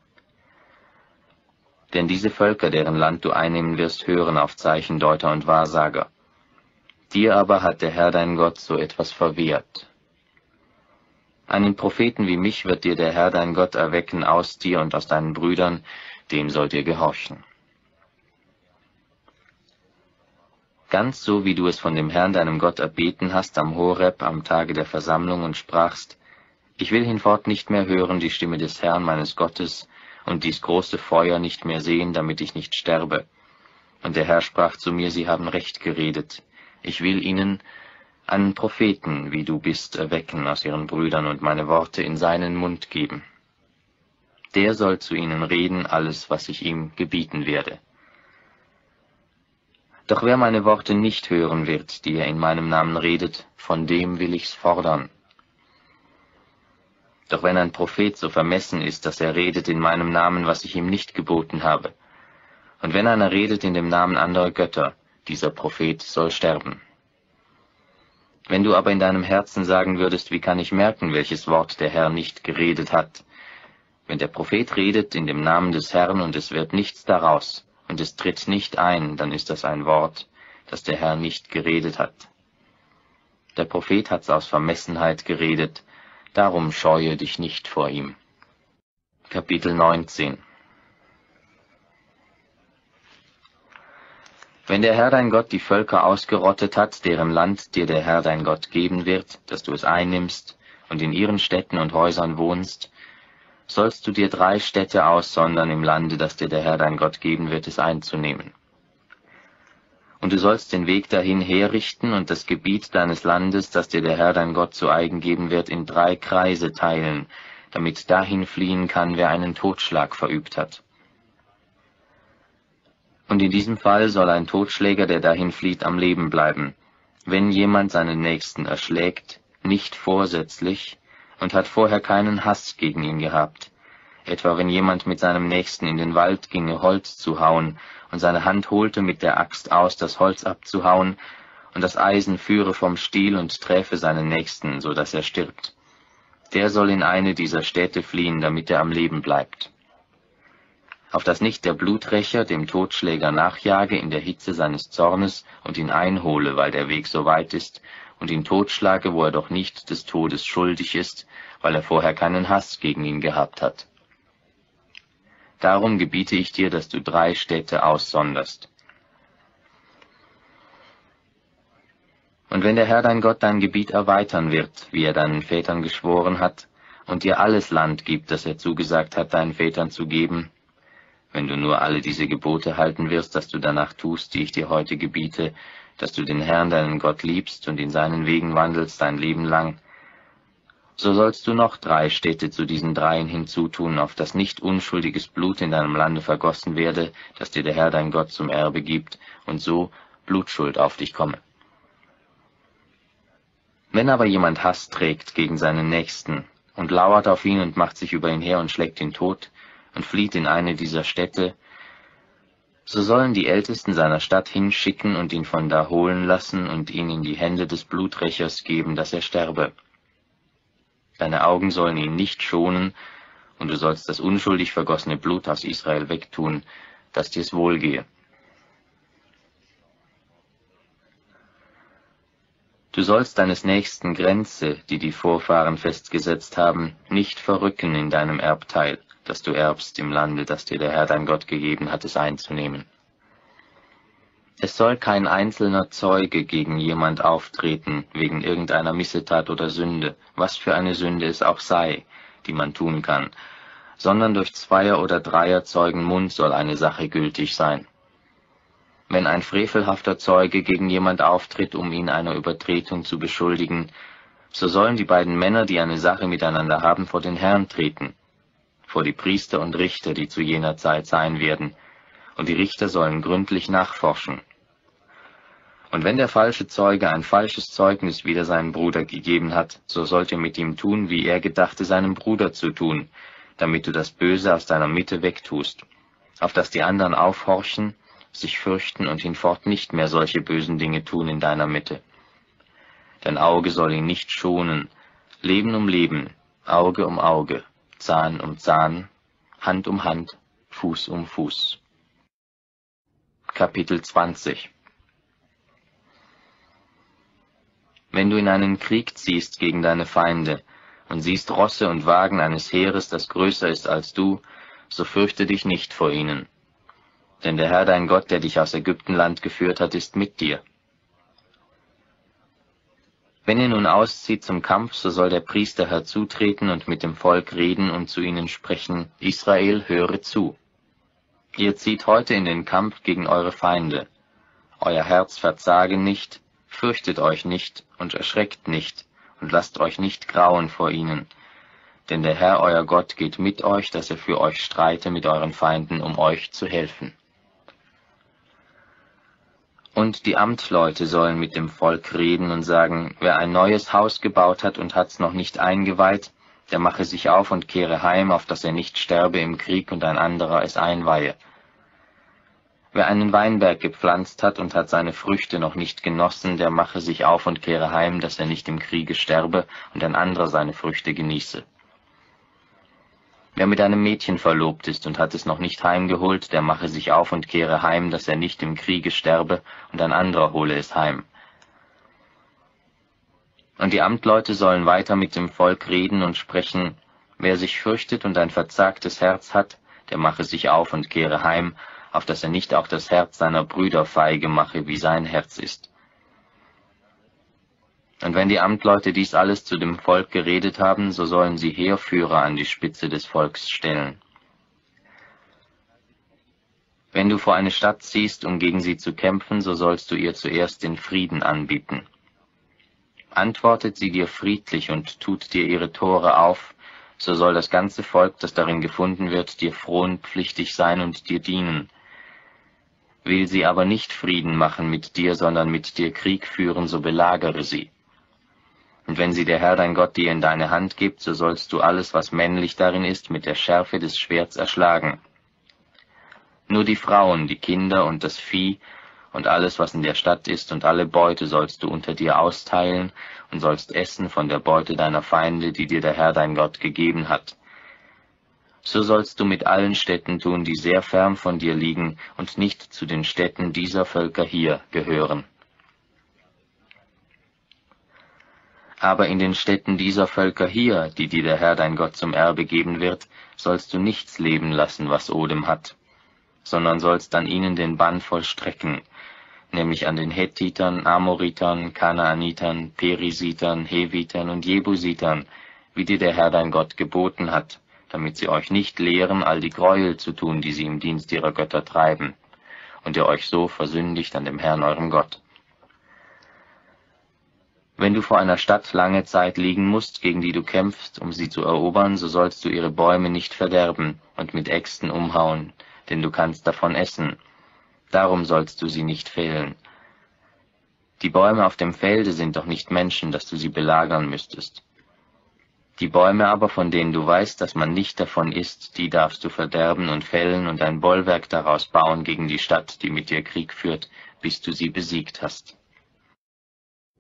Denn diese Völker, deren Land du einnehmen wirst, hören auf Zeichendeuter und Wahrsager. Dir aber hat der Herr dein Gott so etwas verwehrt. Einen Propheten wie mich wird dir der Herr dein Gott erwecken aus dir und aus deinen Brüdern, dem sollt ihr gehorchen. Ganz so, wie du es von dem Herrn deinem Gott erbeten hast am Horeb am Tage der Versammlung und sprachst, ich will hinfort nicht mehr hören die Stimme des Herrn meines Gottes und dies große Feuer nicht mehr sehen, damit ich nicht sterbe. Und der Herr sprach zu mir, sie haben recht geredet. Ich will ihnen einen Propheten, wie du bist, erwecken aus ihren Brüdern und meine Worte in seinen Mund geben. Der soll zu ihnen reden, alles, was ich ihm gebieten werde. Doch wer meine Worte nicht hören wird, die er in meinem Namen redet, von dem will ich's fordern. Doch wenn ein Prophet so vermessen ist, dass er redet in meinem Namen, was ich ihm nicht geboten habe, und wenn einer redet in dem Namen anderer Götter, dieser Prophet soll sterben. Wenn du aber in deinem Herzen sagen würdest, wie kann ich merken, welches Wort der Herr nicht geredet hat? Wenn der Prophet redet in dem Namen des Herrn und es wird nichts daraus, und es tritt nicht ein, dann ist das ein Wort, das der Herr nicht geredet hat. Der Prophet hat's aus Vermessenheit geredet, darum scheue dich nicht vor ihm. Kapitel 19. Wenn der Herr dein Gott die Völker ausgerottet hat, deren Land dir der Herr dein Gott geben wird, dass du es einnimmst und in ihren Städten und Häusern wohnst, sollst du dir 3 Städte aussondern im Lande, das dir der Herr dein Gott geben wird, es einzunehmen. Und du sollst den Weg dahin herrichten und das Gebiet deines Landes, das dir der Herr dein Gott zu eigen geben wird, in 3 Kreise teilen, damit dahin fliehen kann, wer einen Totschlag verübt hat. Und in diesem Fall soll ein Totschläger, der dahin flieht, am Leben bleiben, wenn jemand seinen Nächsten erschlägt, nicht vorsätzlich, und hat vorher keinen Hass gegen ihn gehabt, etwa wenn jemand mit seinem Nächsten in den Wald ginge, Holz zu hauen, und seine Hand holte mit der Axt aus, das Holz abzuhauen, und das Eisen führe vom Stiel und träfe seinen Nächsten, so dass er stirbt. Der soll in eine dieser Städte fliehen, damit er am Leben bleibt. Auf dass nicht der Bluträcher dem Totschläger nachjage in der Hitze seines Zornes und ihn einhole, weil der Weg so weit ist, und ihn totschlage, wo er doch nicht des Todes schuldig ist, weil er vorher keinen Hass gegen ihn gehabt hat. Darum gebiete ich dir, dass du 3 Städte aussonderst. Und wenn der Herr dein Gott dein Gebiet erweitern wird, wie er deinen Vätern geschworen hat, und dir alles Land gibt, das er zugesagt hat, deinen Vätern zu geben, wenn du nur alle diese Gebote halten wirst, dass du danach tust, die ich dir heute gebiete, dass du den Herrn deinen Gott liebst und in seinen Wegen wandelst dein Leben lang, so sollst du noch 3 Städte zu diesen 3 hinzutun, auf dass nicht unschuldiges Blut in deinem Lande vergossen werde, das dir der Herr dein Gott zum Erbe gibt, und so Blutschuld auf dich komme. Wenn aber jemand Hass trägt gegen seinen Nächsten und lauert auf ihn und macht sich über ihn her und schlägt ihn tot und flieht in eine dieser Städte, so sollen die Ältesten seiner Stadt hinschicken und ihn von da holen lassen und ihn in die Hände des Bluträchers geben, dass er sterbe. Deine Augen sollen ihn nicht schonen, und du sollst das unschuldig vergossene Blut aus Israel wegtun, dass dir's wohlgehe. Du sollst deines Nächsten Grenze, die die Vorfahren festgesetzt haben, nicht verrücken in deinem Erbteil, das du erbst im Lande, das dir der Herr dein Gott gegeben hat, es einzunehmen. Es soll kein einzelner Zeuge gegen jemand auftreten, wegen irgendeiner Missetat oder Sünde, was für eine Sünde es auch sei, die man tun kann, sondern durch 2 oder 3 Zeugen Mund soll eine Sache gültig sein. Wenn ein frevelhafter Zeuge gegen jemand auftritt, um ihn einer Übertretung zu beschuldigen, so sollen die beiden Männer, die eine Sache miteinander haben, vor den Herrn treten, vor die Priester und Richter, die zu jener Zeit sein werden, und die Richter sollen gründlich nachforschen. Und wenn der falsche Zeuge ein falsches Zeugnis wider seinen Bruder gegeben hat, so sollt ihr mit ihm tun, wie er gedachte, seinem Bruder zu tun, damit du das Böse aus deiner Mitte wegtust, auf dass die anderen aufhorchen, sich fürchten und hinfort nicht mehr solche bösen Dinge tun in deiner Mitte. Dein Auge soll ihn nicht schonen, Leben um Leben, Auge um Auge, Zahn um Zahn, Hand um Hand, Fuß um Fuß. Kapitel 20. Wenn du in einen Krieg ziehst gegen deine Feinde und siehst Rosse und Wagen eines Heeres, das größer ist als du, so fürchte dich nicht vor ihnen. Denn der Herr dein Gott, der dich aus Ägyptenland geführt hat, ist mit dir. Wenn ihr nun auszieht zum Kampf, so soll der Priester herzutreten und mit dem Volk reden und zu ihnen sprechen: Israel, höre zu. Ihr zieht heute in den Kampf gegen eure Feinde. Euer Herz verzage nicht, fürchtet euch nicht und erschreckt nicht und lasst euch nicht grauen vor ihnen. Denn der Herr euer Gott geht mit euch, dass er für euch streite mit euren Feinden, um euch zu helfen. Und die Amtleute sollen mit dem Volk reden und sagen: Wer ein neues Haus gebaut hat und hat's noch nicht eingeweiht, der mache sich auf und kehre heim, auf dass er nicht sterbe im Krieg und ein anderer es einweihe. Wer einen Weinberg gepflanzt hat und hat seine Früchte noch nicht genossen, der mache sich auf und kehre heim, dass er nicht im Kriege sterbe und ein anderer seine Früchte genieße. Wer mit einem Mädchen verlobt ist und hat es noch nicht heimgeholt, der mache sich auf und kehre heim, dass er nicht im Kriege sterbe und ein anderer hole es heim. Und die Amtleute sollen weiter mit dem Volk reden und sprechen: Wer sich fürchtet und ein verzagtes Herz hat, der mache sich auf und kehre heim, auf dass er nicht auch das Herz seiner Brüder feige mache, wie sein Herz ist. Und wenn die Amtleute dies alles zu dem Volk geredet haben, so sollen sie Heerführer an die Spitze des Volks stellen. Wenn du vor eine Stadt ziehst, um gegen sie zu kämpfen, so sollst du ihr zuerst den Frieden anbieten. Antwortet sie dir friedlich und tut dir ihre Tore auf, so soll das ganze Volk, das darin gefunden wird, dir frohenpflichtig sein und dir dienen. Will sie aber nicht Frieden machen mit dir, sondern mit dir Krieg führen, so belagere sie. Und wenn sie der Herr dein Gott dir in deine Hand gibt, so sollst du alles, was männlich darin ist, mit der Schärfe des Schwerts erschlagen. Nur die Frauen, die Kinder und das Vieh und alles, was in der Stadt ist, und alle Beute sollst du unter dir austeilen und sollst essen von der Beute deiner Feinde, die dir der Herr dein Gott gegeben hat. So sollst du mit allen Städten tun, die sehr fern von dir liegen und nicht zu den Städten dieser Völker hier gehören. Aber in den Städten dieser Völker hier, die dir der Herr dein Gott zum Erbe geben wird, sollst du nichts leben lassen, was Odem hat, sondern sollst an ihnen den Bann vollstrecken, nämlich an den Hethitern, Amoritern, Kanaanitern, Perisitern, Hevitern und Jebusitern, wie dir der Herr dein Gott geboten hat, damit sie euch nicht lehren, all die Gräuel zu tun, die sie im Dienst ihrer Götter treiben, und ihr euch so versündigt an dem Herrn eurem Gott. Wenn du vor einer Stadt lange Zeit liegen musst, gegen die du kämpfst, um sie zu erobern, so sollst du ihre Bäume nicht verderben und mit Äxten umhauen, denn du kannst davon essen. Darum sollst du sie nicht fällen. Die Bäume auf dem Felde sind doch nicht Menschen, dass du sie belagern müsstest. Die Bäume aber, von denen du weißt, dass man nicht davon isst, die darfst du verderben und fällen und ein Bollwerk daraus bauen gegen die Stadt, die mit dir Krieg führt, bis du sie besiegt hast.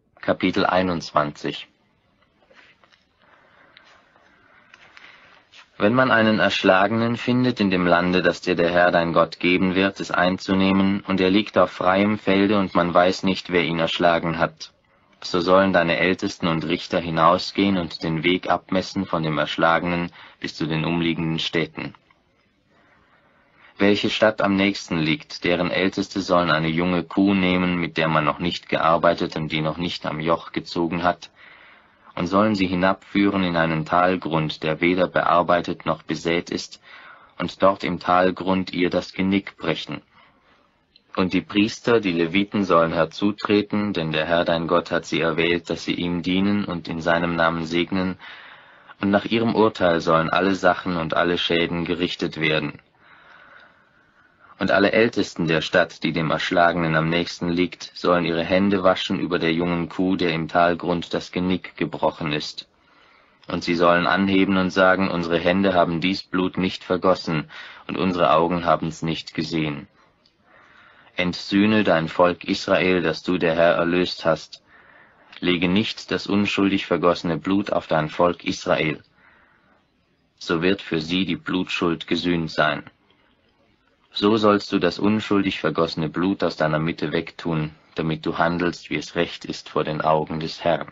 Kapitel 21. Wenn man einen Erschlagenen findet in dem Lande, das dir der Herr dein Gott geben wird, es einzunehmen, und er liegt auf freiem Felde und man weiß nicht, wer ihn erschlagen hat, so sollen deine Ältesten und Richter hinausgehen und den Weg abmessen von dem Erschlagenen bis zu den umliegenden Städten. Welche Stadt am nächsten liegt, deren Älteste sollen eine junge Kuh nehmen, mit der man noch nicht gearbeitet und die noch nicht am Joch gezogen hat, und sollen sie hinabführen in einen Talgrund, der weder bearbeitet noch besät ist, und dort im Talgrund ihr das Genick brechen. Und die Priester, die Leviten, sollen herzutreten, denn der Herr dein Gott hat sie erwählt, dass sie ihm dienen und in seinem Namen segnen, und nach ihrem Urteil sollen alle Sachen und alle Schäden gerichtet werden. Und alle Ältesten der Stadt, die dem Erschlagenen am nächsten liegt, sollen ihre Hände waschen über der jungen Kuh, der im Talgrund das Genick gebrochen ist. Und sie sollen anheben und sagen, unsere Hände haben dies Blut nicht vergossen, und unsere Augen haben's nicht gesehen. Entsühne dein Volk Israel, das du, der Herr, erlöst hast. Lege nicht das unschuldig vergossene Blut auf dein Volk Israel. So wird für sie die Blutschuld gesühnt sein. So sollst du das unschuldig vergossene Blut aus deiner Mitte wegtun, damit du handelst, wie es recht ist vor den Augen des Herrn.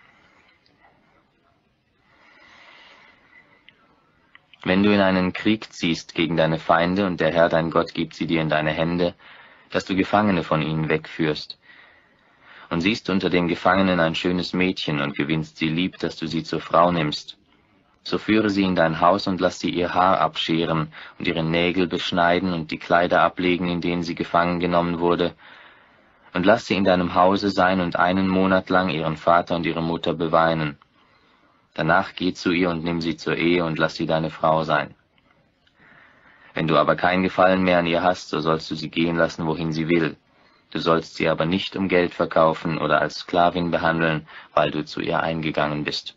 Wenn du in einen Krieg ziehst gegen deine Feinde und der Herr dein Gott gibt sie dir in deine Hände, dass du Gefangene von ihnen wegführst, und siehst unter den Gefangenen ein schönes Mädchen und gewinnst sie lieb, dass du sie zur Frau nimmst, so führe sie in dein Haus und lass sie ihr Haar abscheren und ihre Nägel beschneiden und die Kleider ablegen, in denen sie gefangen genommen wurde, und lass sie in deinem Hause sein und 1 Monat lang ihren Vater und ihre Mutter beweinen. Danach geh zu ihr und nimm sie zur Ehe und lass sie deine Frau sein. Wenn du aber kein Gefallen mehr an ihr hast, so sollst du sie gehen lassen, wohin sie will. Du sollst sie aber nicht um Geld verkaufen oder als Sklavin behandeln, weil du zu ihr eingegangen bist.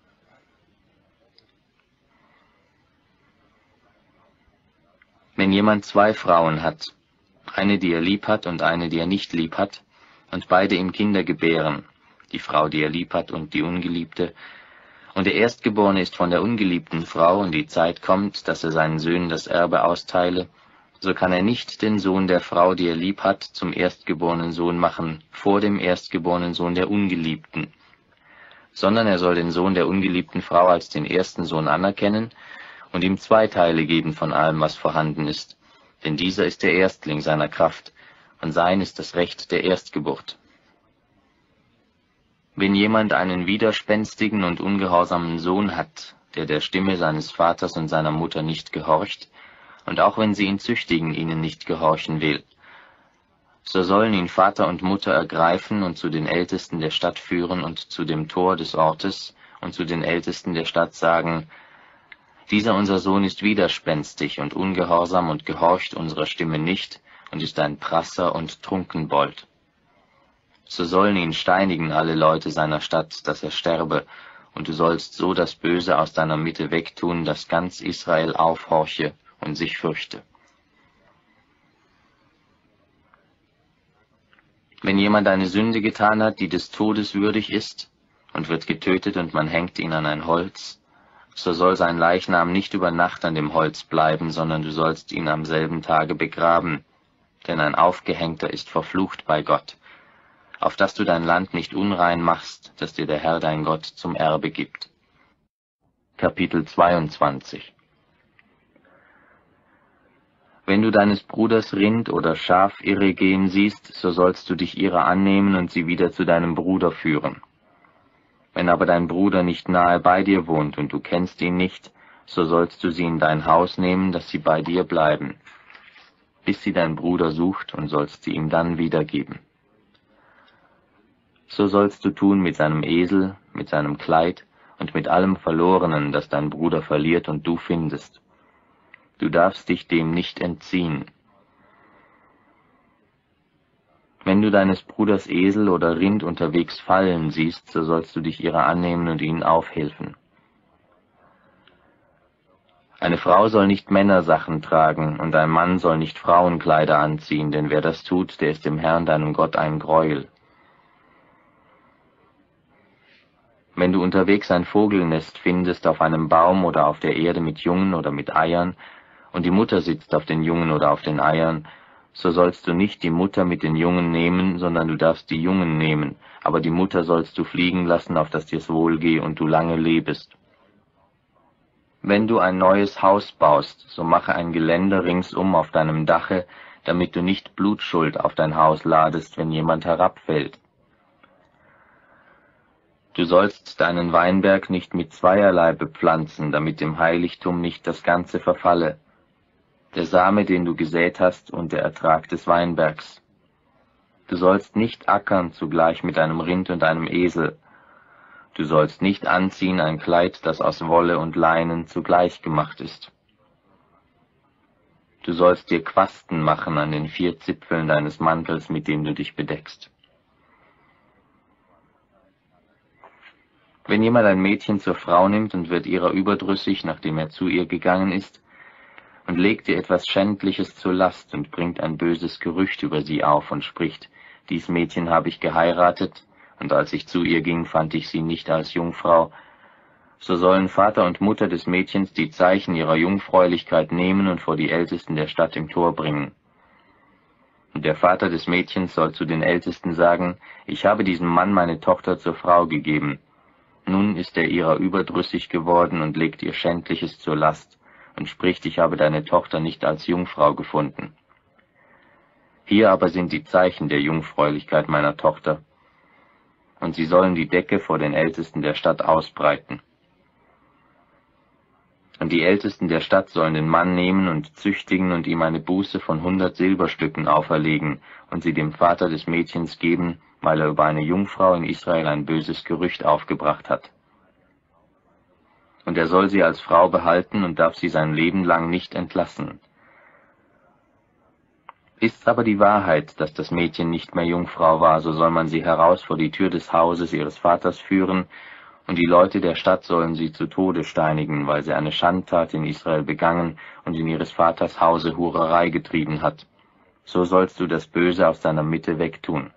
Wenn jemand 2 Frauen hat, eine, die er lieb hat und eine, die er nicht lieb hat, und beide ihm Kinder gebären, die Frau, die er lieb hat und die Ungeliebte, und der Erstgeborene ist von der ungeliebten Frau und die Zeit kommt, dass er seinen Söhnen das Erbe austeile, so kann er nicht den Sohn der Frau, die er lieb hat, zum erstgeborenen Sohn machen, vor dem erstgeborenen Sohn der Ungeliebten, sondern er soll den Sohn der ungeliebten Frau als den ersten Sohn anerkennen und ihm 2 Teile geben von allem, was vorhanden ist, denn dieser ist der Erstling seiner Kraft, und sein ist das Recht der Erstgeburt. Wenn jemand einen widerspenstigen und ungehorsamen Sohn hat, der Stimme seines Vaters und seiner Mutter nicht gehorcht, und auch wenn sie ihn züchtigen, ihnen nicht gehorchen will, so sollen ihn Vater und Mutter ergreifen und zu den Ältesten der Stadt führen und zu dem Tor des Ortes und zu den Ältesten der Stadt sagen, dieser unser Sohn ist widerspenstig und ungehorsam und gehorcht unserer Stimme nicht und ist ein Prasser und Trunkenbold. So sollen ihn steinigen alle Leute seiner Stadt, dass er sterbe, und du sollst so das Böse aus deiner Mitte wegtun, dass ganz Israel aufhorche und sich fürchte. Wenn jemand eine Sünde getan hat, die des Todes würdig ist, und wird getötet und man hängt ihn an ein Holz, so soll sein Leichnam nicht über Nacht an dem Holz bleiben, sondern du sollst ihn am selben Tage begraben, denn ein Aufgehängter ist verflucht bei Gott, auf dass du dein Land nicht unrein machst, das dir der Herr dein Gott zum Erbe gibt. Kapitel 22. Wenn du deines Bruders Rind oder Schaf irre gehen siehst, so sollst du dich ihrer annehmen und sie wieder zu deinem Bruder führen. Wenn aber dein Bruder nicht nahe bei dir wohnt und du kennst ihn nicht, so sollst du sie in dein Haus nehmen, dass sie bei dir bleiben, bis sie dein Bruder sucht, und sollst sie ihm dann wiedergeben. So sollst du tun mit seinem Esel, mit seinem Kleid und mit allem Verlorenen, das dein Bruder verliert und du findest. Du darfst dich dem nicht entziehen. Wenn du deines Bruders Esel oder Rind unterwegs fallen siehst, so sollst du dich ihrer annehmen und ihnen aufhelfen. Eine Frau soll nicht Männersachen tragen, und ein Mann soll nicht Frauenkleider anziehen, denn wer das tut, der ist dem Herrn deinem Gott ein Greuel. Wenn du unterwegs ein Vogelnest findest auf einem Baum oder auf der Erde mit Jungen oder mit Eiern, und die Mutter sitzt auf den Jungen oder auf den Eiern, so sollst du nicht die Mutter mit den Jungen nehmen, sondern du darfst die Jungen nehmen, aber die Mutter sollst du fliegen lassen, auf dass dir's wohlgehe und du lange lebest. Wenn du ein neues Haus baust, so mache ein Geländer ringsum auf deinem Dache, damit du nicht Blutschuld auf dein Haus ladest, wenn jemand herabfällt. Du sollst deinen Weinberg nicht mit zweierlei bepflanzen, damit dem Heiligtum nicht das Ganze verfalle, der Same, den du gesät hast, und der Ertrag des Weinbergs. Du sollst nicht ackern zugleich mit einem Rind und einem Esel. Du sollst nicht anziehen ein Kleid, das aus Wolle und Leinen zugleich gemacht ist. Du sollst dir Quasten machen an den 4 Zipfeln deines Mantels, mit dem du dich bedeckst. Wenn jemand ein Mädchen zur Frau nimmt und wird ihrer überdrüssig, nachdem er zu ihr gegangen ist, und legt ihr etwas Schändliches zur Last und bringt ein böses Gerücht über sie auf und spricht, dies Mädchen habe ich geheiratet, und als ich zu ihr ging, fand ich sie nicht als Jungfrau, so sollen Vater und Mutter des Mädchens die Zeichen ihrer Jungfräulichkeit nehmen und vor die Ältesten der Stadt im Tor bringen. Und der Vater des Mädchens soll zu den Ältesten sagen, ich habe diesem Mann meine Tochter zur Frau gegeben. Nun ist er ihrer überdrüssig geworden und legt ihr Schändliches zur Last und spricht, ich habe deine Tochter nicht als Jungfrau gefunden. Hier aber sind die Zeichen der Jungfräulichkeit meiner Tochter, und sie sollen die Decke vor den Ältesten der Stadt ausbreiten. Und die Ältesten der Stadt sollen den Mann nehmen und züchtigen und ihm eine Buße von 100 Silberstücken auferlegen und sie dem Vater des Mädchens geben, weil er über eine Jungfrau in Israel ein böses Gerücht aufgebracht hat. Und er soll sie als Frau behalten und darf sie sein Leben lang nicht entlassen. Ist's aber die Wahrheit, dass das Mädchen nicht mehr Jungfrau war, so soll man sie heraus vor die Tür des Hauses ihres Vaters führen, und die Leute der Stadt sollen sie zu Tode steinigen, weil sie eine Schandtat in Israel begangen und in ihres Vaters Hause Hurerei getrieben hat. So sollst du das Böse aus deiner Mitte wegtun.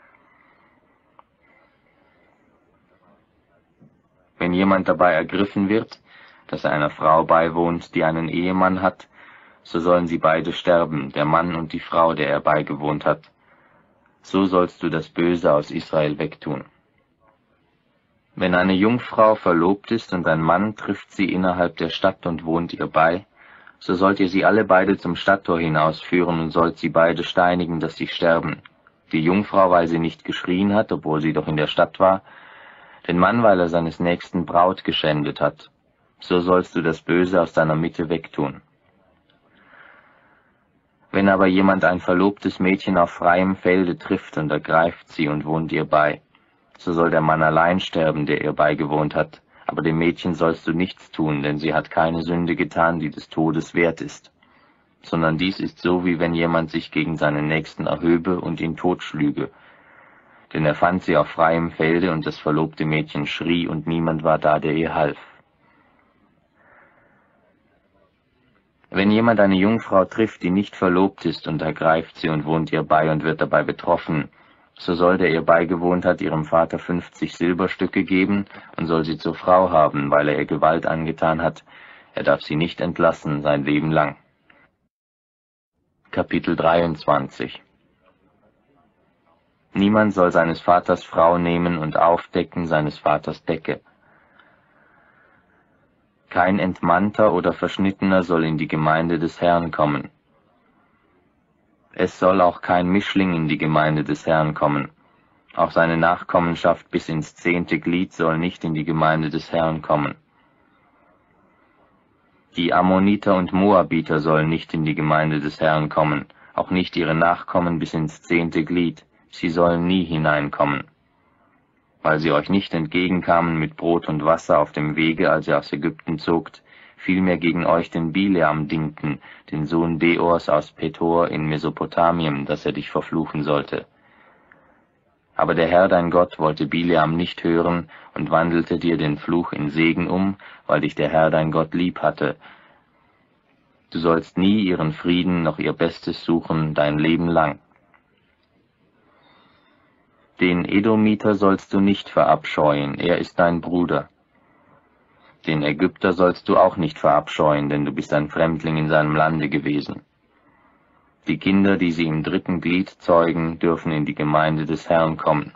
Wenn jemand dabei ergriffen wird, dass er einer Frau beiwohnt, die einen Ehemann hat, so sollen sie beide sterben, der Mann und die Frau, der er beigewohnt hat. So sollst du das Böse aus Israel wegtun. Wenn eine Jungfrau verlobt ist und ein Mann trifft sie innerhalb der Stadt und wohnt ihr bei, so sollt ihr sie alle beide zum Stadttor hinausführen und sollt sie beide steinigen, dass sie sterben. Die Jungfrau, weil sie nicht geschrien hat, obwohl sie doch in der Stadt war, den Mann, weil er seines nächsten Braut geschändet hat. So sollst du das Böse aus deiner Mitte wegtun. Wenn aber jemand ein verlobtes Mädchen auf freiem Felde trifft und ergreift sie und wohnt ihr bei, so soll der Mann allein sterben, der ihr beigewohnt hat, aber dem Mädchen sollst du nichts tun, denn sie hat keine Sünde getan, die des Todes wert ist. Sondern dies ist so, wie wenn jemand sich gegen seinen Nächsten erhöbe und ihn totschlüge. Denn er fand sie auf freiem Felde, und das verlobte Mädchen schrie, und niemand war da, der ihr half. Wenn jemand eine Jungfrau trifft, die nicht verlobt ist, und ergreift sie und wohnt ihr bei und wird dabei betroffen, so soll der ihr beigewohnt hat, ihrem Vater 50 Silberstücke geben und soll sie zur Frau haben, weil er ihr Gewalt angetan hat. Er darf sie nicht entlassen, sein Leben lang. Kapitel 23. Niemand soll seines Vaters Frau nehmen und aufdecken seines Vaters Decke. Kein Entmannter oder Verschnittener soll in die Gemeinde des Herrn kommen. Es soll auch kein Mischling in die Gemeinde des Herrn kommen. Auch seine Nachkommenschaft bis ins 10. Glied soll nicht in die Gemeinde des Herrn kommen. Die Ammoniter und Moabiter sollen nicht in die Gemeinde des Herrn kommen, auch nicht ihre Nachkommen bis ins 10. Glied, sie sollen nie hineinkommen. Weil sie euch nicht entgegenkamen mit Brot und Wasser auf dem Wege, als ihr aus Ägypten zogt, vielmehr gegen euch den Bileam dingten, den Sohn Beors aus Petor in Mesopotamien, dass er dich verfluchen sollte. Aber der Herr dein Gott wollte Bileam nicht hören und wandelte dir den Fluch in Segen um, weil dich der Herr dein Gott lieb hatte. Du sollst nie ihren Frieden noch ihr Bestes suchen dein Leben lang. Den Edomiter sollst du nicht verabscheuen, er ist dein Bruder. Den Ägypter sollst du auch nicht verabscheuen, denn du bist ein Fremdling in seinem Lande gewesen. Die Kinder, die sie im dritten Glied zeugen, dürfen in die Gemeinde des Herrn kommen.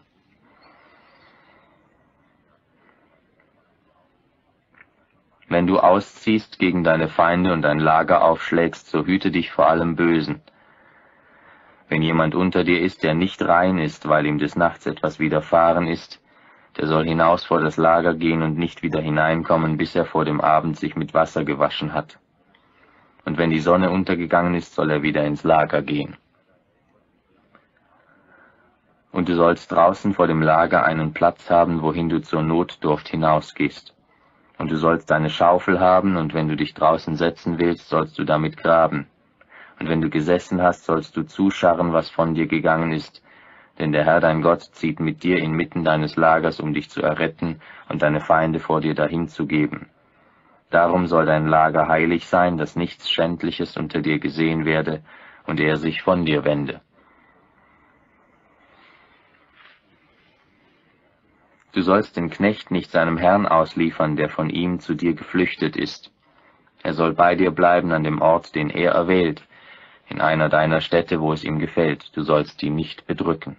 Wenn du ausziehst gegen deine Feinde und ein Lager aufschlägst, so hüte dich vor allem Bösen. Wenn jemand unter dir ist, der nicht rein ist, weil ihm des Nachts etwas widerfahren ist, der soll hinaus vor das Lager gehen und nicht wieder hineinkommen, bis er vor dem Abend sich mit Wasser gewaschen hat. Und wenn die Sonne untergegangen ist, soll er wieder ins Lager gehen. Und du sollst draußen vor dem Lager einen Platz haben, wohin du zur Notdurft hinausgehst. Und du sollst eine Schaufel haben, und wenn du dich draußen setzen willst, sollst du damit graben. Und wenn du gesessen hast, sollst du zuscharren, was von dir gegangen ist, denn der Herr dein Gott zieht mit dir inmitten deines Lagers, um dich zu erretten und deine Feinde vor dir dahin zu geben. Darum soll dein Lager heilig sein, dass nichts Schändliches unter dir gesehen werde und er sich von dir wende. Du sollst den Knecht nicht seinem Herrn ausliefern, der von ihm zu dir geflüchtet ist. Er soll bei dir bleiben an dem Ort, den er erwählt, in einer deiner Städte, wo es ihm gefällt. Du sollst ihn nicht bedrücken.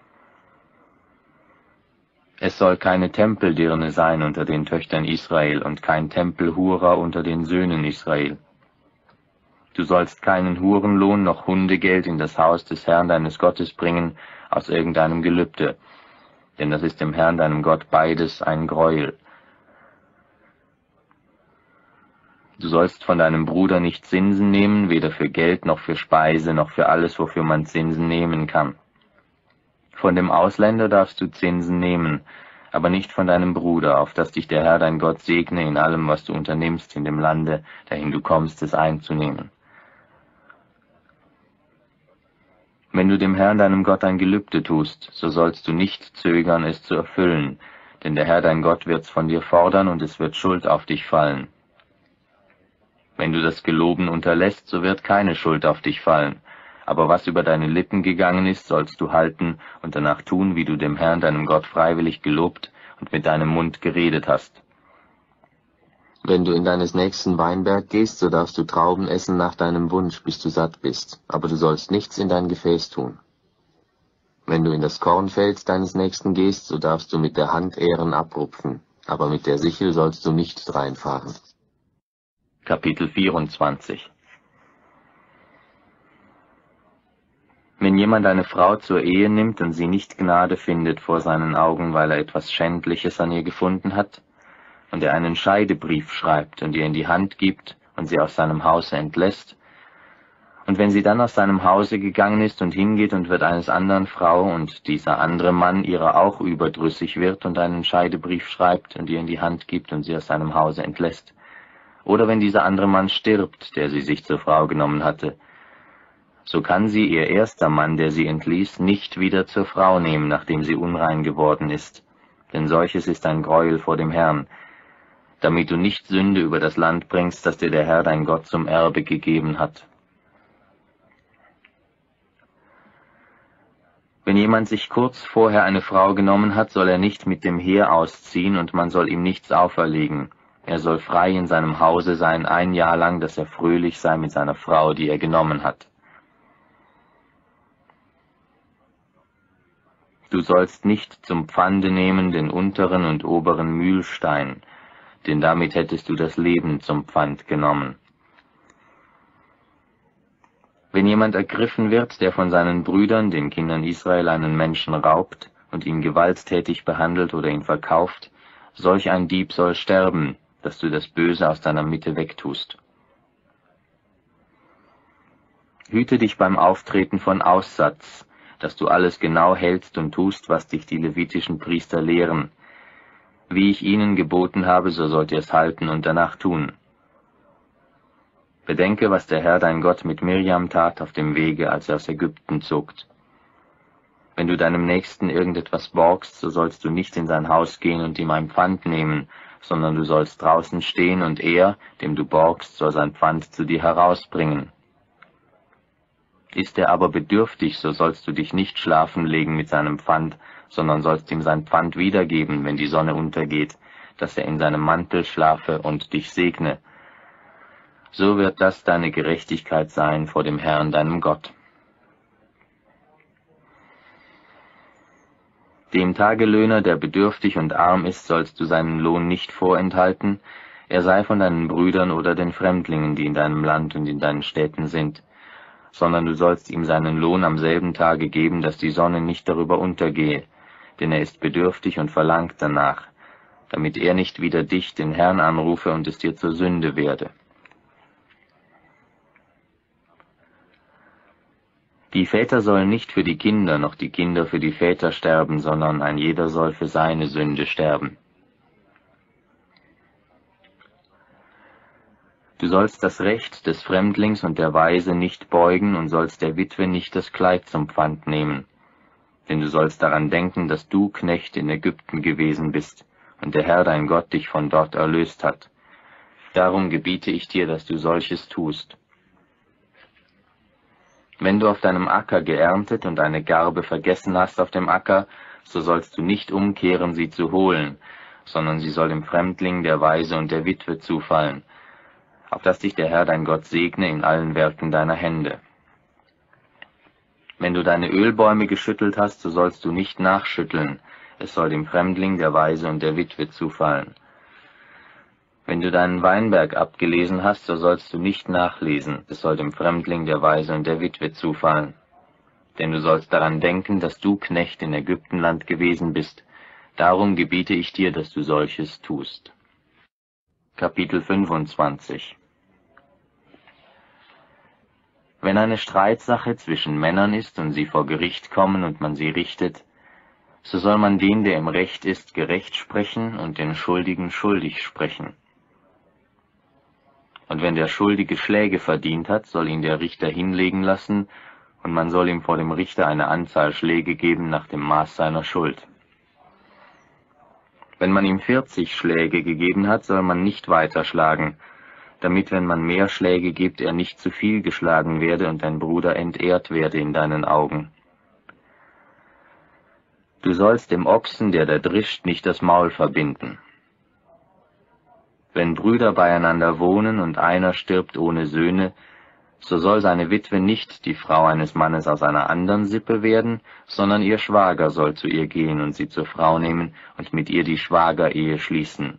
Es soll keine Tempeldirne sein unter den Töchtern Israel und kein Tempelhurer unter den Söhnen Israel. Du sollst keinen Hurenlohn noch Hundegeld in das Haus des Herrn deines Gottes bringen aus irgendeinem Gelübde, denn das ist dem Herrn deinem Gott beides ein Greuel. Du sollst von deinem Bruder nicht Zinsen nehmen, weder für Geld noch für Speise noch für alles, wofür man Zinsen nehmen kann. Von dem Ausländer darfst du Zinsen nehmen, aber nicht von deinem Bruder, auf dass dich der Herr dein Gott segne in allem, was du unternimmst in dem Lande, dahin du kommst, es einzunehmen. Wenn du dem Herrn deinem Gott ein Gelübde tust, so sollst du nicht zögern, es zu erfüllen, denn der Herr dein Gott wird's von dir fordern und es wird Schuld auf dich fallen. Wenn du das Geloben unterlässt, so wird keine Schuld auf dich fallen, aber was über deine Lippen gegangen ist, sollst du halten und danach tun, wie du dem Herrn deinem Gott freiwillig gelobt und mit deinem Mund geredet hast. Wenn du in deines nächsten Weinberg gehst, so darfst du Trauben essen nach deinem Wunsch, bis du satt bist, aber du sollst nichts in dein Gefäß tun. Wenn du in das Kornfeld deines Nächsten gehst, so darfst du mit der Hand Ähren abrupfen, aber mit der Sichel sollst du nicht dreinfahren. Kapitel 24. Wenn jemand eine Frau zur Ehe nimmt und sie nicht Gnade findet vor seinen Augen, weil er etwas Schändliches an ihr gefunden hat, und er einen Scheidebrief schreibt und ihr in die Hand gibt und sie aus seinem Hause entlässt, und wenn sie dann aus seinem Hause gegangen ist und hingeht und wird eines anderen Frau, und dieser andere Mann ihrer auch überdrüssig wird und einen Scheidebrief schreibt und ihr in die Hand gibt und sie aus seinem Hause entlässt, oder wenn dieser andere Mann stirbt, der sie sich zur Frau genommen hatte, so kann sie ihr erster Mann, der sie entließ, nicht wieder zur Frau nehmen, nachdem sie unrein geworden ist, denn solches ist ein Greuel vor dem Herrn, damit du nicht Sünde über das Land bringst, das dir der Herr dein Gott zum Erbe gegeben hat. Wenn jemand sich kurz vorher eine Frau genommen hat, soll er nicht mit dem Heer ausziehen und man soll ihm nichts auferlegen. Er soll frei in seinem Hause sein, 1 Jahr lang, dass er fröhlich sei mit seiner Frau, die er genommen hat. Du sollst nicht zum Pfande nehmen den unteren und oberen Mühlstein, denn damit hättest du das Leben zum Pfand genommen. Wenn jemand ergriffen wird, der von seinen Brüdern, den Kindern Israel, einen Menschen raubt und ihn gewalttätig behandelt oder ihn verkauft, solch ein Dieb soll sterben, dass du das Böse aus deiner Mitte wegtust. Hüte dich beim Auftreten von Aussatz, dass du alles genau hältst und tust, was dich die levitischen Priester lehren. Wie ich ihnen geboten habe, so sollt ihr es halten und danach tun. Bedenke, was der Herr dein Gott mit Mirjam tat auf dem Wege, als er aus Ägypten zog. Wenn du deinem Nächsten irgendetwas borgst, so sollst du nicht in sein Haus gehen und ihm ein Pfand nehmen, sondern du sollst draußen stehen und er, dem du borgst, soll sein Pfand zu dir herausbringen. Ist er aber bedürftig, so sollst du dich nicht schlafen legen mit seinem Pfand, sondern sollst ihm sein Pfand wiedergeben, wenn die Sonne untergeht, dass er in seinem Mantel schlafe und dich segne. So wird das deine Gerechtigkeit sein vor dem Herrn, deinem Gott. Dem Tagelöhner, der bedürftig und arm ist, sollst du seinen Lohn nicht vorenthalten, er sei von deinen Brüdern oder den Fremdlingen, die in deinem Land und in deinen Städten sind, sondern du sollst ihm seinen Lohn am selben Tage geben, dass die Sonne nicht darüber untergehe, denn er ist bedürftig und verlangt danach, damit er nicht wieder dich, den Herrn, anrufe und es dir zur Sünde werde. Die Väter sollen nicht für die Kinder, noch die Kinder für die Väter sterben, sondern ein jeder soll für seine Sünde sterben. Du sollst das Recht des Fremdlings und der Waise nicht beugen und sollst der Witwe nicht das Kleid zum Pfand nehmen. Denn du sollst daran denken, dass du Knecht in Ägypten gewesen bist und der Herr dein Gott dich von dort erlöst hat. Darum gebiete ich dir, dass du solches tust. Wenn du auf deinem Acker geerntet und eine Garbe vergessen hast auf dem Acker, so sollst du nicht umkehren, sie zu holen, sondern sie soll dem Fremdling, der Waise und der Witwe zufallen, auf dass dich der Herr dein Gott segne in allen Werken deiner Hände. Wenn du deine Ölbäume geschüttelt hast, so sollst du nicht nachschütteln, es soll dem Fremdling, der Waise und der Witwe zufallen. Wenn du deinen Weinberg abgelesen hast, so sollst du nicht nachlesen, es soll dem Fremdling, der Waise und der Witwe zufallen. Denn du sollst daran denken, dass du Knecht in Ägyptenland gewesen bist, darum gebiete ich dir, dass du solches tust. Kapitel 25. Wenn eine Streitsache zwischen Männern ist und sie vor Gericht kommen und man sie richtet, so soll man den, der im Recht ist, gerecht sprechen und den Schuldigen schuldig sprechen. Und wenn der Schuldige Schläge verdient hat, soll ihn der Richter hinlegen lassen, und man soll ihm vor dem Richter eine Anzahl Schläge geben nach dem Maß seiner Schuld. Wenn man ihm 40 Schläge gegeben hat, soll man nicht weiter schlagen, damit, wenn man mehr Schläge gibt, er nicht zu viel geschlagen werde und dein Bruder entehrt werde in deinen Augen. Du sollst dem Ochsen, der da drischt, nicht das Maul verbinden. Wenn Brüder beieinander wohnen und einer stirbt ohne Söhne, so soll seine Witwe nicht die Frau eines Mannes aus einer anderen Sippe werden, sondern ihr Schwager soll zu ihr gehen und sie zur Frau nehmen und mit ihr die Schwagerehe schließen.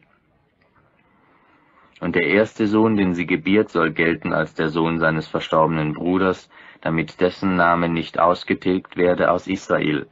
Und der erste Sohn, den sie gebiert, soll gelten als der Sohn seines verstorbenen Bruders, damit dessen Name nicht ausgetilgt werde aus Israel.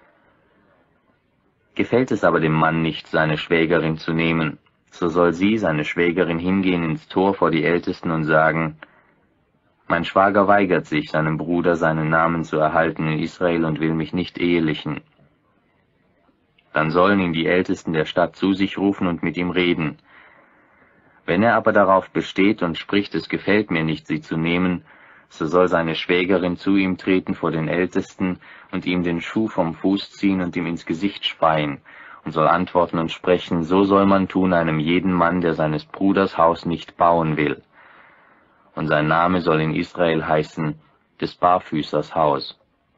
Gefällt es aber dem Mann nicht, seine Schwägerin zu nehmen, so soll sie, seine Schwägerin, hingehen ins Tor vor die Ältesten und sagen: Mein Schwager weigert sich, seinem Bruder seinen Namen zu erhalten in Israel und will mich nicht ehelichen. Dann sollen ihn die Ältesten der Stadt zu sich rufen und mit ihm reden. Wenn er aber darauf besteht und spricht, es gefällt mir nicht, sie zu nehmen, so soll seine Schwägerin zu ihm treten vor den Ältesten und ihm den Schuh vom Fuß ziehen und ihm ins Gesicht speien, und soll antworten und sprechen: So soll man tun einem jeden Mann, der seines Bruders Haus nicht bauen will. Und sein Name soll in Israel heißen, des Barfüßers Haus.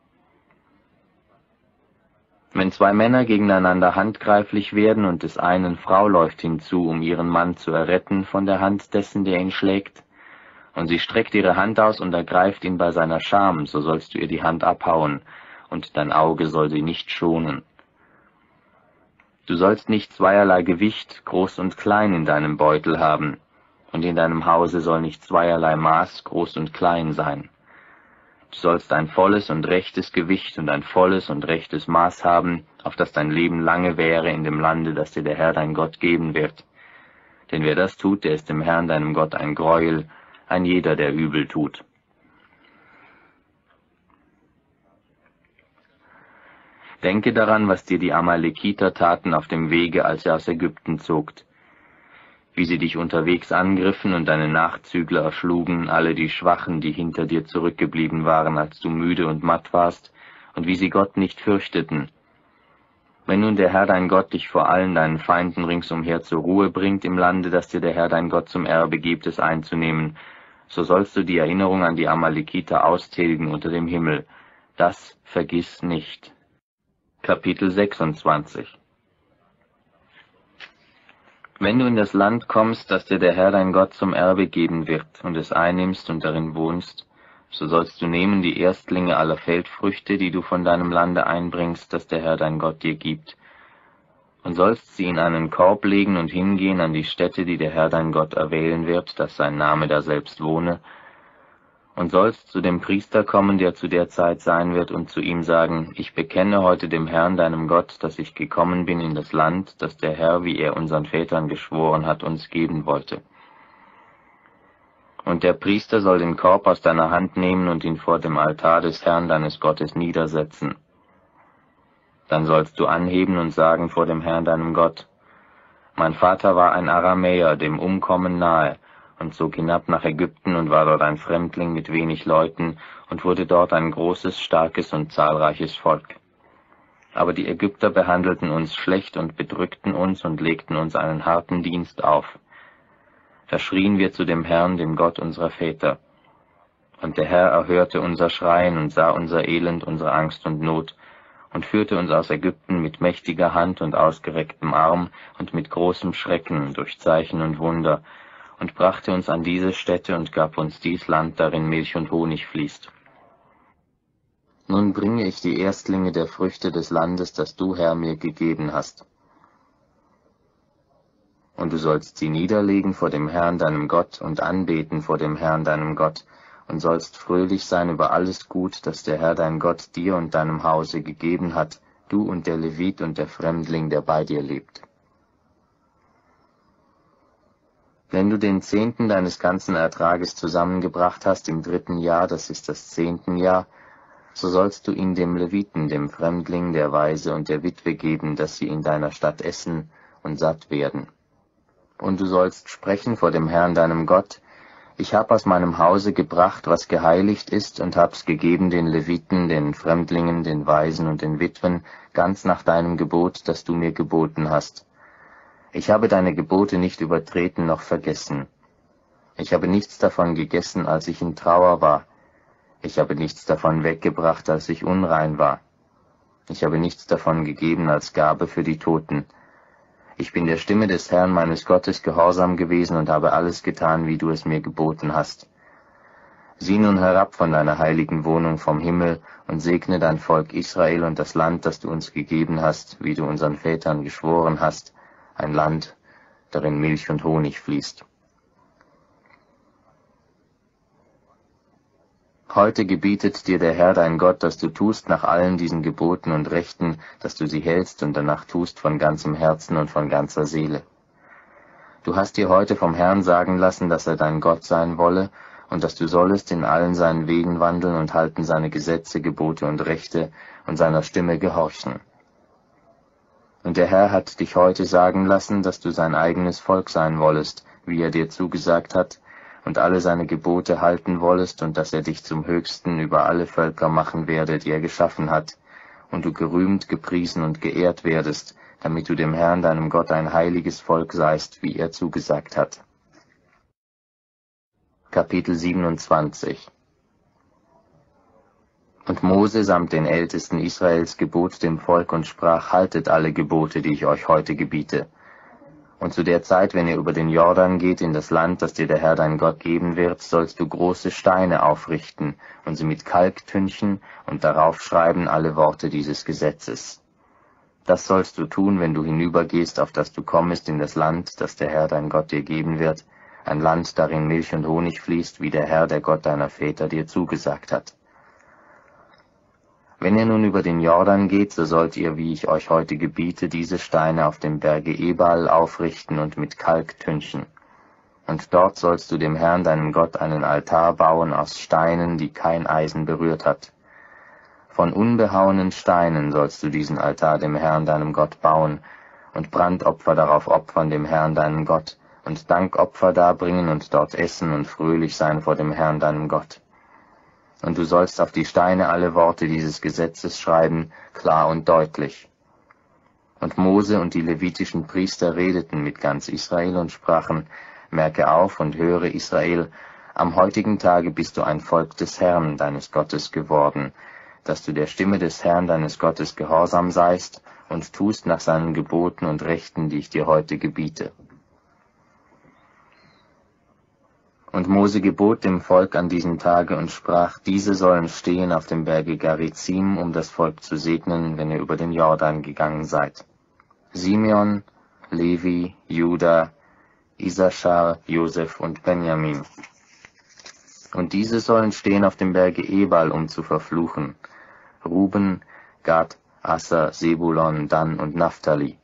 Wenn zwei Männer gegeneinander handgreiflich werden und des einen Frau läuft hinzu, um ihren Mann zu erretten von der Hand dessen, der ihn schlägt, und sie streckt ihre Hand aus und ergreift ihn bei seiner Scham, so sollst du ihr die Hand abhauen, und dein Auge soll sie nicht schonen. Du sollst nicht zweierlei Gewicht, groß und klein, in deinem Beutel haben, und in deinem Hause soll nicht zweierlei Maß, groß und klein sein. Du sollst ein volles und rechtes Gewicht und ein volles und rechtes Maß haben, auf das dein Leben lange währe in dem Lande, das dir der Herr dein Gott geben wird. Denn wer das tut, der ist dem Herrn deinem Gott ein Greuel, ein jeder, der übel tut. Denke daran, was dir die Amalekiter taten auf dem Wege, als ihr aus Ägypten zogt, wie sie dich unterwegs angriffen und deine Nachzügler erschlugen, alle die Schwachen, die hinter dir zurückgeblieben waren, als du müde und matt warst, und wie sie Gott nicht fürchteten. Wenn nun der Herr dein Gott dich vor allen deinen Feinden ringsumher zur Ruhe bringt im Lande, das dir der Herr dein Gott zum Erbe gibt, es einzunehmen, so sollst du die Erinnerung an die Amalekiter austilgen unter dem Himmel. Das vergiss nicht. Kapitel 26. Wenn du in das Land kommst, das dir der Herr dein Gott zum Erbe geben wird, und es einnimmst und darin wohnst, so sollst du nehmen die Erstlinge aller Feldfrüchte, die du von deinem Lande einbringst, das der Herr dein Gott dir gibt, und sollst sie in einen Korb legen und hingehen an die Stätte, die der Herr dein Gott erwählen wird, dass sein Name daselbst wohne, und sollst zu dem Priester kommen, der zu der Zeit sein wird, und zu ihm sagen, ich bekenne heute dem Herrn, deinem Gott, dass ich gekommen bin in das Land, das der Herr, wie er unseren Vätern geschworen hat, uns geben wollte. Und der Priester soll den Korb aus deiner Hand nehmen und ihn vor dem Altar des Herrn deines Gottes niedersetzen. Dann sollst du anheben und sagen vor dem Herrn deinem Gott, mein Vater war ein Aramäer, dem Umkommen nahe, und zog hinab nach Ägypten und war dort ein Fremdling mit wenig Leuten und wurde dort ein großes, starkes und zahlreiches Volk. Aber die Ägypter behandelten uns schlecht und bedrückten uns und legten uns einen harten Dienst auf. Da schrien wir zu dem Herrn, dem Gott unserer Väter. Und der Herr erhörte unser Schreien und sah unser Elend, unsere Angst und Not, und führte uns aus Ägypten mit mächtiger Hand und ausgerecktem Arm und mit großem Schrecken durch Zeichen und Wunder, und brachte uns an diese Stätte und gab uns dies Land, darin Milch und Honig fließt. Nun bringe ich die Erstlinge der Früchte des Landes, das du, Herr, mir gegeben hast. Und du sollst sie niederlegen vor dem Herrn, deinem Gott, und anbeten vor dem Herrn, deinem Gott, und sollst fröhlich sein über alles Gut, das der Herr, dein Gott, dir und deinem Hause gegeben hat, du und der Levit und der Fremdling, der bei dir lebt. Wenn du den Zehnten deines ganzen Ertrages zusammengebracht hast im 3. Jahr, das ist das 10. Jahr, so sollst du ihn dem Leviten, dem Fremdling, der Waise und der Witwe geben, dass sie in deiner Stadt essen und satt werden. Und du sollst sprechen vor dem Herrn, deinem Gott, ich hab aus meinem Hause gebracht, was geheiligt ist, und hab's gegeben den Leviten, den Fremdlingen, den Waisen und den Witwen, ganz nach deinem Gebot, das du mir geboten hast. Ich habe deine Gebote nicht übertreten noch vergessen. Ich habe nichts davon gegessen, als ich in Trauer war. Ich habe nichts davon weggebracht, als ich unrein war. Ich habe nichts davon gegeben als Gabe für die Toten. Ich bin der Stimme des Herrn meines Gottes gehorsam gewesen und habe alles getan, wie du es mir geboten hast. Sieh nun herab von deiner heiligen Wohnung vom Himmel und segne dein Volk Israel und das Land, das du uns gegeben hast, wie du unseren Vätern geschworen hast, ein Land, darin Milch und Honig fließt. Heute gebietet dir der Herr dein Gott, dass du tust nach allen diesen Geboten und Rechten, dass du sie hältst und danach tust von ganzem Herzen und von ganzer Seele. Du hast dir heute vom Herrn sagen lassen, dass er dein Gott sein wolle und dass du sollest in allen seinen Wegen wandeln und halten seine Gesetze, Gebote und Rechte und seiner Stimme gehorchen. Und der Herr hat dich heute sagen lassen, dass du sein eigenes Volk sein wollest, wie er dir zugesagt hat, und alle seine Gebote halten wollest, und dass er dich zum Höchsten über alle Völker machen werde, die er geschaffen hat, und du gerühmt, gepriesen und geehrt werdest, damit du dem Herrn, deinem Gott, ein heiliges Volk seist, wie er zugesagt hat. Kapitel 27. Und Mose samt den Ältesten Israels gebot dem Volk und sprach, haltet alle Gebote, die ich euch heute gebiete. Und zu der Zeit, wenn ihr über den Jordan geht in das Land, das dir der Herr dein Gott geben wird, sollst du große Steine aufrichten und sie mit Kalk tünchen und darauf schreiben alle Worte dieses Gesetzes. Das sollst du tun, wenn du hinübergehst, auf das du kommest in das Land, das der Herr dein Gott dir geben wird, ein Land, darin Milch und Honig fließt, wie der Herr, der Gott deiner Väter, dir zugesagt hat. Wenn ihr nun über den Jordan geht, so sollt ihr, wie ich euch heute gebiete, diese Steine auf dem Berge Ebal aufrichten und mit Kalk tünchen. Und dort sollst du dem Herrn, deinem Gott, einen Altar bauen aus Steinen, die kein Eisen berührt hat. Von unbehauenen Steinen sollst du diesen Altar dem Herrn, deinem Gott, bauen und Brandopfer darauf opfern dem Herrn, deinem Gott, und Dankopfer darbringen und dort essen und fröhlich sein vor dem Herrn, deinem Gott. Und du sollst auf die Steine alle Worte dieses Gesetzes schreiben, klar und deutlich. Und Mose und die levitischen Priester redeten mit ganz Israel und sprachen, merke auf und höre Israel, am heutigen Tage bist du ein Volk des Herrn, deines Gottes, geworden, dass du der Stimme des Herrn deines Gottes gehorsam seist und tust nach seinen Geboten und Rechten, die ich dir heute gebiete. Und Mose gebot dem Volk an diesem Tage und sprach, diese sollen stehen auf dem Berge Garizim, um das Volk zu segnen, wenn ihr über den Jordan gegangen seid. Simeon, Levi, Juda, Issachar, Josef und Benjamin. Und diese sollen stehen auf dem Berge Ebal, um zu verfluchen. Ruben, Gad, Asser, Sebulon, Dan und Naphtali.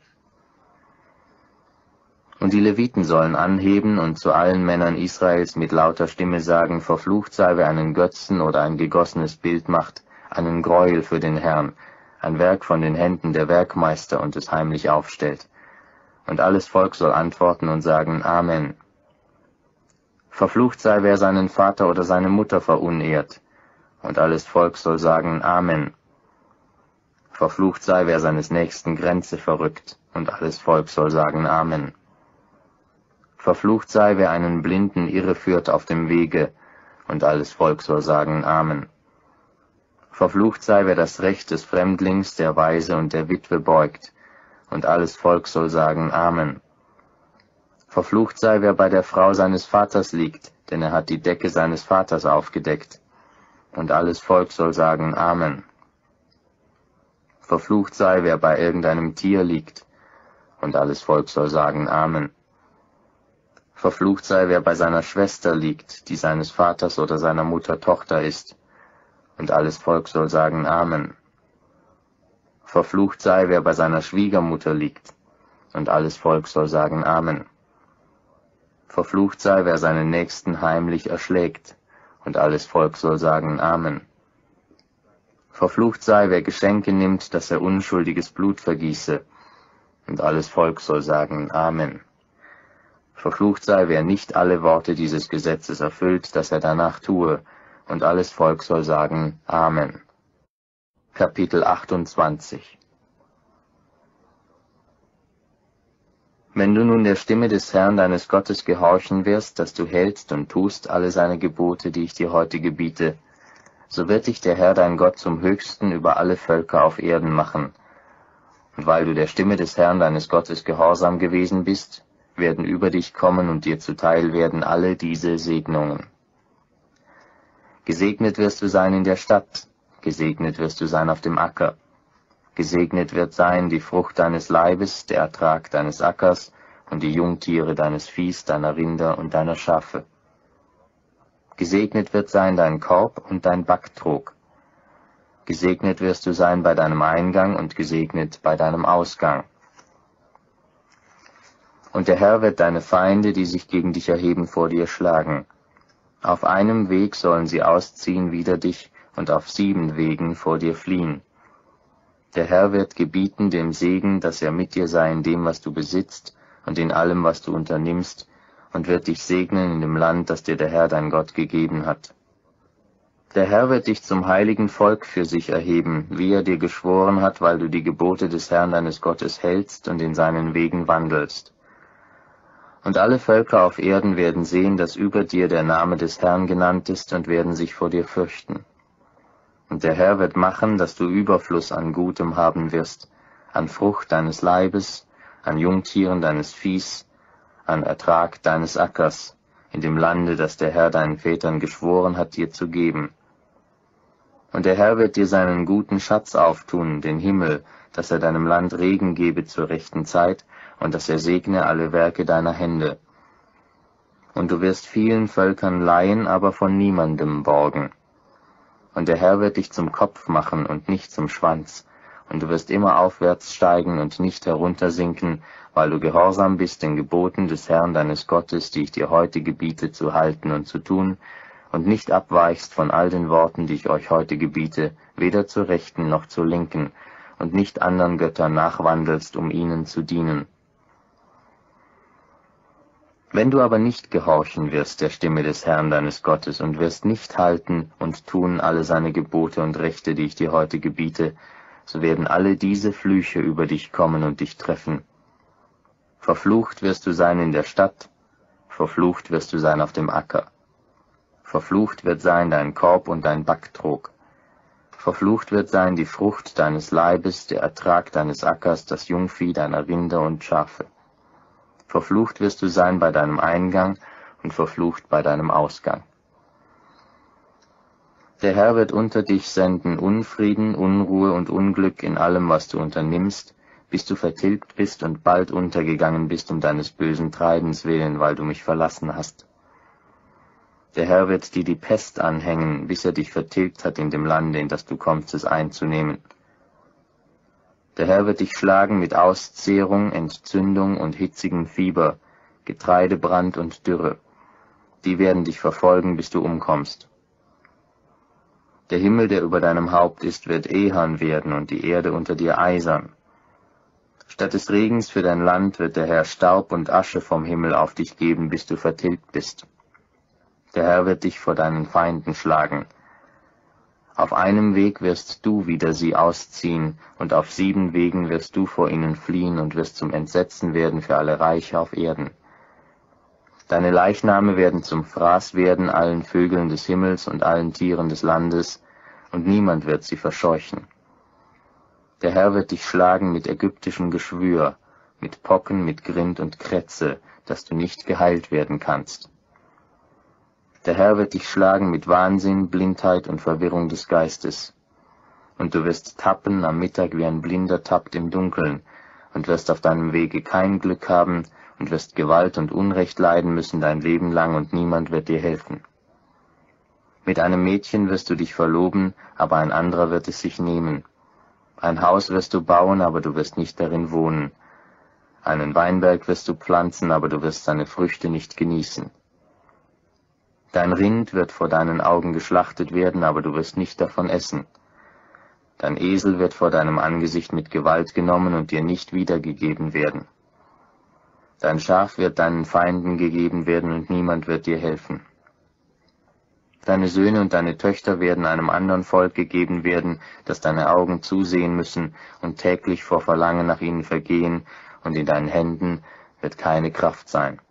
Und die Leviten sollen anheben und zu allen Männern Israels mit lauter Stimme sagen, verflucht sei, wer einen Götzen oder ein gegossenes Bild macht, einen Gräuel für den Herrn, ein Werk von den Händen der Werkmeister und es heimlich aufstellt. Und alles Volk soll antworten und sagen, Amen. Verflucht sei, wer seinen Vater oder seine Mutter verunehrt. Und alles Volk soll sagen, Amen. Verflucht sei, wer seines Nächsten Grenze verrückt. Und alles Volk soll sagen, Amen. Verflucht sei, wer einen Blinden irreführt auf dem Wege, und alles Volk soll sagen, Amen. Verflucht sei, wer das Recht des Fremdlings, der Waise und der Witwe beugt, und alles Volk soll sagen, Amen. Verflucht sei, wer bei der Frau seines Vaters liegt, denn er hat die Decke seines Vaters aufgedeckt, und alles Volk soll sagen, Amen. Verflucht sei, wer bei irgendeinem Tier liegt, und alles Volk soll sagen, Amen. Verflucht sei, wer bei seiner Schwester liegt, die seines Vaters oder seiner Mutter Tochter ist, und alles Volk soll sagen, Amen. Verflucht sei, wer bei seiner Schwiegermutter liegt, und alles Volk soll sagen, Amen. Verflucht sei, wer seinen Nächsten heimlich erschlägt, und alles Volk soll sagen, Amen. Verflucht sei, wer Geschenke nimmt, dass er unschuldiges Blut vergieße, und alles Volk soll sagen, Amen. Verflucht sei, wer nicht alle Worte dieses Gesetzes erfüllt, dass er danach tue, und alles Volk soll sagen, Amen. Kapitel 28. Wenn du nun der Stimme des Herrn deines Gottes gehorchen wirst, dass du hältst und tust alle seine Gebote, die ich dir heute gebiete, so wird dich der Herr dein Gott zum Höchsten über alle Völker auf Erden machen. Und weil du der Stimme des Herrn deines Gottes gehorsam gewesen bist, werden über dich kommen und dir zuteil werden alle diese Segnungen. Gesegnet wirst du sein in der Stadt, gesegnet wirst du sein auf dem Acker. Gesegnet wird sein die Frucht deines Leibes, der Ertrag deines Ackers und die Jungtiere deines Viehs, deiner Rinder und deiner Schafe. Gesegnet wird sein dein Korb und dein Backtrog. Gesegnet wirst du sein bei deinem Eingang und gesegnet bei deinem Ausgang. Und der Herr wird deine Feinde, die sich gegen dich erheben, vor dir schlagen. Auf einem Weg sollen sie ausziehen wider dich, und auf 7 Wegen vor dir fliehen. Der Herr wird gebieten dem Segen, dass er mit dir sei in dem, was du besitzt, und in allem, was du unternimmst, und wird dich segnen in dem Land, das dir der Herr dein Gott gegeben hat. Der Herr wird dich zum heiligen Volk für sich erheben, wie er dir geschworen hat, weil du die Gebote des Herrn deines Gottes hältst und in seinen Wegen wandelst. Und alle Völker auf Erden werden sehen, dass über dir der Name des Herrn genannt ist, und werden sich vor dir fürchten. Und der Herr wird machen, dass du Überfluss an Gutem haben wirst, an Frucht deines Leibes, an Jungtieren deines Viehs, an Ertrag deines Ackers, in dem Lande, das der Herr deinen Vätern geschworen hat, dir zu geben. Und der Herr wird dir seinen guten Schatz auftun, den Himmel, dass er deinem Land Regen gebe zur rechten Zeit, und dass er segne alle Werke deiner Hände. Und du wirst vielen Völkern leihen, aber von niemandem borgen. Und der Herr wird dich zum Kopf machen und nicht zum Schwanz, und du wirst immer aufwärts steigen und nicht heruntersinken, weil du gehorsam bist den Geboten des Herrn deines Gottes, die ich dir heute gebiete, zu halten und zu tun, und nicht abweichst von all den Worten, die ich euch heute gebiete, weder zur Rechten noch zur Linken, und nicht anderen Göttern nachwandelst, um ihnen zu dienen. Wenn du aber nicht gehorchen wirst der Stimme des Herrn deines Gottes und wirst nicht halten und tun alle seine Gebote und Rechte, die ich dir heute gebiete, so werden alle diese Flüche über dich kommen und dich treffen. Verflucht wirst du sein in der Stadt, verflucht wirst du sein auf dem Acker. Verflucht wird sein dein Korb und dein Backtrog. Verflucht wird sein die Frucht deines Leibes, der Ertrag deines Ackers, das Jungvieh deiner Rinder und Schafe. Verflucht wirst du sein bei deinem Eingang und verflucht bei deinem Ausgang. Der Herr wird unter dich senden Unfrieden, Unruhe und Unglück in allem, was du unternimmst, bis du vertilgt bist und bald untergegangen bist um deines bösen Treibens willen, weil du mich verlassen hast. Der Herr wird dir die Pest anhängen, bis er dich vertilgt hat in dem Lande, in das du kommst, es einzunehmen. Der Herr wird dich schlagen mit Auszehrung, Entzündung und hitzigem Fieber, Getreidebrand und Dürre. Die werden dich verfolgen, bis du umkommst. Der Himmel, der über deinem Haupt ist, wird ehern werden und die Erde unter dir eisern. Statt des Regens für dein Land wird der Herr Staub und Asche vom Himmel auf dich geben, bis du vertilgt bist. Der Herr wird dich vor deinen Feinden schlagen. Auf einem Weg wirst du wider sie ausziehen, und auf 7 Wegen wirst du vor ihnen fliehen und wirst zum Entsetzen werden für alle Reiche auf Erden. Deine Leichname werden zum Fraß werden allen Vögeln des Himmels und allen Tieren des Landes, und niemand wird sie verscheuchen. Der Herr wird dich schlagen mit ägyptischem Geschwür, mit Pocken, mit Grind und Krätze, dass du nicht geheilt werden kannst. Der Herr wird dich schlagen mit Wahnsinn, Blindheit und Verwirrung des Geistes. Und du wirst tappen am Mittag, wie ein Blinder tappt im Dunkeln, und wirst auf deinem Wege kein Glück haben, und wirst Gewalt und Unrecht leiden müssen dein Leben lang, und niemand wird dir helfen. Mit einem Mädchen wirst du dich verloben, aber ein anderer wird es sich nehmen. Ein Haus wirst du bauen, aber du wirst nicht darin wohnen. Einen Weinberg wirst du pflanzen, aber du wirst seine Früchte nicht genießen. Dein Rind wird vor deinen Augen geschlachtet werden, aber du wirst nicht davon essen. Dein Esel wird vor deinem Angesicht mit Gewalt genommen und dir nicht wiedergegeben werden. Dein Schaf wird deinen Feinden gegeben werden und niemand wird dir helfen. Deine Söhne und deine Töchter werden einem anderen Volk gegeben werden, das deine Augen zusehen müssen und täglich vor Verlangen nach ihnen vergehen, und in deinen Händen wird keine Kraft sein.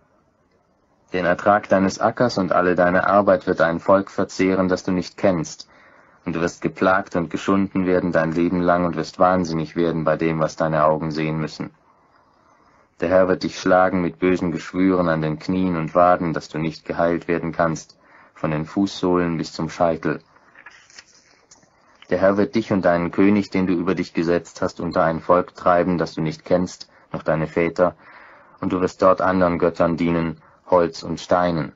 Den Ertrag deines Ackers und alle deine Arbeit wird ein Volk verzehren, das du nicht kennst, und du wirst geplagt und geschunden werden dein Leben lang und wirst wahnsinnig werden bei dem, was deine Augen sehen müssen. Der Herr wird dich schlagen mit bösen Geschwüren an den Knien und Waden, dass du nicht geheilt werden kannst, von den Fußsohlen bis zum Scheitel. Der Herr wird dich und deinen König, den du über dich gesetzt hast, unter ein Volk treiben, das du nicht kennst, noch deine Väter, und du wirst dort anderen Göttern dienen, Holz und Steinen.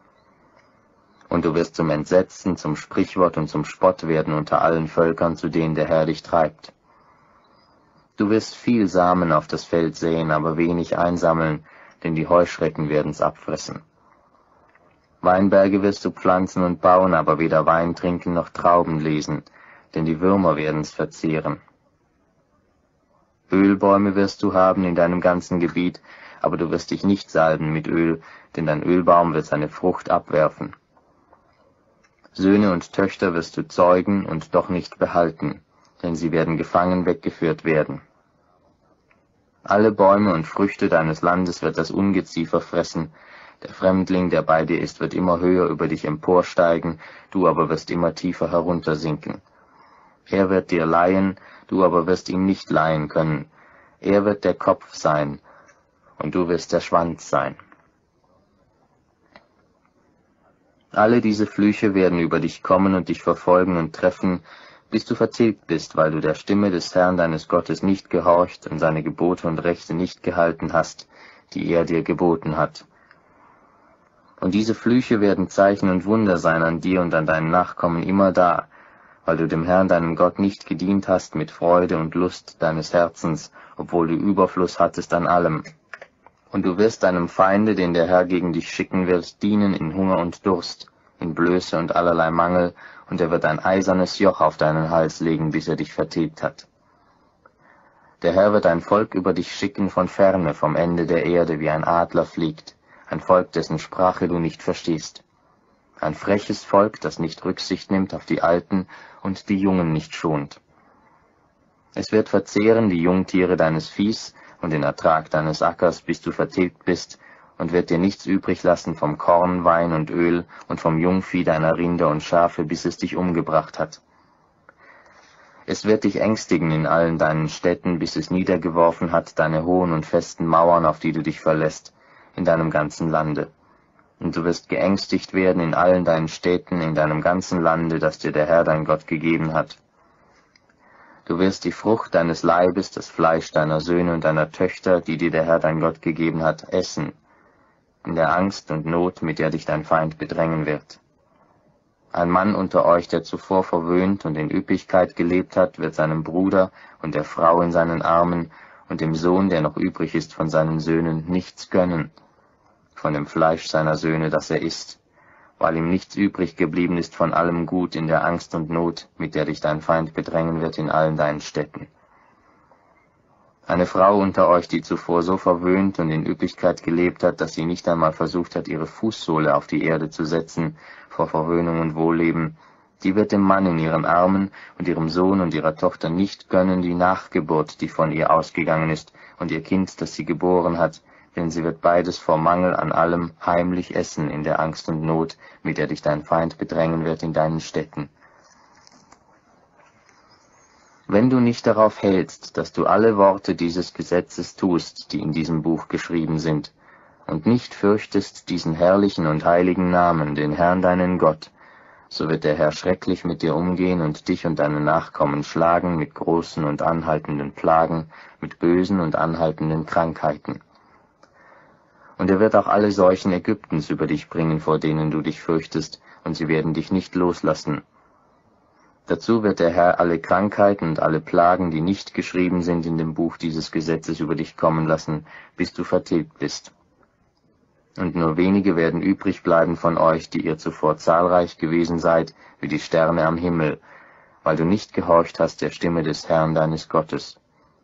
Und du wirst zum Entsetzen, zum Sprichwort und zum Spott werden unter allen Völkern, zu denen der Herr dich treibt. Du wirst viel Samen auf das Feld säen, aber wenig einsammeln, denn die Heuschrecken werden's abfressen. Weinberge wirst du pflanzen und bauen, aber weder Wein trinken noch Trauben lesen, denn die Würmer werden's verzehren. Ölbäume wirst du haben in deinem ganzen Gebiet, aber du wirst dich nicht salben mit Öl, denn dein Ölbaum wird seine Frucht abwerfen. Söhne und Töchter wirst du zeugen und doch nicht behalten, denn sie werden gefangen weggeführt werden. Alle Bäume und Früchte deines Landes wird das Ungeziefer fressen, der Fremdling, der bei dir ist, wird immer höher über dich emporsteigen, du aber wirst immer tiefer heruntersinken. Er wird dir leihen, du aber wirst ihm nicht leihen können. Er wird der Kopf sein, und du wirst der Schwanz sein. Alle diese Flüche werden über dich kommen und dich verfolgen und treffen, bis du vertilgt bist, weil du der Stimme des Herrn deines Gottes nicht gehorcht und seine Gebote und Rechte nicht gehalten hast, die er dir geboten hat. Und diese Flüche werden Zeichen und Wunder sein an dir und an deinen Nachkommen immer da, weil du dem Herrn deinem Gott nicht gedient hast mit Freude und Lust deines Herzens, obwohl du Überfluss hattest an allem. Und du wirst deinem Feinde, den der Herr gegen dich schicken wird, dienen in Hunger und Durst, in Blöße und allerlei Mangel, und er wird ein eisernes Joch auf deinen Hals legen, bis er dich vertilgt hat. Der Herr wird ein Volk über dich schicken von ferne, vom Ende der Erde, wie ein Adler fliegt, ein Volk, dessen Sprache du nicht verstehst. Ein freches Volk, das nicht Rücksicht nimmt auf die Alten und die Jungen nicht schont. Es wird verzehren die Jungtiere deines Viehs und den Ertrag deines Ackers, bis du vertilgt bist, und wird dir nichts übrig lassen vom Korn, Wein und Öl und vom Jungvieh deiner Rinder und Schafe, bis es dich umgebracht hat. Es wird dich ängstigen in allen deinen Städten, bis es niedergeworfen hat deine hohen und festen Mauern, auf die du dich verlässt, in deinem ganzen Lande. Und du wirst geängstigt werden in allen deinen Städten, in deinem ganzen Lande, das dir der Herr dein Gott gegeben hat. Du wirst die Frucht deines Leibes, das Fleisch deiner Söhne und deiner Töchter, die dir der Herr dein Gott gegeben hat, essen, in der Angst und Not, mit der dich dein Feind bedrängen wird. Ein Mann unter euch, der zuvor verwöhnt und in Üppigkeit gelebt hat, wird seinem Bruder und der Frau in seinen Armen und dem Sohn, der noch übrig ist von seinen Söhnen, nichts gönnen, von dem Fleisch seiner Söhne, das er isst, weil ihm nichts übrig geblieben ist von allem Gut in der Angst und Not, mit der dich dein Feind bedrängen wird in allen deinen Städten. Eine Frau unter euch, die zuvor so verwöhnt und in Üppigkeit gelebt hat, dass sie nicht einmal versucht hat, ihre Fußsohle auf die Erde zu setzen, vor Verwöhnung und Wohlleben, die wird dem Mann in ihren Armen und ihrem Sohn und ihrer Tochter nicht gönnen die Nachgeburt, die von ihr ausgegangen ist, und ihr Kind, das sie geboren hat, denn sie wird beides vor Mangel an allem heimlich essen in der Angst und Not, mit der dich dein Feind bedrängen wird in deinen Städten. Wenn du nicht darauf hältst, dass du alle Worte dieses Gesetzes tust, die in diesem Buch geschrieben sind, und nicht fürchtest diesen herrlichen und heiligen Namen, den Herrn deinen Gott, so wird der Herr schrecklich mit dir umgehen und dich und deine Nachkommen schlagen mit großen und anhaltenden Plagen, mit bösen und anhaltenden Krankheiten. Und er wird auch alle Seuchen Ägyptens über dich bringen, vor denen du dich fürchtest, und sie werden dich nicht loslassen. Dazu wird der Herr alle Krankheiten und alle Plagen, die nicht geschrieben sind in dem Buch dieses Gesetzes, über dich kommen lassen, bis du vertilgt bist. Und nur wenige werden übrig bleiben von euch, die ihr zuvor zahlreich gewesen seid, wie die Sterne am Himmel, weil du nicht gehorcht hast der Stimme des Herrn deines Gottes.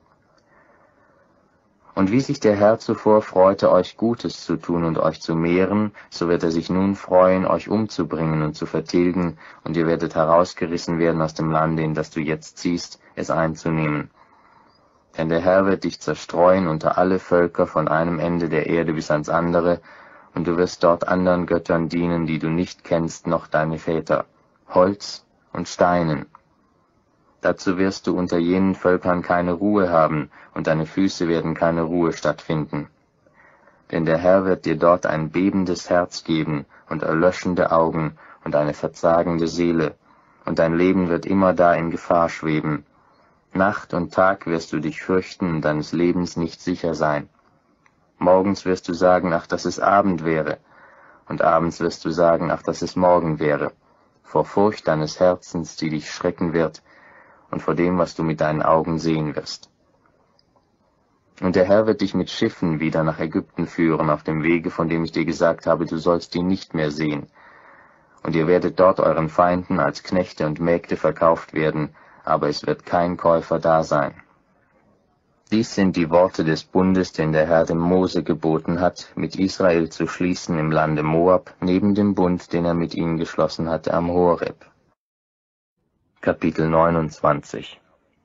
Und wie sich der Herr zuvor freute, euch Gutes zu tun und euch zu mehren, so wird er sich nun freuen, euch umzubringen und zu vertilgen, und ihr werdet herausgerissen werden aus dem Lande, in das du jetzt ziehst, es einzunehmen. Denn der Herr wird dich zerstreuen unter alle Völker von einem Ende der Erde bis ans andere, und du wirst dort anderen Göttern dienen, die du nicht kennst, noch deine Väter, Holz und Steinen. Dazu wirst du unter jenen Völkern keine Ruhe haben, und deine Füße werden keine Ruhe stattfinden. Denn der Herr wird dir dort ein bebendes Herz geben und erlöschende Augen und eine verzagende Seele, und dein Leben wird immer da in Gefahr schweben. Nacht und Tag wirst du dich fürchten und deines Lebens nicht sicher sein. Morgens wirst du sagen, ach, dass es Abend wäre, und abends wirst du sagen, ach, dass es Morgen wäre, vor Furcht deines Herzens, die dich schrecken wird, und vor dem, was du mit deinen Augen sehen wirst. Und der Herr wird dich mit Schiffen wieder nach Ägypten führen, auf dem Wege, von dem ich dir gesagt habe, du sollst ihn nicht mehr sehen. Und ihr werdet dort euren Feinden als Knechte und Mägde verkauft werden, aber es wird kein Käufer da sein. Dies sind die Worte des Bundes, den der Herr dem Mose geboten hat, mit Israel zu schließen im Lande Moab, neben dem Bund, den er mit ihnen geschlossen hatte am Horeb. Kapitel 29.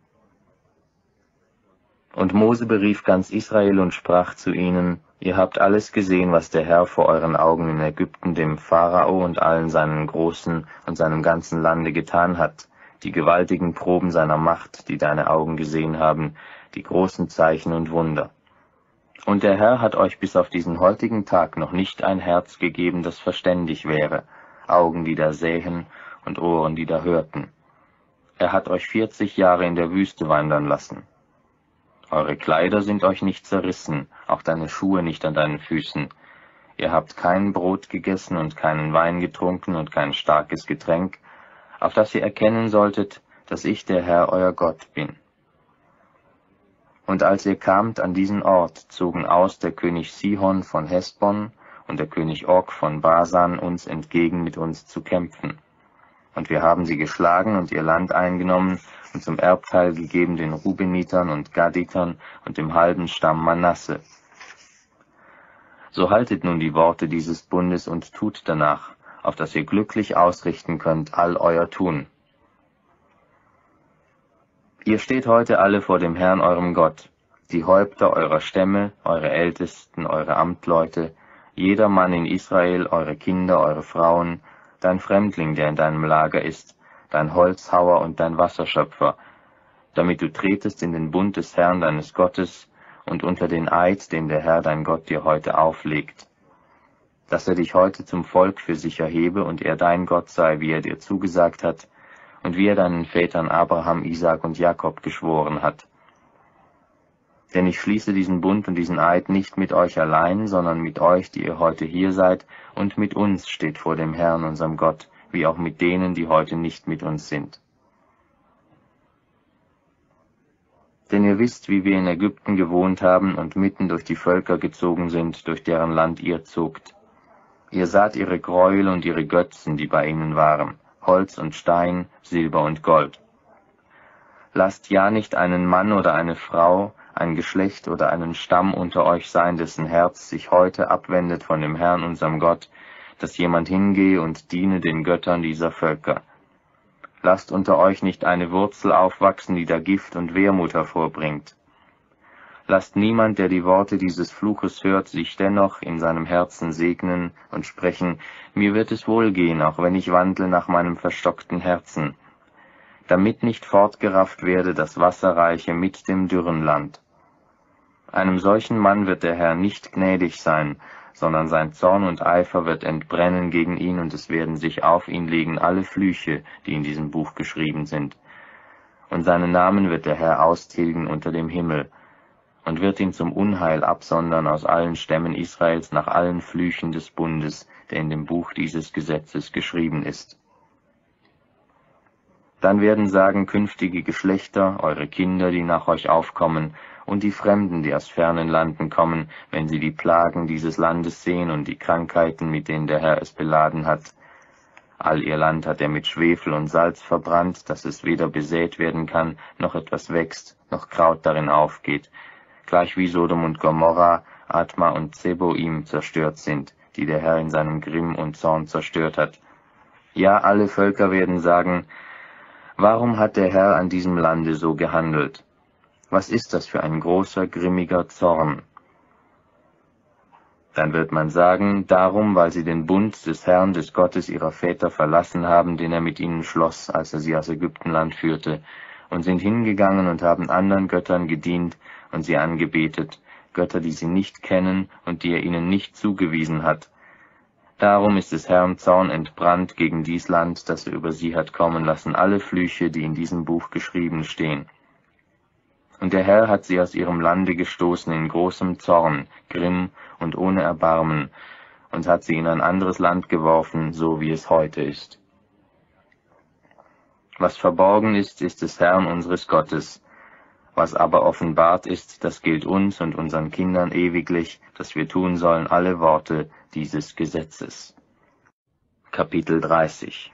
Und Mose berief ganz Israel und sprach zu ihnen, ihr habt alles gesehen, was der Herr vor euren Augen in Ägypten dem Pharao und allen seinen Großen und seinem ganzen Lande getan hat, die gewaltigen Proben seiner Macht, die deine Augen gesehen haben, die großen Zeichen und Wunder. Und der Herr hat euch bis auf diesen heutigen Tag noch nicht ein Herz gegeben, das verständig wäre, Augen, die da sähen und Ohren, die da hörten. Er hat euch 40 Jahre in der Wüste wandern lassen. Eure Kleider sind euch nicht zerrissen, auch deine Schuhe nicht an deinen Füßen. Ihr habt kein Brot gegessen und keinen Wein getrunken und kein starkes Getränk, auf das ihr erkennen solltet, dass ich der Herr euer Gott bin. Und als ihr kamt an diesen Ort, zogen aus der König Sihon von Hesbon und der König Og von Basan uns entgegen, mit uns zu kämpfen. Und wir haben sie geschlagen und ihr Land eingenommen und zum Erbteil gegeben den Rubenitern und Gaditern und dem halben Stamm Manasse. So haltet nun die Worte dieses Bundes und tut danach, auf dass ihr glücklich ausrichten könnt all euer Tun. Ihr steht heute alle vor dem Herrn eurem Gott, die Häupter eurer Stämme, eure Ältesten, eure Amtleute, jeder Mann in Israel, eure Kinder, eure Frauen, dein Fremdling, der in deinem Lager ist, dein Holzhauer und dein Wasserschöpfer, damit du tretest in den Bund des Herrn deines Gottes und unter den Eid, den der Herr dein Gott dir heute auflegt, dass er dich heute zum Volk für sich erhebe und er dein Gott sei, wie er dir zugesagt hat und wie er deinen Vätern Abraham, Isaak und Jakob geschworen hat. Denn ich schließe diesen Bund und diesen Eid nicht mit euch allein, sondern mit euch, die ihr heute hier seid, und mit uns steht vor dem Herrn, unserem Gott, wie auch mit denen, die heute nicht mit uns sind. Denn ihr wisst, wie wir in Ägypten gewohnt haben und mitten durch die Völker gezogen sind, durch deren Land ihr zogt. Ihr saht ihre Gräuel und ihre Götzen, die bei ihnen waren, Holz und Stein, Silber und Gold. Lasst ja nicht einen Mann oder eine Frau, ein Geschlecht oder einen Stamm unter euch sein, dessen Herz sich heute abwendet von dem Herrn, unserem Gott, dass jemand hingehe und diene den Göttern dieser Völker. Lasst unter euch nicht eine Wurzel aufwachsen, die da Gift und Wermut hervorbringt. Lasst niemand, der die Worte dieses Fluches hört, sich dennoch in seinem Herzen segnen und sprechen, mir wird es wohlgehen, auch wenn ich wandle nach meinem verstockten Herzen, damit nicht fortgerafft werde das Wasserreiche mit dem dürren Land. Einem solchen Mann wird der Herr nicht gnädig sein, sondern sein Zorn und Eifer wird entbrennen gegen ihn, und es werden sich auf ihn legen alle Flüche, die in diesem Buch geschrieben sind. Und seinen Namen wird der Herr austilgen unter dem Himmel, und wird ihn zum Unheil absondern aus allen Stämmen Israels nach allen Flüchen des Bundes, der in dem Buch dieses Gesetzes geschrieben ist. Dann werden sagen künftige Geschlechter, eure Kinder, die nach euch aufkommen, und die Fremden, die aus fernen Landen kommen, wenn sie die Plagen dieses Landes sehen und die Krankheiten, mit denen der Herr es beladen hat. All ihr Land hat er mit Schwefel und Salz verbrannt, dass es weder besät werden kann, noch etwas wächst, noch Kraut darin aufgeht, gleich wie Sodom und Gomorra, Adma und Zeboim zerstört sind, die der Herr in seinem Grimm und Zorn zerstört hat. Ja, alle Völker werden sagen, warum hat der Herr an diesem Lande so gehandelt? Was ist das für ein großer, grimmiger Zorn? Dann wird man sagen, darum, weil sie den Bund des Herrn, des Gottes ihrer Väter verlassen haben, den er mit ihnen schloss, als er sie aus Ägyptenland führte, und sind hingegangen und haben anderen Göttern gedient und sie angebetet, Götter, die sie nicht kennen und die er ihnen nicht zugewiesen hat. Darum ist des Herrn Zorn entbrannt gegen dies Land, das er über sie hat kommen lassen, alle Flüche, die in diesem Buch geschrieben stehen. Und der Herr hat sie aus ihrem Lande gestoßen in großem Zorn, Grimm und ohne Erbarmen, und hat sie in ein anderes Land geworfen, so wie es heute ist. Was verborgen ist, ist des Herrn unseres Gottes. Was aber offenbart ist, das gilt uns und unseren Kindern ewiglich, dass wir tun sollen alle Worte dieses Gesetzes. Kapitel 30.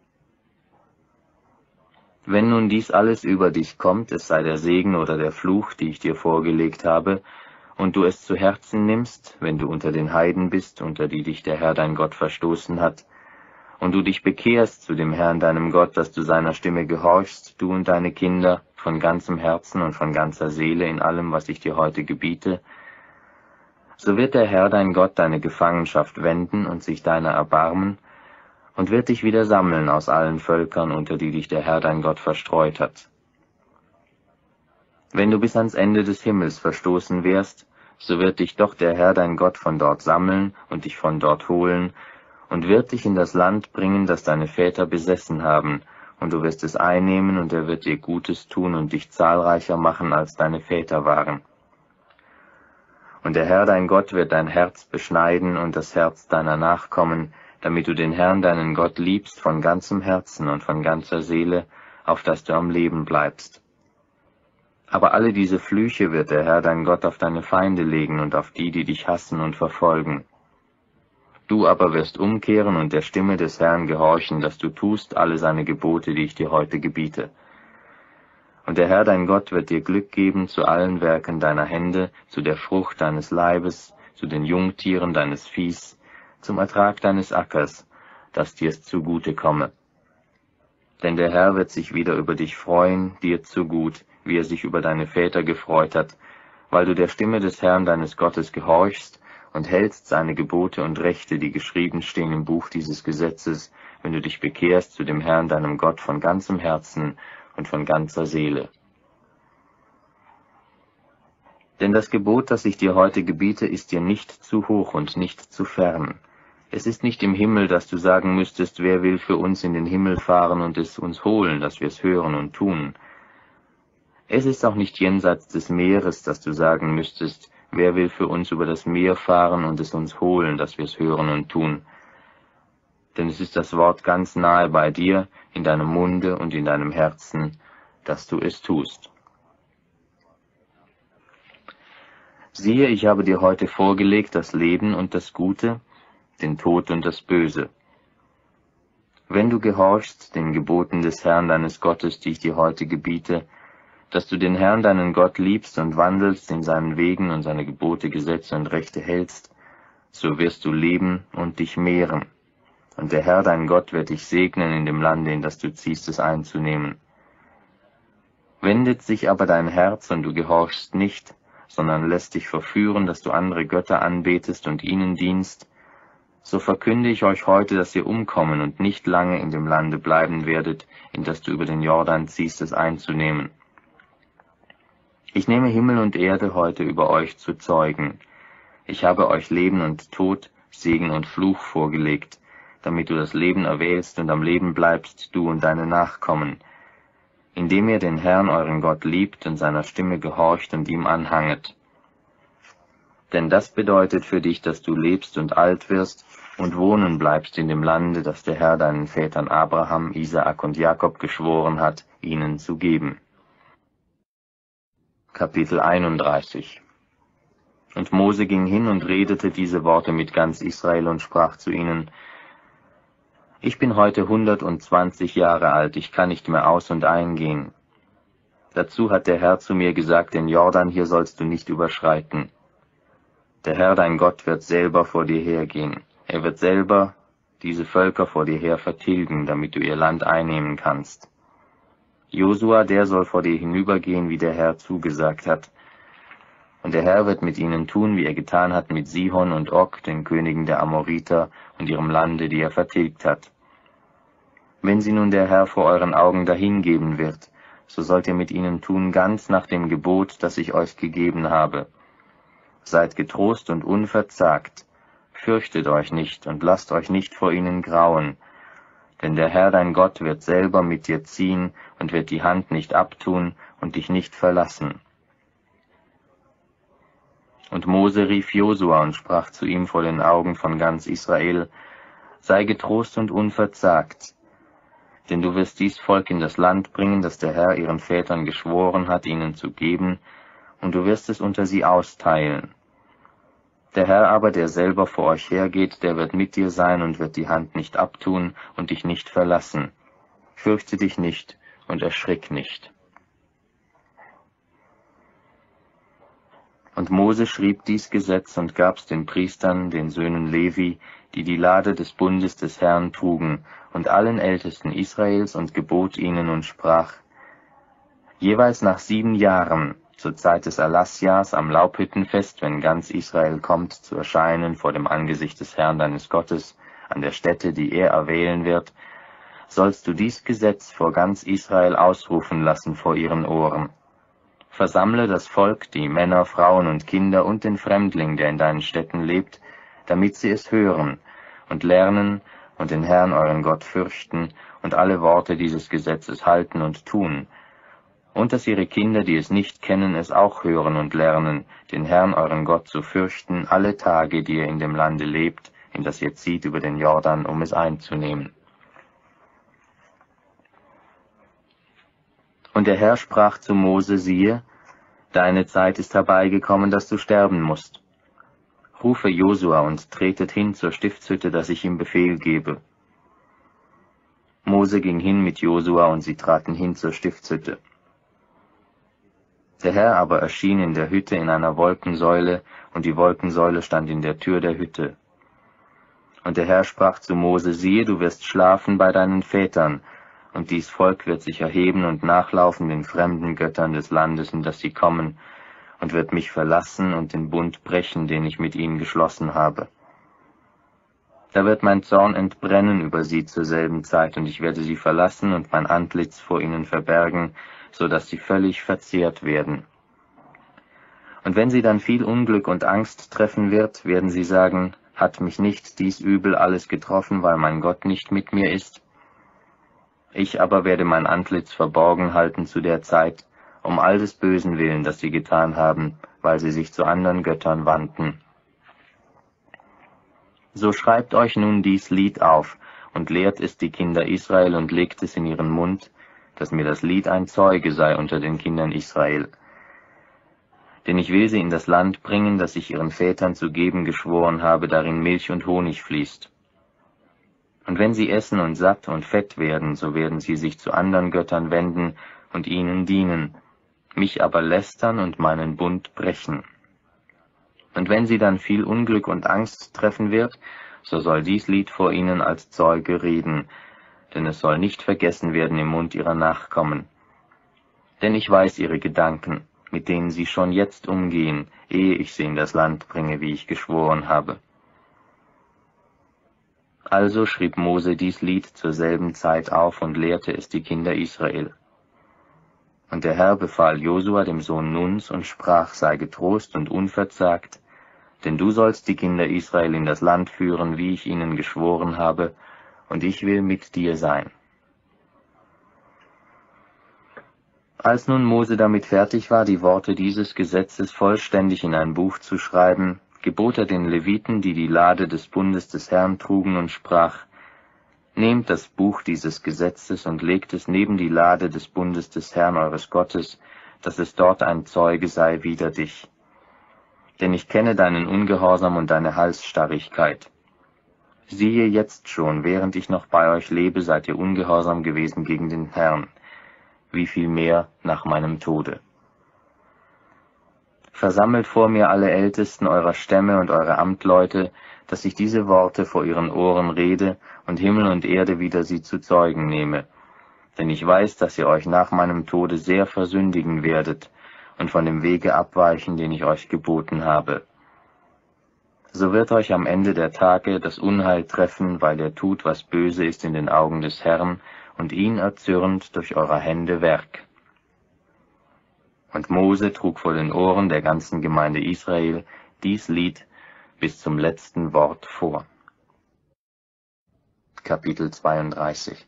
Wenn nun dies alles über dich kommt, es sei der Segen oder der Fluch, die ich dir vorgelegt habe, und du es zu Herzen nimmst, wenn du unter den Heiden bist, unter die dich der Herr dein Gott verstoßen hat, und du dich bekehrst zu dem Herrn deinem Gott, dass du seiner Stimme gehorchst, du und deine Kinder, von ganzem Herzen und von ganzer Seele in allem, was ich dir heute gebiete, so wird der Herr dein Gott deine Gefangenschaft wenden und sich deiner erbarmen, und wird dich wieder sammeln aus allen Völkern, unter die dich der Herr dein Gott verstreut hat. Wenn du bis ans Ende des Himmels verstoßen wärst, so wird dich doch der Herr dein Gott von dort sammeln und dich von dort holen, und wird dich in das Land bringen, das deine Väter besessen haben, und du wirst es einnehmen, und er wird dir Gutes tun und dich zahlreicher machen, als deine Väter waren. Und der Herr dein Gott wird dein Herz beschneiden und das Herz deiner Nachkommen, damit du den Herrn deinen Gott liebst von ganzem Herzen und von ganzer Seele, auf dass du am Leben bleibst. Aber alle diese Flüche wird der Herr dein Gott auf deine Feinde legen und auf die, die dich hassen und verfolgen. Du aber wirst umkehren und der Stimme des Herrn gehorchen, dass du tust alle seine Gebote, die ich dir heute gebiete. Und der Herr dein Gott wird dir Glück geben zu allen Werken deiner Hände, zu der Frucht deines Leibes, zu den Jungtieren deines Viehs, zum Ertrag deines Ackers, dass dir's zugute komme. Denn der Herr wird sich wieder über dich freuen, dir zugut, wie er sich über deine Väter gefreut hat, weil du der Stimme des Herrn deines Gottes gehorchst und hältst seine Gebote und Rechte, die geschrieben stehen im Buch dieses Gesetzes, wenn du dich bekehrst zu dem Herrn deinem Gott von ganzem Herzen und von ganzer Seele. Denn das Gebot, das ich dir heute gebiete, ist dir nicht zu hoch und nicht zu fern. Es ist nicht im Himmel, dass du sagen müsstest, wer will für uns in den Himmel fahren und es uns holen, dass wir es hören und tun. Es ist auch nicht jenseits des Meeres, dass du sagen müsstest, wer will für uns über das Meer fahren und es uns holen, dass wir es hören und tun. Denn es ist das Wort ganz nahe bei dir, in deinem Munde und in deinem Herzen, dass du es tust. Siehe, ich habe dir heute vorgelegt das Leben und das Gute, den Tod und das Böse. Wenn du gehorchst den Geboten des Herrn deines Gottes, die ich dir heute gebiete, dass du den Herrn deinen Gott liebst und wandelst in seinen Wegen und seine Gebote, Gesetze und Rechte hältst, so wirst du leben und dich mehren. Und der Herr dein Gott wird dich segnen in dem Lande, in das du ziehst, es einzunehmen. Wendet sich aber dein Herz und du gehorchst nicht, sondern lässt dich verführen, dass du andere Götter anbetest und ihnen dienst, so verkünde ich euch heute, dass ihr umkommen und nicht lange in dem Lande bleiben werdet, in das du über den Jordan ziehst, es einzunehmen. Ich nehme Himmel und Erde heute über euch zu Zeugen. Ich habe euch Leben und Tod, Segen und Fluch vorgelegt, damit du das Leben erwählst und am Leben bleibst, du und deine Nachkommen, indem ihr den Herrn euren Gott liebt und seiner Stimme gehorcht und ihm anhanget. Denn das bedeutet für dich, dass du lebst und alt wirst und wohnen bleibst in dem Lande, das der Herr deinen Vätern Abraham, Isaak und Jakob geschworen hat, ihnen zu geben. Kapitel 31. Und Mose ging hin und redete diese Worte mit ganz Israel und sprach zu ihnen: Ich bin heute 120 Jahre alt, ich kann nicht mehr aus und eingehen. Dazu hat der Herr zu mir gesagt, den Jordan hier sollst du nicht überschreiten. Der Herr dein Gott wird selber vor dir hergehen. Er wird selber diese Völker vor dir her vertilgen, damit du ihr Land einnehmen kannst. Josua, der soll vor dir hinübergehen, wie der Herr zugesagt hat. Und der Herr wird mit ihnen tun, wie er getan hat mit Sihon und Og, den Königen der Amoriter, und ihrem Lande, die er vertilgt hat. Wenn sie nun der Herr vor euren Augen dahingeben wird, so sollt ihr mit ihnen tun ganz nach dem Gebot, das ich euch gegeben habe. Seid getrost und unverzagt, fürchtet euch nicht und lasst euch nicht vor ihnen grauen, denn der Herr dein Gott wird selber mit dir ziehen und wird die Hand nicht abtun und dich nicht verlassen. Und Mose rief Josua und sprach zu ihm vor den Augen von ganz Israel: Sei getrost und unverzagt, denn du wirst dies Volk in das Land bringen, das der Herr ihren Vätern geschworen hat, ihnen zu geben, und du wirst es unter sie austeilen. Der Herr aber, der selber vor euch hergeht, der wird mit dir sein und wird die Hand nicht abtun und dich nicht verlassen. Fürchte dich nicht und erschrick nicht. Und Mose schrieb dies Gesetz und gab's den Priestern, den Söhnen Levi, die die Lade des Bundes des Herrn trugen, und allen Ältesten Israels, und gebot ihnen und sprach: Jeweils nach 7 Jahren, zur Zeit des Erlassjahrs am Laubhüttenfest, wenn ganz Israel kommt, zu erscheinen vor dem Angesicht des Herrn deines Gottes, an der Stätte, die er erwählen wird, sollst du dies Gesetz vor ganz Israel ausrufen lassen vor ihren Ohren. Versammle das Volk, die Männer, Frauen und Kinder und den Fremdling, der in deinen Städten lebt, damit sie es hören und lernen und den Herrn euren Gott fürchten und alle Worte dieses Gesetzes halten und tun, und dass ihre Kinder, die es nicht kennen, es auch hören und lernen, den Herrn euren Gott zu fürchten, alle Tage, die ihr in dem Lande lebt, in das ihr zieht über den Jordan, um es einzunehmen. Und der Herr sprach zu Mose: Siehe, deine Zeit ist herbeigekommen, dass du sterben musst. Rufe Josua und tretet hin zur Stiftshütte, dass ich ihm Befehl gebe. Mose ging hin mit Josua, und sie traten hin zur Stiftshütte. Der Herr aber erschien in der Hütte in einer Wolkensäule, und die Wolkensäule stand in der Tür der Hütte. Und der Herr sprach zu Mose: Siehe, du wirst schlafen bei deinen Vätern, und dies Volk wird sich erheben und nachlaufen den fremden Göttern des Landes, in das sie kommen, und wird mich verlassen und den Bund brechen, den ich mit ihnen geschlossen habe. Da wird mein Zorn entbrennen über sie zur selben Zeit, und ich werde sie verlassen und mein Antlitz vor ihnen verbergen, so dass sie völlig verzehrt werden. Und wenn sie dann viel Unglück und Angst treffen wird, werden sie sagen, hat mich nicht dies Übel alles getroffen, weil mein Gott nicht mit mir ist? Ich aber werde mein Antlitz verborgen halten zu der Zeit, um all des Bösen willen, das sie getan haben, weil sie sich zu anderen Göttern wandten. So schreibt euch nun dies Lied auf und lehrt es die Kinder Israel und legt es in ihren Mund, dass mir das Lied ein Zeuge sei unter den Kindern Israel. Denn ich will sie in das Land bringen, das ich ihren Vätern zu geben geschworen habe, darin Milch und Honig fließt. Und wenn sie essen und satt und fett werden, so werden sie sich zu anderen Göttern wenden und ihnen dienen, mich aber lästern und meinen Bund brechen. Und wenn sie dann viel Unglück und Angst treffen wird, so soll dies Lied vor ihnen als Zeuge reden, denn es soll nicht vergessen werden im Mund ihrer Nachkommen. Denn ich weiß ihre Gedanken, mit denen sie schon jetzt umgehen, ehe ich sie in das Land bringe, wie ich geschworen habe. Also schrieb Mose dies Lied zur selben Zeit auf und lehrte es die Kinder Israel. Und der Herr befahl Josua dem Sohn Nuns und sprach, sei getrost und unverzagt, denn du sollst die Kinder Israel in das Land führen, wie ich ihnen geschworen habe, und ich will mit dir sein. Als nun Mose damit fertig war, die Worte dieses Gesetzes vollständig in ein Buch zu schreiben, gebot er den Leviten, die die Lade des Bundes des Herrn trugen, und sprach, nehmt das Buch dieses Gesetzes und legt es neben die Lade des Bundes des Herrn eures Gottes, dass es dort ein Zeuge sei wider dich. Denn ich kenne deinen Ungehorsam und deine Halsstarrigkeit. Siehe jetzt schon, während ich noch bei euch lebe, seid ihr ungehorsam gewesen gegen den Herrn, wie viel mehr nach meinem Tode. Versammelt vor mir alle Ältesten eurer Stämme und eure Amtleute, dass ich diese Worte vor ihren Ohren rede und Himmel und Erde wieder sie zu Zeugen nehme. Denn ich weiß, dass ihr euch nach meinem Tode sehr versündigen werdet und von dem Wege abweichen, den ich euch geboten habe. So wird euch am Ende der Tage das Unheil treffen, weil ihr tut, was böse ist in den Augen des Herrn, und ihn erzürnt durch eurer Hände Werk. Und Mose trug vor den Ohren der ganzen Gemeinde Israel dies Lied bis zum letzten Wort vor. Kapitel 32.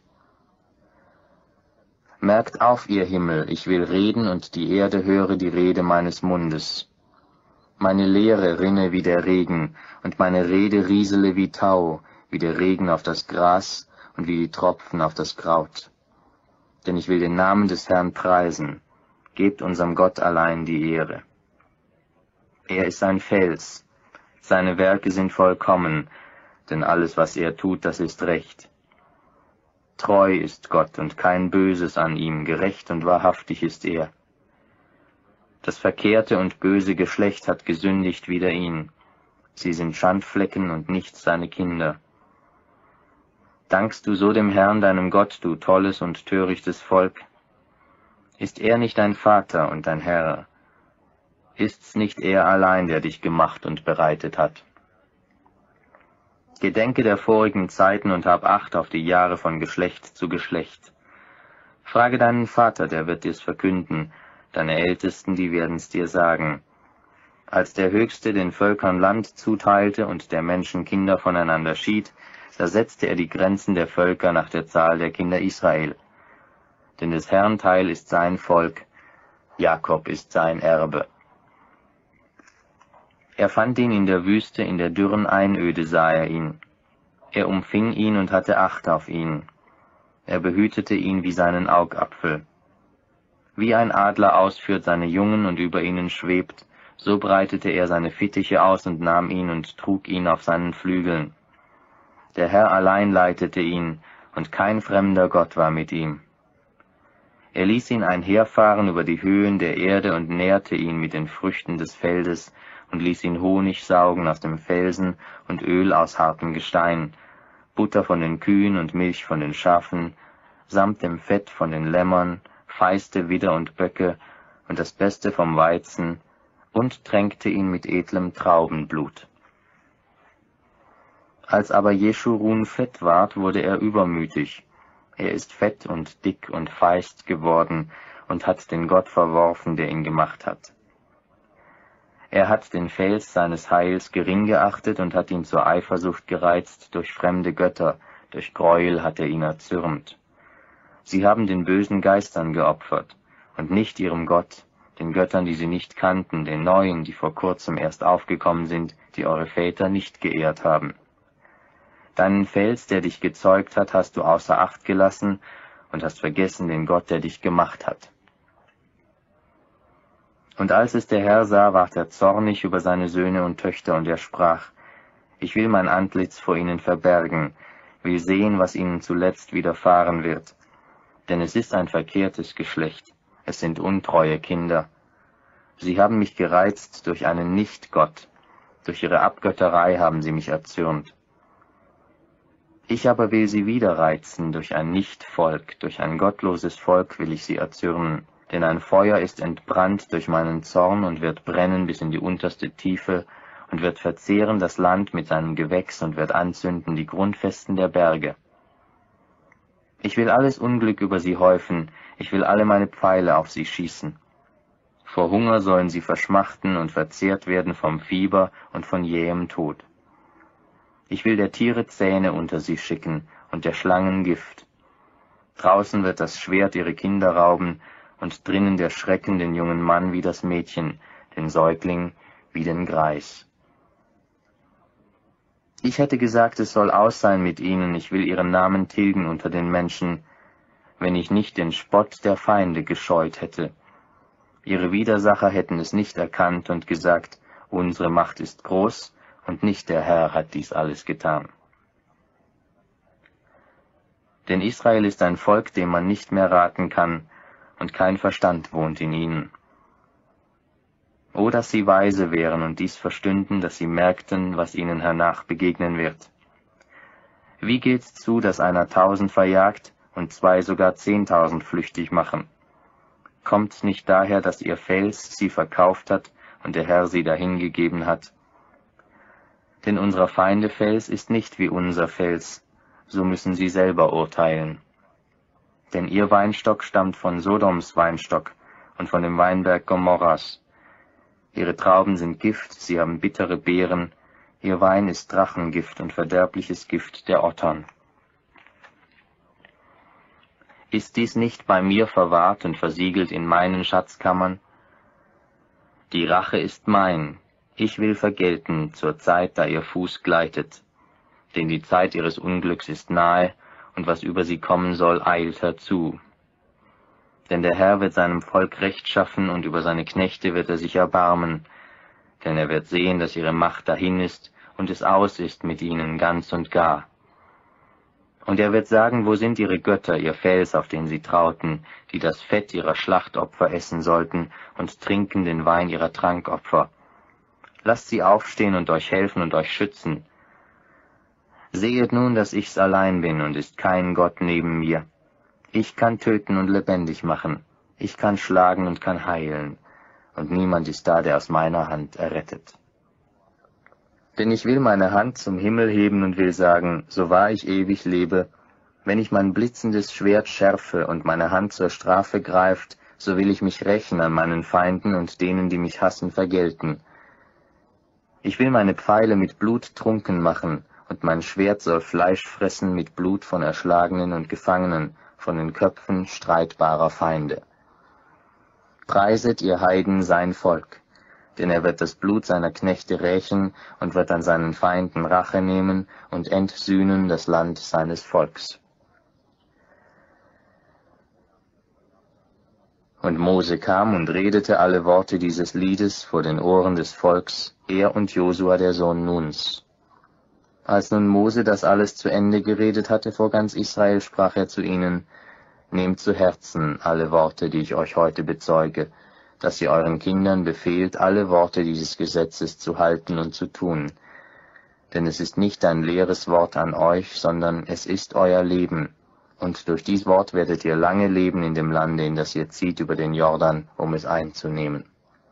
Merkt auf, ihr Himmel, ich will reden, und die Erde höre die Rede meines Mundes. Meine Lehre rinne wie der Regen, und meine Rede riesele wie Tau, wie der Regen auf das Gras und wie die Tropfen auf das Kraut. Denn ich will den Namen des Herrn preisen, gebt unserem Gott allein die Ehre. Er ist ein Fels, seine Werke sind vollkommen, denn alles, was er tut, das ist recht. Treu ist Gott und kein Böses an ihm, gerecht und wahrhaftig ist er. Das verkehrte und böse Geschlecht hat gesündigt wider ihn. Sie sind Schandflecken und nicht seine Kinder. Dankst du so dem Herrn, deinem Gott, du tolles und törichtes Volk? Ist er nicht dein Vater und dein Herr? Ist's nicht er allein, der dich gemacht und bereitet hat? Gedenke der vorigen Zeiten und hab Acht auf die Jahre von Geschlecht zu Geschlecht. Frage deinen Vater, der wird dir's verkünden, deine Ältesten, die werden's dir sagen. Als der Höchste den Völkern Land zuteilte und der Menschen Kinder voneinander schied, da setzte er die Grenzen der Völker nach der Zahl der Kinder Israel. Denn des Herrn Teil ist sein Volk, Jakob ist sein Erbe. Er fand ihn in der Wüste, in der dürren Einöde sah er ihn. Er umfing ihn und hatte Acht auf ihn. Er behütete ihn wie seinen Augapfel. Wie ein Adler ausführt seine Jungen und über ihnen schwebt, so breitete er seine Fittiche aus und nahm ihn und trug ihn auf seinen Flügeln. Der Herr allein leitete ihn, und kein fremder Gott war mit ihm. Er ließ ihn einherfahren über die Höhen der Erde und nährte ihn mit den Früchten des Feldes und ließ ihn Honig saugen aus dem Felsen und Öl aus hartem Gestein, Butter von den Kühen und Milch von den Schafen, samt dem Fett von den Lämmern, feiste Widder und Böcke und das Beste vom Weizen, und tränkte ihn mit edlem Traubenblut. Als aber Jeschurun fett ward, wurde er übermütig. Er ist fett und dick und feist geworden und hat den Gott verworfen, der ihn gemacht hat. Er hat den Fels seines Heils gering geachtet und hat ihn zur Eifersucht gereizt, durch fremde Götter, durch Gräuel hat er ihn erzürnt. Sie haben den bösen Geistern geopfert, und nicht ihrem Gott, den Göttern, die sie nicht kannten, den neuen, die vor kurzem erst aufgekommen sind, die eure Väter nicht geehrt haben. Deinen Fels, der dich gezeugt hat, hast du außer Acht gelassen und hast vergessen den Gott, der dich gemacht hat. Und als es der Herr sah, ward er zornig über seine Söhne und Töchter, und er sprach: Ich will mein Antlitz vor ihnen verbergen, will sehen, was ihnen zuletzt widerfahren wird. Denn es ist ein verkehrtes Geschlecht, es sind untreue Kinder. Sie haben mich gereizt durch einen Nicht-Gott, durch ihre Abgötterei haben sie mich erzürnt. Ich aber will sie wieder reizen durch ein Nicht-Volk, durch ein gottloses Volk will ich sie erzürnen. Denn ein Feuer ist entbrannt durch meinen Zorn und wird brennen bis in die unterste Tiefe und wird verzehren das Land mit seinem Gewächs und wird anzünden die Grundfesten der Berge. Ich will alles Unglück über sie häufen, ich will alle meine Pfeile auf sie schießen. Vor Hunger sollen sie verschmachten und verzehrt werden vom Fieber und von jähem Tod. Ich will der Tiere Zähne unter sie schicken und der Schlangen Gift. Draußen wird das Schwert ihre Kinder rauben, und drinnen der Schrecken den jungen Mann wie das Mädchen, den Säugling wie den Greis. Ich hätte gesagt, es soll aus sein mit ihnen, ich will ihren Namen tilgen unter den Menschen, wenn ich nicht den Spott der Feinde gescheut hätte. Ihre Widersacher hätten es nicht erkannt und gesagt, unsere Macht ist groß, und nicht der Herr hat dies alles getan. Denn Israel ist ein Volk, dem man nicht mehr raten kann, und kein Verstand wohnt in ihnen. O, dass sie weise wären und dies verstünden, dass sie merkten, was ihnen hernach begegnen wird. Wie geht's zu, dass einer 1000 verjagt und 2 sogar 10.000 flüchtig machen? Kommt's nicht daher, dass ihr Fels sie verkauft hat und der Herr sie dahingegeben hat? Denn unserer Feinde Fels ist nicht wie unser Fels, so müssen sie selber urteilen. Denn ihr Weinstock stammt von Sodoms Weinstock und von dem Weinberg Gomorras. Ihre Trauben sind Gift, sie haben bittere Beeren, ihr Wein ist Drachengift und verderbliches Gift der Ottern. Ist dies nicht bei mir verwahrt und versiegelt in meinen Schatzkammern? Die Rache ist mein, ich will vergelten zur Zeit, da ihr Fuß gleitet. Denn die Zeit ihres Unglücks ist nahe, und was über sie kommen soll, eilt herzu. Denn der Herr wird seinem Volk Recht schaffen, und über seine Knechte wird er sich erbarmen. Denn er wird sehen, dass ihre Macht dahin ist, und es aus ist mit ihnen ganz und gar. Und er wird sagen, wo sind ihre Götter, ihr Fels, auf den sie trauten, die das Fett ihrer Schlachtopfer essen sollten und trinken den Wein ihrer Trankopfer. Lasst sie aufstehen und euch helfen und euch schützen. Sehet nun, dass ich's allein bin, und ist kein Gott neben mir. Ich kann töten und lebendig machen, ich kann schlagen und kann heilen, und niemand ist da, der aus meiner Hand errettet. Denn ich will meine Hand zum Himmel heben und will sagen, so wahr ich ewig lebe, wenn ich mein blitzendes Schwert schärfe und meine Hand zur Strafe greift, so will ich mich rächen an meinen Feinden und denen, die mich hassen, vergelten. Ich will meine Pfeile mit Blut trunken machen, und mein Schwert soll Fleisch fressen mit Blut von Erschlagenen und Gefangenen, von den Köpfen streitbarer Feinde. Preiset, ihr Heiden, sein Volk, denn er wird das Blut seiner Knechte rächen und wird an seinen Feinden Rache nehmen und entsühnen das Land seines Volks. Und Mose kam und redete alle Worte dieses Liedes vor den Ohren des Volks, er und Josua der Sohn Nuns. Als nun Mose das alles zu Ende geredet hatte vor ganz Israel, sprach er zu ihnen, Nehmt zu Herzen alle Worte, die ich euch heute bezeuge, dass ihr euren Kindern befehlt, alle Worte dieses Gesetzes zu halten und zu tun. Denn es ist nicht ein leeres Wort an euch, sondern es ist euer Leben. Und durch dies Wort werdet ihr lange leben in dem Lande, in das ihr zieht über den Jordan, um es einzunehmen.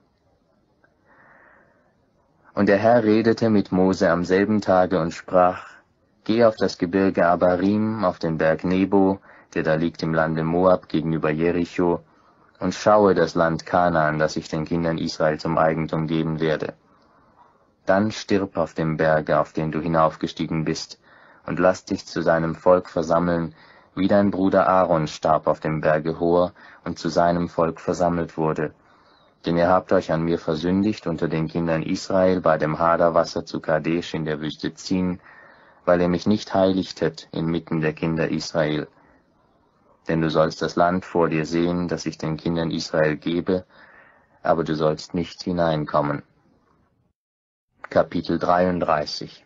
Und der Herr redete mit Mose am selben Tage und sprach, Geh auf das Gebirge Abarim, auf den Berg Nebo, der da liegt im Lande Moab gegenüber Jericho, und schaue das Land Kanaan, das ich den Kindern Israel zum Eigentum geben werde. Dann stirb auf dem Berge, auf den du hinaufgestiegen bist, und lass dich zu deinem Volk versammeln, wie dein Bruder Aaron starb auf dem Berge Hor und zu seinem Volk versammelt wurde. Denn ihr habt euch an mir versündigt unter den Kindern Israel bei dem Haderwasser zu Kadesh in der Wüste Zin, weil ihr mich nicht heiligtet inmitten der Kinder Israel. Denn du sollst das Land vor dir sehen, das ich den Kindern Israel gebe, aber du sollst nicht hineinkommen. Kapitel 33.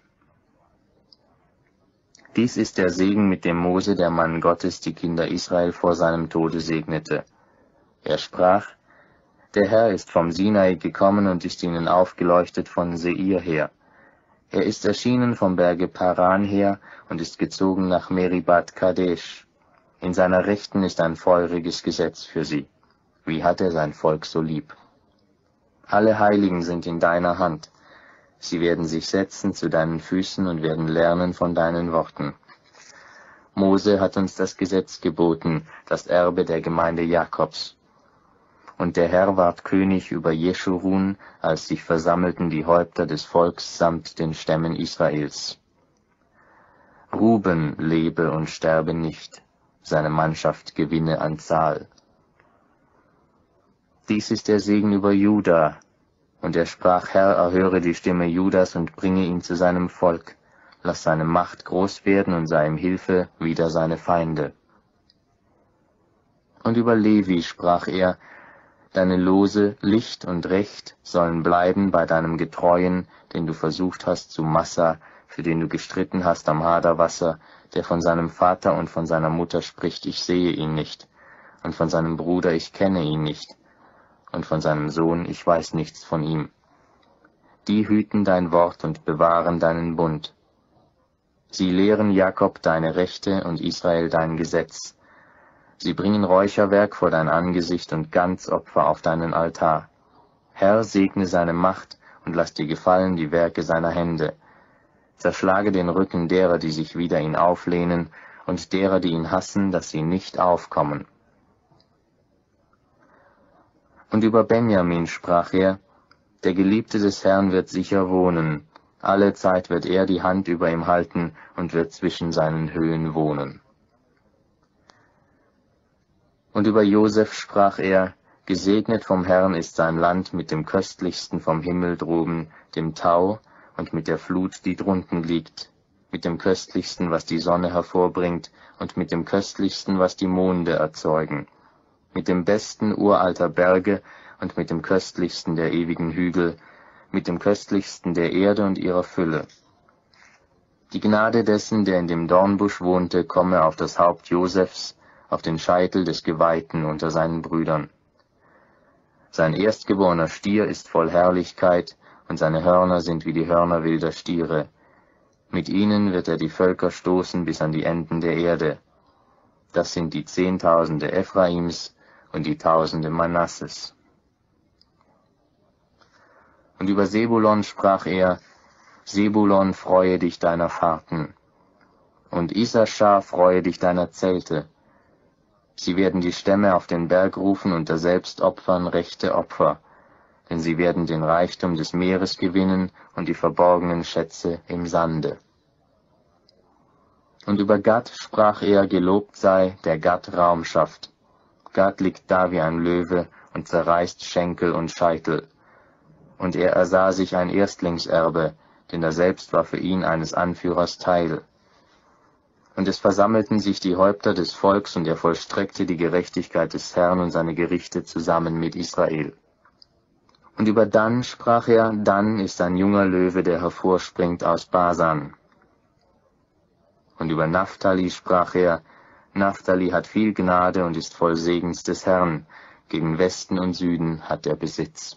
Dies ist der Segen, mit dem Mose, der Mann Gottes, die Kinder Israel vor seinem Tode segnete. Er sprach: Der Herr ist vom Sinai gekommen und ist ihnen aufgeleuchtet von Seir her. Er ist erschienen vom Berge Paran her und ist gezogen nach Meribat Kadesh. In seiner Rechten ist ein feuriges Gesetz für sie. Wie hat er sein Volk so lieb? Alle Heiligen sind in deiner Hand. Sie werden sich setzen zu deinen Füßen und werden lernen von deinen Worten. Mose hat uns das Gesetz geboten, das Erbe der Gemeinde Jakobs. Und der Herr ward König über Jeschurun, als sich versammelten die Häupter des Volks samt den Stämmen Israels. Ruben lebe und sterbe nicht, seine Mannschaft gewinne an Zahl. Dies ist der Segen über Juda. Und er sprach: Herr, erhöre die Stimme Judas und bringe ihn zu seinem Volk. Lass seine Macht groß werden und sei ihm Hilfe wider seine Feinde. Und über Levi sprach er: Deine Lose, Licht und Recht sollen bleiben bei deinem Getreuen, den du versucht hast zu Massa, für den du gestritten hast am Haderwasser, der von seinem Vater und von seiner Mutter spricht: Ich sehe ihn nicht, und von seinem Bruder: Ich kenne ihn nicht, und von seinem Sohn: Ich weiß nichts von ihm. Die hüten dein Wort und bewahren deinen Bund. Sie lehren Jakob deine Rechte und Israel dein Gesetz. Sie bringen Räucherwerk vor dein Angesicht und Ganzopfer auf deinen Altar. Herr, segne seine Macht und lass dir gefallen die Werke seiner Hände. Zerschlage den Rücken derer, die sich wider ihn auflehnen, und derer, die ihn hassen, dass sie nicht aufkommen. Und über Benjamin sprach er: Der Geliebte des Herrn wird sicher wohnen, alle Zeit wird er die Hand über ihm halten und wird zwischen seinen Höhen wohnen. Und über Josef sprach er: Gesegnet vom Herrn ist sein Land mit dem Köstlichsten vom Himmel droben, dem Tau, und mit der Flut, die drunten liegt, mit dem Köstlichsten, was die Sonne hervorbringt, und mit dem Köstlichsten, was die Monde erzeugen, mit dem besten uralter Berge und mit dem Köstlichsten der ewigen Hügel, mit dem Köstlichsten der Erde und ihrer Fülle. Die Gnade dessen, der in dem Dornbusch wohnte, komme auf das Haupt Josefs, auf den Scheitel des Geweihten unter seinen Brüdern. Sein erstgeborener Stier ist voll Herrlichkeit, und seine Hörner sind wie die Hörner wilder Stiere. Mit ihnen wird er die Völker stoßen bis an die Enden der Erde. Das sind die Zehntausende Ephraims und die Tausende Manasses. Und über Sebulon sprach er: Sebulon, freue dich deiner Fahrten, und Issaschar, freue dich deiner Zelte. Sie werden die Stämme auf den Berg rufen und daselbst opfern rechte Opfer, denn sie werden den Reichtum des Meeres gewinnen und die verborgenen Schätze im Sande. Und über Gad sprach er: Gelobt sei, der Gad Raum schafft. Gad liegt da wie ein Löwe und zerreißt Schenkel und Scheitel. Und er ersah sich ein Erstlingserbe, denn daselbst war für ihn eines Anführers Teil. Und es versammelten sich die Häupter des Volks, und er vollstreckte die Gerechtigkeit des Herrn und seine Gerichte zusammen mit Israel. Und über Dan sprach er: Dan ist ein junger Löwe, der hervorspringt aus Basan. Und über Naphtali sprach er: Naphtali hat viel Gnade und ist voll Segens des Herrn, gegen Westen und Süden hat er Besitz.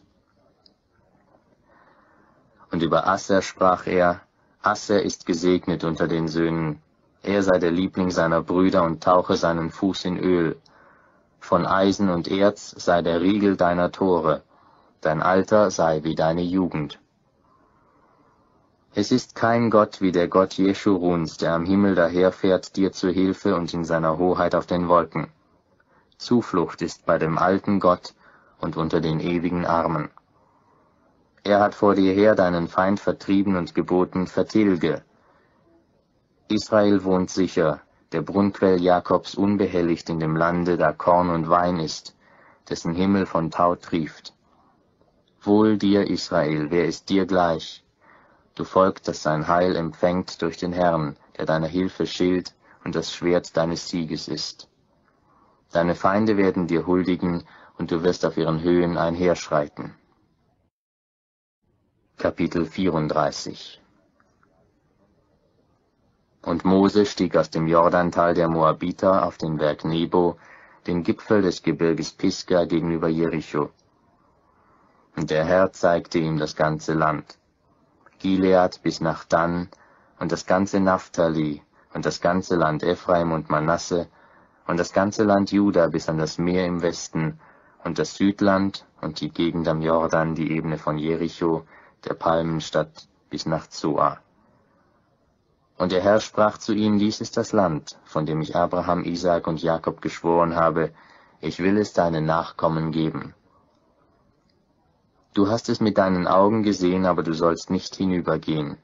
Und über Asser sprach er: Asser ist gesegnet unter den Söhnen, er sei der Liebling seiner Brüder und tauche seinen Fuß in Öl. Von Eisen und Erz sei der Riegel deiner Tore, dein Alter sei wie deine Jugend. Es ist kein Gott wie der Gott Jeschuruns, der am Himmel daherfährt dir zu Hilfe und in seiner Hoheit auf den Wolken. Zuflucht ist bei dem alten Gott und unter den ewigen Armen. Er hat vor dir her deinen Feind vertrieben und geboten, vertilge. Israel wohnt sicher, der Brunnquell Jakobs unbehelligt in dem Lande, da Korn und Wein ist, dessen Himmel von Tau trieft. Wohl dir, Israel, wer ist dir gleich? Du Volk, das sein Heil empfängt durch den Herrn, der deiner Hilfe Schild und das Schwert deines Sieges ist. Deine Feinde werden dir huldigen, und du wirst auf ihren Höhen einherschreiten. Kapitel 34. Und Mose stieg aus dem Jordantal der Moabiter auf den Berg Nebo, den Gipfel des Gebirges Pisga gegenüber Jericho. Und der Herr zeigte ihm das ganze Land, Gilead bis nach Dan, und das ganze Naphtali, und das ganze Land Ephraim und Manasse, und das ganze Land Juda bis an das Meer im Westen, und das Südland und die Gegend am Jordan, die Ebene von Jericho, der Palmenstadt, bis nach Zoar. Und der Herr sprach zu ihm, dies ist das Land, von dem ich Abraham, Isaak und Jakob geschworen habe, ich will es deinen Nachkommen geben. Du hast es mit deinen Augen gesehen, aber du sollst nicht hinübergehen.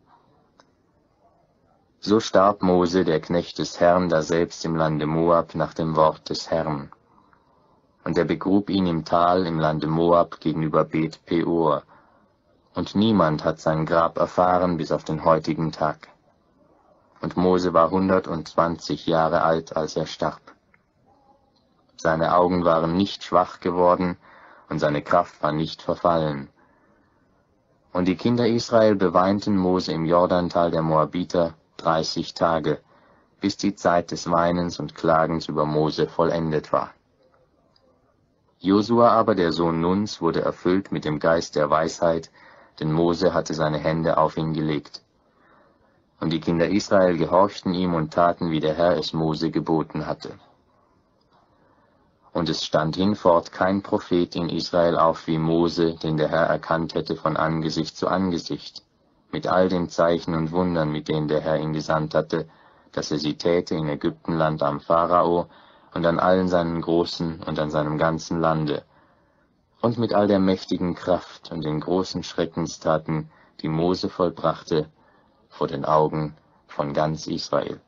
So starb Mose, der Knecht des Herrn, daselbst im Lande Moab, nach dem Wort des Herrn. Und er begrub ihn im Tal im Lande Moab gegenüber Bet Peor. Und niemand hat sein Grab erfahren bis auf den heutigen Tag. Und Mose war 120 Jahre alt, als er starb. Seine Augen waren nicht schwach geworden, und seine Kraft war nicht verfallen. Und die Kinder Israel beweinten Mose im Jordantal der Moabiter 30 Tage, bis die Zeit des Weinens und Klagens über Mose vollendet war. Josua aber, der Sohn Nuns, wurde erfüllt mit dem Geist der Weisheit, denn Mose hatte seine Hände auf ihn gelegt. Und die Kinder Israel gehorchten ihm und taten, wie der Herr es Mose geboten hatte. Und es stand hinfort kein Prophet in Israel auf wie Mose, den der Herr erkannt hätte von Angesicht zu Angesicht, mit all den Zeichen und Wundern, mit denen der Herr ihn gesandt hatte, dass er sie täte in Ägyptenland am Pharao und an allen seinen Großen und an seinem ganzen Lande, und mit all der mächtigen Kraft und den großen Schreckenstaten, die Mose vollbrachte, vor den Augen von ganz Israel.